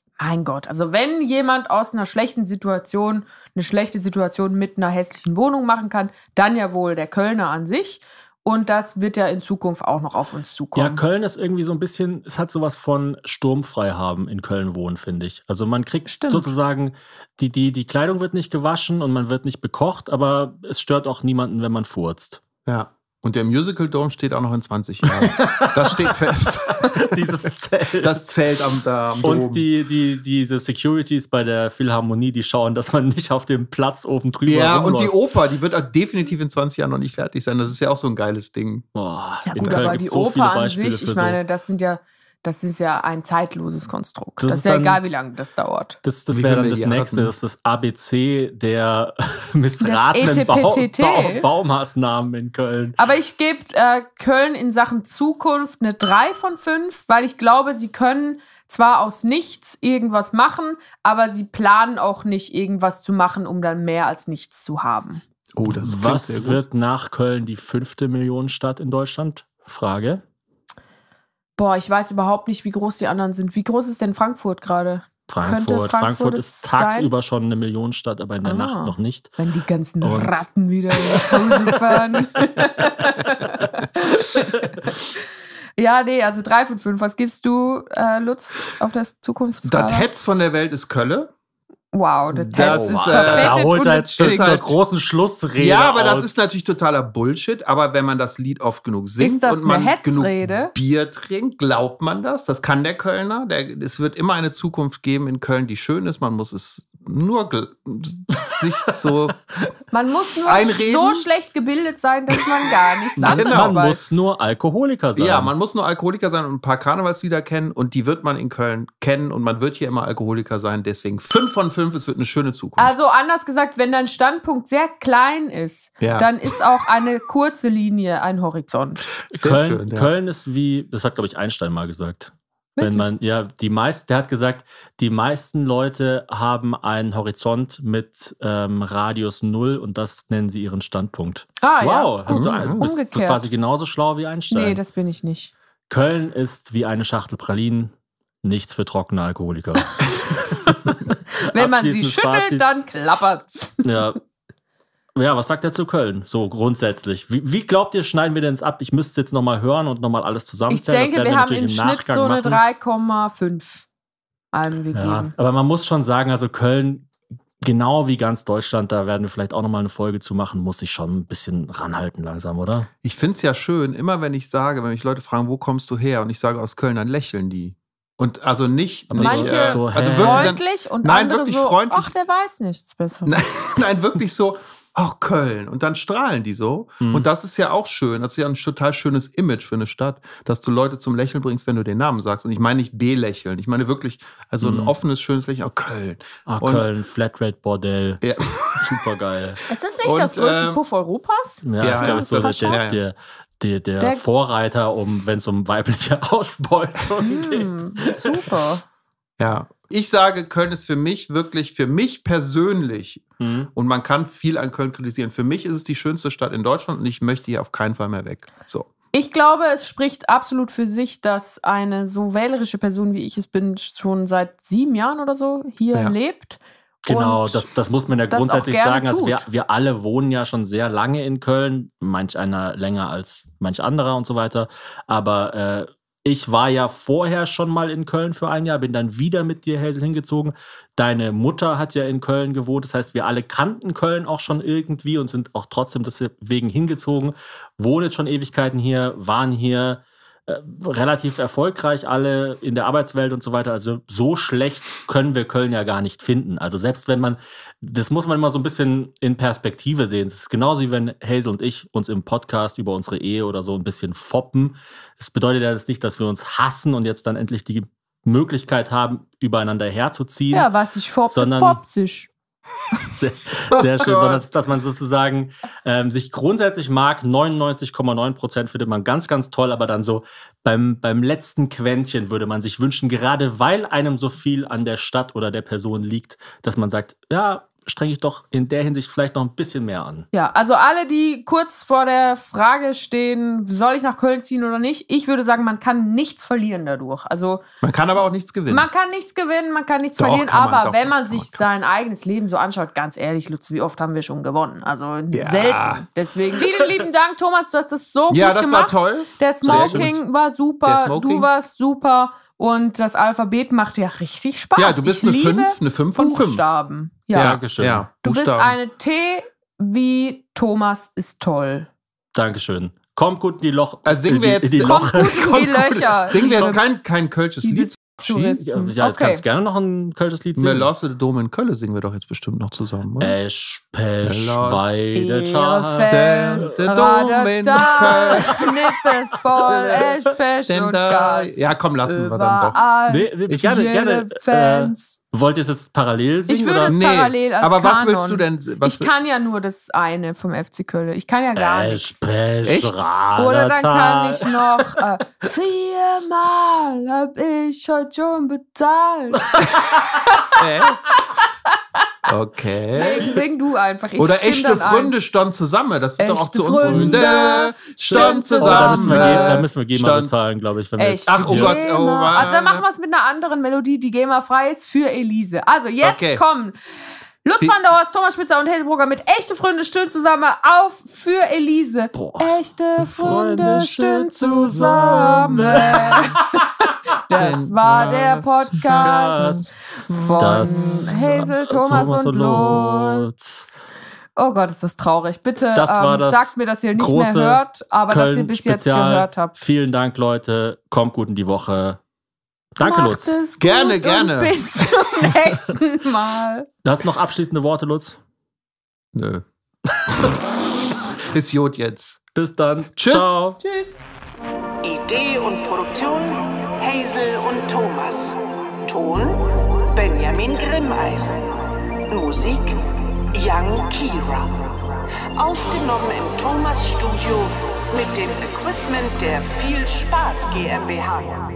mein Gott, also wenn jemand aus einer schlechten Situation eine schlechte Situation mit einer hässlichen Wohnung machen kann, dann ja wohl der Kölner an sich. Und das wird ja in Zukunft auch noch auf uns zukommen. Ja, Köln ist irgendwie so ein bisschen, es hat sowas von sturmfrei haben in Köln wohnen, finde ich. Also man kriegt Stimmt. sozusagen, die, die, die Kleidung wird nicht gewaschen und man wird nicht bekocht, aber es stört auch niemanden, wenn man furzt. Ja. Und der Musical Dome steht auch noch in zwanzig Jahren. Das steht fest. Dieses Zelt. Das zählt am, da am Dom. Und die, die, diese Securities bei der Philharmonie, die schauen, dass man nicht auf dem Platz oben drüber Ja, rumläuft. und die Oper, die wird auch definitiv in zwanzig Jahren noch nicht fertig sein. Das ist ja auch so ein geiles Ding. Boah, Ja in gut, Köln aber gibt's die so viele Oper an Beispiele sich, für ich so. meine, das sind ja, das ist ja ein zeitloses Konstrukt. Das Das, ist ist ja dann- egal, wie lange das dauert. Das, das Wie wäre viele dann das Milliarden? nächste, das ist das A B C der missratenen Das Bau, E T P T T. Bau, Baumaßnahmen in Köln. Aber ich gebe äh, Köln in Sachen Zukunft eine drei von fünf, weil ich glaube, sie können zwar aus nichts irgendwas machen, aber sie planen auch nicht, irgendwas zu machen, um dann mehr als nichts zu haben. Oh, das klingt sehr Was gut. wird nach Köln die fünfte Millionenstadt in Deutschland? Frage. Boah, ich weiß überhaupt nicht, wie groß die anderen sind. Wie groß ist denn Frankfurt gerade? Frankfurt. Könnte Frankfurt, Frankfurt ist es tagsüber schon eine Millionenstadt, aber in der Ah. Nacht noch nicht. Wenn die ganzen Und- Ratten wieder nach Hause fahren. Ja, nee, also drei von fünf. Was gibst du, äh, Lutz, auf das Zukunftsskala? Das Hetz von der Welt ist Kölle. Wow, das, Das ist ist, äh, verfettet da holt und er es jetzt schon stinkt. ist halt- zur großen Schlussrede Ja, aber aus. das ist natürlich totaler Bullshit. Aber wenn man das Lied oft genug singt Ist das und man eine genug Hetzrede? Bier trinkt, glaubt man das. Das kann der Kölner. Der, es wird immer eine Zukunft geben in Köln, die schön ist. Man muss es nur gl- sich so... Man muss nur Einreden. so schlecht gebildet sein, dass man gar nichts anderes Man weiß. muss nur Alkoholiker sein. Ja, man muss nur Alkoholiker sein und ein paar Karnevalslieder kennen. Und die wird man in Köln kennen. Und man wird hier immer Alkoholiker sein. Deswegen fünf von fünf. Es wird eine schöne Zukunft. Also anders gesagt, wenn dein Standpunkt sehr klein ist, Ja. dann ist auch eine kurze Linie ein Horizont. Sehr Köln, schön, ja. Köln ist wie, das hat, glaube ich, Einstein mal gesagt. Wenn man, ja, die meisten, der hat gesagt, die meisten Leute haben einen Horizont mit ähm, Radius null und das nennen sie ihren Standpunkt. Ah wow, ja, hast du gut. ein, bist du Umgekehrt. quasi genauso schlau wie Einstein. Nee, das bin ich nicht. Köln ist wie eine Schachtel Pralinen, nichts für trockene Alkoholiker. Wenn man sie Abschließendes schüttelt, Fazit. dann klappert's. Ja. Ja, was sagt er zu Köln? So grundsätzlich. Wie, wie glaubt ihr, schneiden wir denn es ab? Ich müsste es jetzt nochmal hören und nochmal alles Ich zusammenzählen. denke, das werden wir haben natürlich im Schnitt Nachgang so eine machen. drei Komma fünf Ja, angegeben. aber man muss schon sagen, also Köln, genau wie ganz Deutschland, da werden wir vielleicht auch nochmal eine Folge zu machen, muss ich schon ein bisschen ranhalten langsam, oder? Ich finde es ja schön, immer wenn ich sage, wenn mich Leute fragen, wo kommst du her? Und ich sage aus Köln, dann lächeln die. Und also nicht, Aber nicht Manche äh, so, also hä? wirklich dann, Freundlich und nein, andere wirklich so, freundlich. ach, der weiß nichts besser. Nein, nein, wirklich so, ach, Köln. Und dann strahlen die so. Mhm. Und das ist ja auch schön. Das ist ja ein total schönes Image für eine Stadt, dass du Leute zum Lächeln bringst, wenn du den Namen sagst. Und ich meine nicht B-Lächeln. Ich meine wirklich, also ein Mhm. offenes, schönes Lächeln. Oh, Köln. Ah, Und- Köln, Flatrate-Bordell, Ja. super geil. Es ist nicht Und, das größte ähm, Puff Europas. Ja, Ja, das ist, glaube ich, so das der, ist der, schon- der, der, der, Der- Vorreiter, um, wenn es um weibliche Ausbeutung geht. Hm, super. Ja. Ich sage, Köln ist für mich wirklich, für mich persönlich, Mhm. und man kann viel an Köln kritisieren, für mich ist es die schönste Stadt in Deutschland und ich möchte hier auf keinen Fall mehr weg. So. Ich glaube, es spricht absolut für sich, dass eine so wählerische Person, wie ich es bin, schon seit sieben Jahren oder so hier Ja. lebt. Genau, Und das, das muss man ja das auch grundsätzlich gerne sagen. Also wir, tut. wir alle wohnen ja schon sehr lange in Köln, manch einer länger als manch anderer und so weiter. Aber äh, ich war ja vorher schon mal in Köln für ein Jahr, bin dann wieder mit dir, Hazel, hingezogen. Deine Mutter hat ja in Köln gewohnt. Das heißt, wir alle kannten Köln auch schon irgendwie und sind auch trotzdem deswegen hingezogen. Wohnen jetzt schon Ewigkeiten hier, waren hier äh, relativ erfolgreich alle in der Arbeitswelt und so weiter. Also so schlecht können wir Köln ja gar nicht finden. Also selbst wenn man, das muss man immer so ein bisschen in Perspektive sehen. Es ist genauso wie wenn Hazel und ich uns im Podcast über unsere Ehe oder so ein bisschen foppen. Das bedeutet ja jetzt nicht, dass wir uns hassen und jetzt dann endlich die Möglichkeit haben, übereinander herzuziehen. ja, was sich poppt, sondern- poppt sich. Sehr, sehr schön, Gott. sondern dass man sozusagen ähm, sich grundsätzlich mag. neunundneunzig Komma neun Prozent findet man ganz, ganz toll, aber dann so beim, beim letzten Quäntchen würde man sich wünschen, gerade weil einem so viel an der Stadt oder der Person liegt, dass man sagt, ja, strenge ich doch in der Hinsicht vielleicht noch ein bisschen mehr an. Ja, also alle, die kurz vor der Frage stehen, soll ich nach Köln ziehen oder nicht? Ich würde sagen, man kann nichts verlieren dadurch. Also man kann aber auch nichts gewinnen. Man kann nichts gewinnen, man kann nichts Doch, verlieren, kann man, aber doch, wenn man doch, sich doch. sein eigenes Leben so anschaut, ganz ehrlich, Lutz, wie oft haben wir schon gewonnen? Also Ja. selten. Deswegen vielen lieben Dank, Thomas, du hast das so Ja, gut das gemacht. war toll. Der Sehr gut. Smoking war super, Der Smoking. du warst super und das Alphabet macht ja richtig Spaß. Ja, du bist ich eine liebe fünf, eine fünf von fünf. Buchstaben. Ja. Dankeschön. Ja, Du bist Buchstaben. eine T wie Thomas ist toll. Dankeschön. Kommt gut in die Loch. Also singen in wir die, jetzt- in die Kommt Loch. gut in die Löcher. Singen wir jetzt liebe- kein, kein kölsches liebe Lied? Touristen. Ja, ja Okay. kannst gerne noch ein kölsches Lied singen. Melosse de Dom in Köln singen wir doch jetzt bestimmt noch zusammen, oder? Esch, Pesch, Melosse. Weidetag. Der Dom in Köln. Nippesball, Eschpesch Denn und da, Gal. ja, komm, lassen wir dann doch. Überall. Nee, nee, Ich- gerne, jede gerne. Äh, Fans. wollt ihr es jetzt parallel singen? Ich würde oder? es Nee, parallel als aber was Kanon. willst du denn? Was Ich kann ja nur das eine vom F C Köln. Ich kann ja gar Esch, nichts. Pesch, Echt? Oder dann kann ich Radatag. noch äh, viermal hab ich heute schon bezahlt. Äh? Okay. Sing du einfach. Ich Oder stimm echte dann ein. Freunde stand zusammen. Das wird doch auch Echte zu uns. Freunde stand stand Oh, da müssen zusammen. wir, G- da müssen wir GEMA Stand- bezahlen, glaube ich. Wenn wir Echt? jetzt Ach, oh hier- Gott, oh, GEMA. wa- Also dann machen wir es mit einer anderen Melodie, die GEMA-frei ist, für Elise. Also jetzt Okay. kommen Lutz Die- van der Horst, Thomas Spitzer und Hazelbrugger mit Echte Freunde stehen zusammen auf für Elise. Boah. Echte Freunde Freunde stehen stehen zusammen. Das war der Podcast von Das Hazel, Thomas, und Lutz. Oh Gott, ist das traurig. Bitte Das war ähm, das sagt mir, dass ihr nicht mehr große hört, aber dass ihr bis jetzt Köln-Spezial. gehört habt. Vielen Dank, Leute. Kommt gut in die Woche. Danke, Macht Lutz. es gut Gerne, und gerne. bis zum nächsten Mal. Hast du noch abschließende Worte, Lutz? Nö. Ist Jod jetzt. Bis dann. Tschüss. Ciao. Tschüss. Idee und Produktion Hazel und Thomas. Ton Benjamin Grimmeisen. Musik Young Kira. Aufgenommen im Thomas Studio mit dem Equipment der Viel Spaß GmbH.